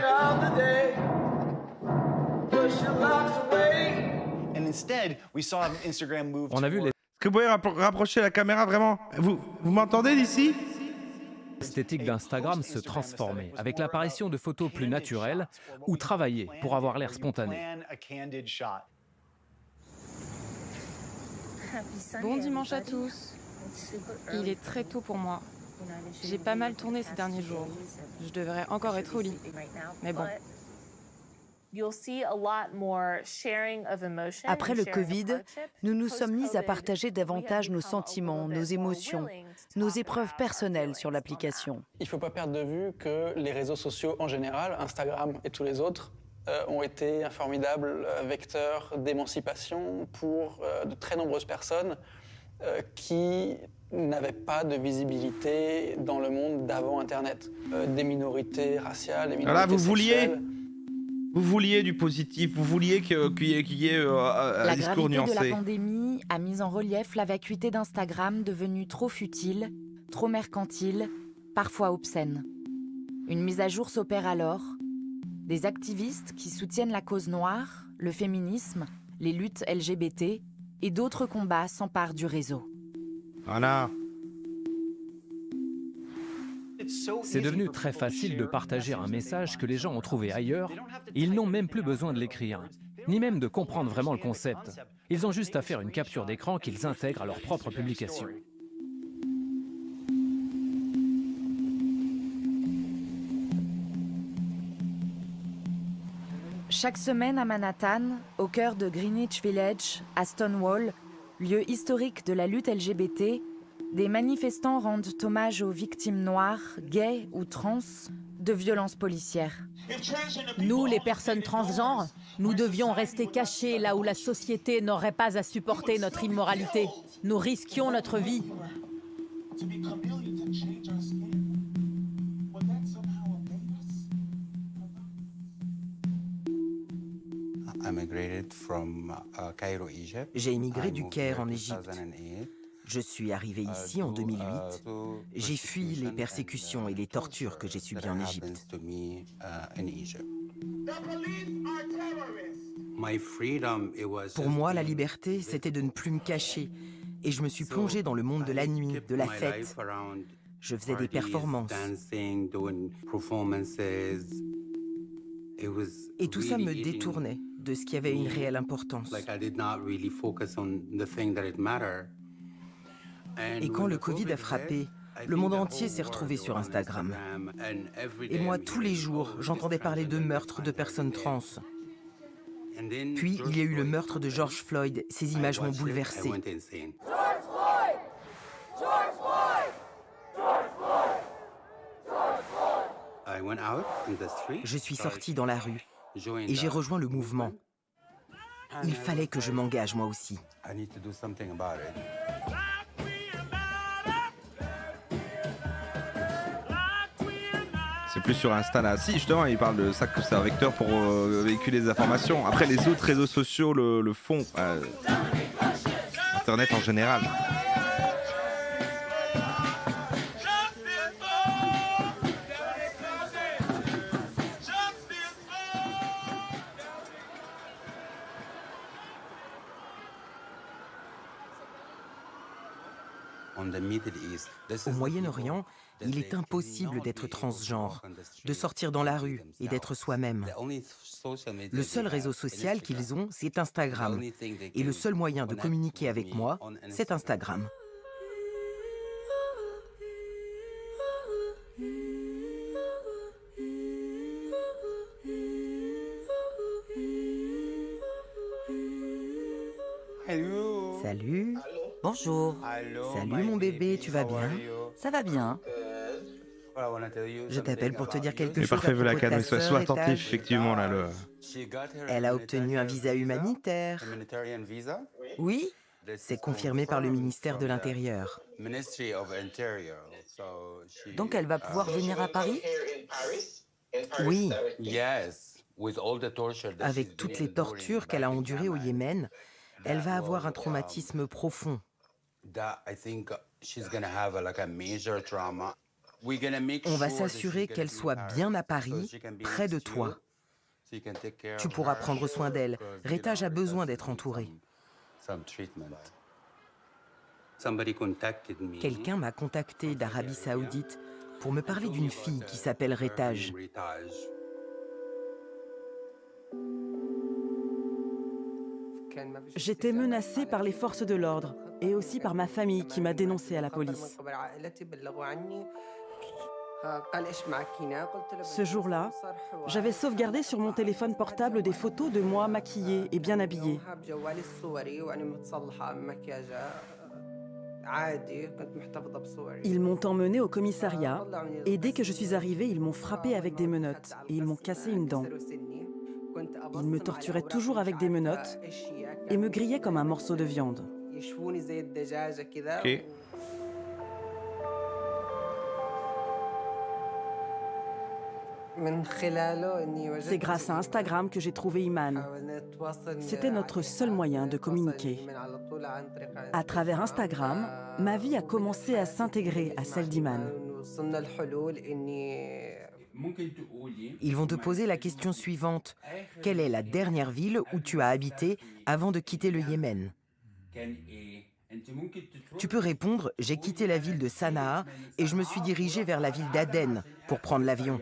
On a vu les... Est-ce que vous pouvez rappro- rapprocher la caméra vraiment? Vous, vous m'entendez d'ici? L'esthétique d'Instagram se transformait avec l'apparition de photos plus naturelles ou travaillées pour avoir l'air spontané. Bon dimanche à tous. Il est très tôt pour moi. J'ai pas mal tourné ces derniers jours. Je devrais encore être au lit. Mais bon. Après le Covid, nous nous sommes mis à partager davantage nos sentiments, nos émotions, nos épreuves personnelles sur l'application. Il ne faut pas perdre de vue que les réseaux sociaux en général, Instagram et tous les autres, euh, ont été un formidable euh, vecteur d'émancipation pour euh, de très nombreuses personnes euh, qui n'avaient pas de visibilité dans le monde d'avant Internet. Euh, des minorités raciales, des minorités Voilà, vous vouliez, sexuelles. vous vouliez du positif, vous vouliez que- qu'il y ait, qu'il y ait, euh, un La discours gravité de nuancé. la pandémie a mis en relief la vacuité d'Instagram devenue trop futile, trop mercantile, parfois obscène. Une mise à jour s'opère alors. Des activistes qui soutiennent la cause noire, le féminisme, les luttes L G B T et d'autres combats s'emparent du réseau. Voilà. C'est devenu très facile de partager un message que les gens ont trouvé ailleurs. Ils n'ont même plus besoin de l'écrire, ni même de comprendre vraiment le concept. Ils ont juste à faire une capture d'écran qu'ils intègrent à leur propre publication. Chaque semaine à Manhattan, au cœur de Greenwich Village, à Stonewall, lieu historique de la lutte L G B T, des manifestants rendent hommage aux victimes noires, gays ou trans de violences policières. Nous, les personnes transgenres, nous devions rester cachés là où la société n'aurait pas à supporter notre immoralité. Nous risquions notre vie. J'ai immigré du Caire en Égypte. Je suis arrivé ici en deux mille huit. J'ai fui les persécutions et les tortures que j'ai subies en Égypte. Pour moi, la liberté, c'était de ne plus me cacher. Et je me suis plongé dans le monde de la nuit, de la fête. Je faisais des performances. Et tout ça me détournait de ce qui avait une réelle importance. Et quand le Covid a frappé, le monde entier s'est retrouvé sur Instagram. Et moi, tous les jours, j'entendais parler de meurtres de personnes trans. Puis, il y a eu le meurtre de George Floyd. Ces images m'ont bouleversé. Je suis sorti dans la rue et j'ai rejoint le mouvement. Il fallait que je m'engage moi aussi. C'est plus sur Insta là. Si, justement, il parle de ça que c'est un vecteur pour euh, véhiculer des informations. Après, les autres réseaux sociaux le, le font. Euh, Internet en général. Au Moyen-Orient, il est impossible d'être transgenre, de sortir dans la rue et d'être soi-même. Le seul réseau social qu'ils ont, c'est Instagram. Et le seul moyen de communiquer avec moi, c'est Instagram. Salut. Bonjour. Salut mon bébé, tu vas bien? Ça va bien. Je t'appelle pour te dire quelque Mais chose parfait, à veut la propos de canne, ta sois sœur sois et ta- attentif, effectivement, là, le... Elle a obtenu un visa humanitaire. Oui, c'est confirmé par le ministère de l'Intérieur. Donc elle va pouvoir venir à Paris? Oui. Avec toutes les tortures qu'elle a endurées au Yémen, elle va avoir un traumatisme profond. On va s'assurer qu'elle soit bien à Paris, près de toi. Tu pourras prendre soin d'elle. Rétage a besoin d'être entourée. Quelqu'un m'a contacté d'Arabie Saoudite pour me parler d'une fille qui s'appelle Rétage. J'étais menacée par les forces de l'ordre et aussi par ma famille qui m'a dénoncée à la police. Ce jour-là, j'avais sauvegardé sur mon téléphone portable des photos de moi maquillée et bien habillée. Ils m'ont emmenée au commissariat et dès que je suis arrivée, ils m'ont frappée avec des menottes et ils m'ont cassé une dent. Ils me torturaient toujours avec des menottes et me grillaient comme un morceau de viande. Ok. C'est grâce à Instagram que j'ai trouvé Iman. C'était notre seul moyen de communiquer. À travers Instagram, ma vie a commencé à s'intégrer à celle d'Iman. Ils vont te poser la question suivante. Quelle est la dernière ville où tu as habité avant de quitter le Yémen? Tu peux répondre, j'ai quitté la ville de Sanaa et je me suis dirigé vers la ville d'Aden pour prendre l'avion.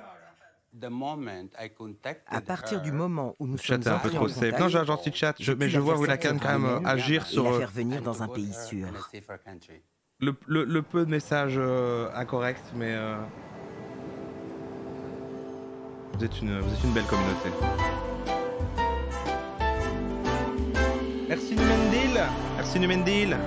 À partir du moment où nous Le chat sommes est un peu entrés trop en safe. contact, Non, j'ai un gentil chat, je, mais je vois vous la canne quand même agir et sur la euh, faire venir dans un pays sûr. le, le- le peu de messages euh, incorrects, mais euh, vous êtes une, vous êtes une belle communauté. Merci Numendil. Merci Numendil.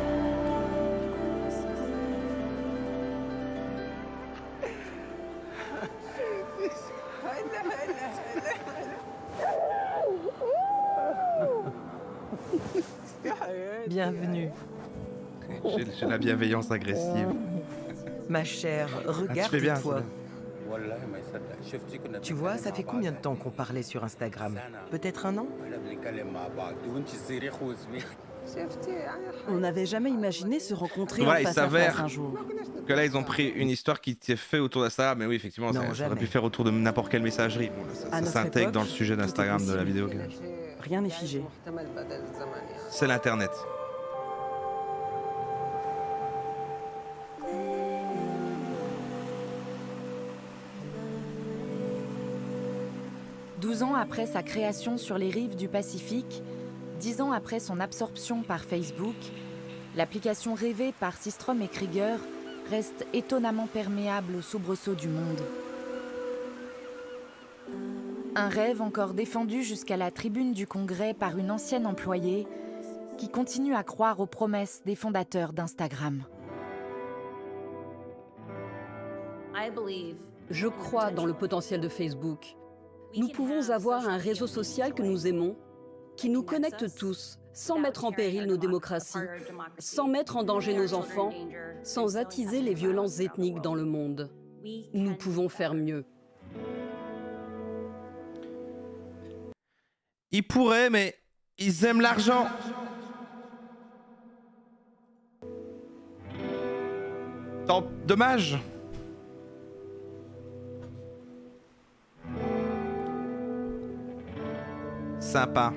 Bienvenue. J'ai j'ai la bienveillance agressive. Ma chère, Ah, regarde tu fais bien, toi. c'est bien. Tu vois, ça fait combien de temps qu'on parlait sur Instagram? Peut-être un an? On n'avait jamais imaginé se rencontrer Voilà, en il face à face s'avère un jour. que là, ils ont pris une histoire qui s'est fait autour de ça, mais oui, effectivement, Non, ça, ça aurait jamais. pu faire autour de n'importe quelle messagerie. Bon, ça À ça notre s'intègre époque, dans le sujet tout est d'Instagram de la possible. vidéo. Rien n'est figé. C'est l'Internet. douze ans après sa création sur les rives du Pacifique, dix ans après son absorption par Facebook, l'application rêvée par Systrom et Krieger reste étonnamment perméable aux soubresauts du monde. Un rêve encore défendu jusqu'à la tribune du Congrès par une ancienne employée qui continue à croire aux promesses des fondateurs d'Instagram. Je crois dans le potentiel de Facebook. Nous pouvons avoir un réseau social que nous aimons, qui nous connecte tous, sans mettre en péril nos démocraties, sans mettre en danger nos enfants, sans attiser les violences ethniques dans le monde. Nous pouvons faire mieux. Ils pourraient, mais ils aiment l'argent. Tant dommage. Sympa.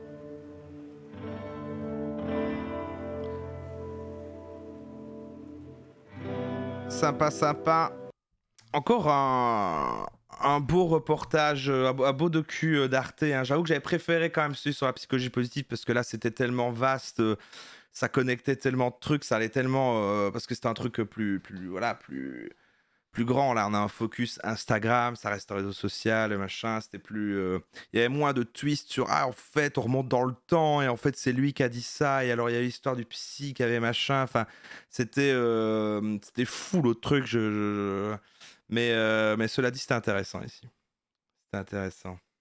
Sympa, sympa. Encore un, un beau reportage, un beau, un beau docu euh, d'Arte. Hein. J'avoue que j'avais préféré quand même celui sur la psychologie positive parce que là c'était tellement vaste, euh, ça connectait tellement de trucs, ça allait tellement euh, parce que c'était un truc plus, plus, voilà, plus, plus grand. Là, on a un focus Instagram, ça reste un réseau social, machin. C'était plus. euh, Il y avait moins de twists sur ah, en fait, on remonte dans le temps et en fait, c'est lui qui a dit ça. Et alors, il y a eu l'histoire du psy qui avait machin. Enfin, c'était euh, c'était fou l'autre truc. Je, je- je- Mais, euh, mais cela dit, c'était intéressant ici. C'était intéressant.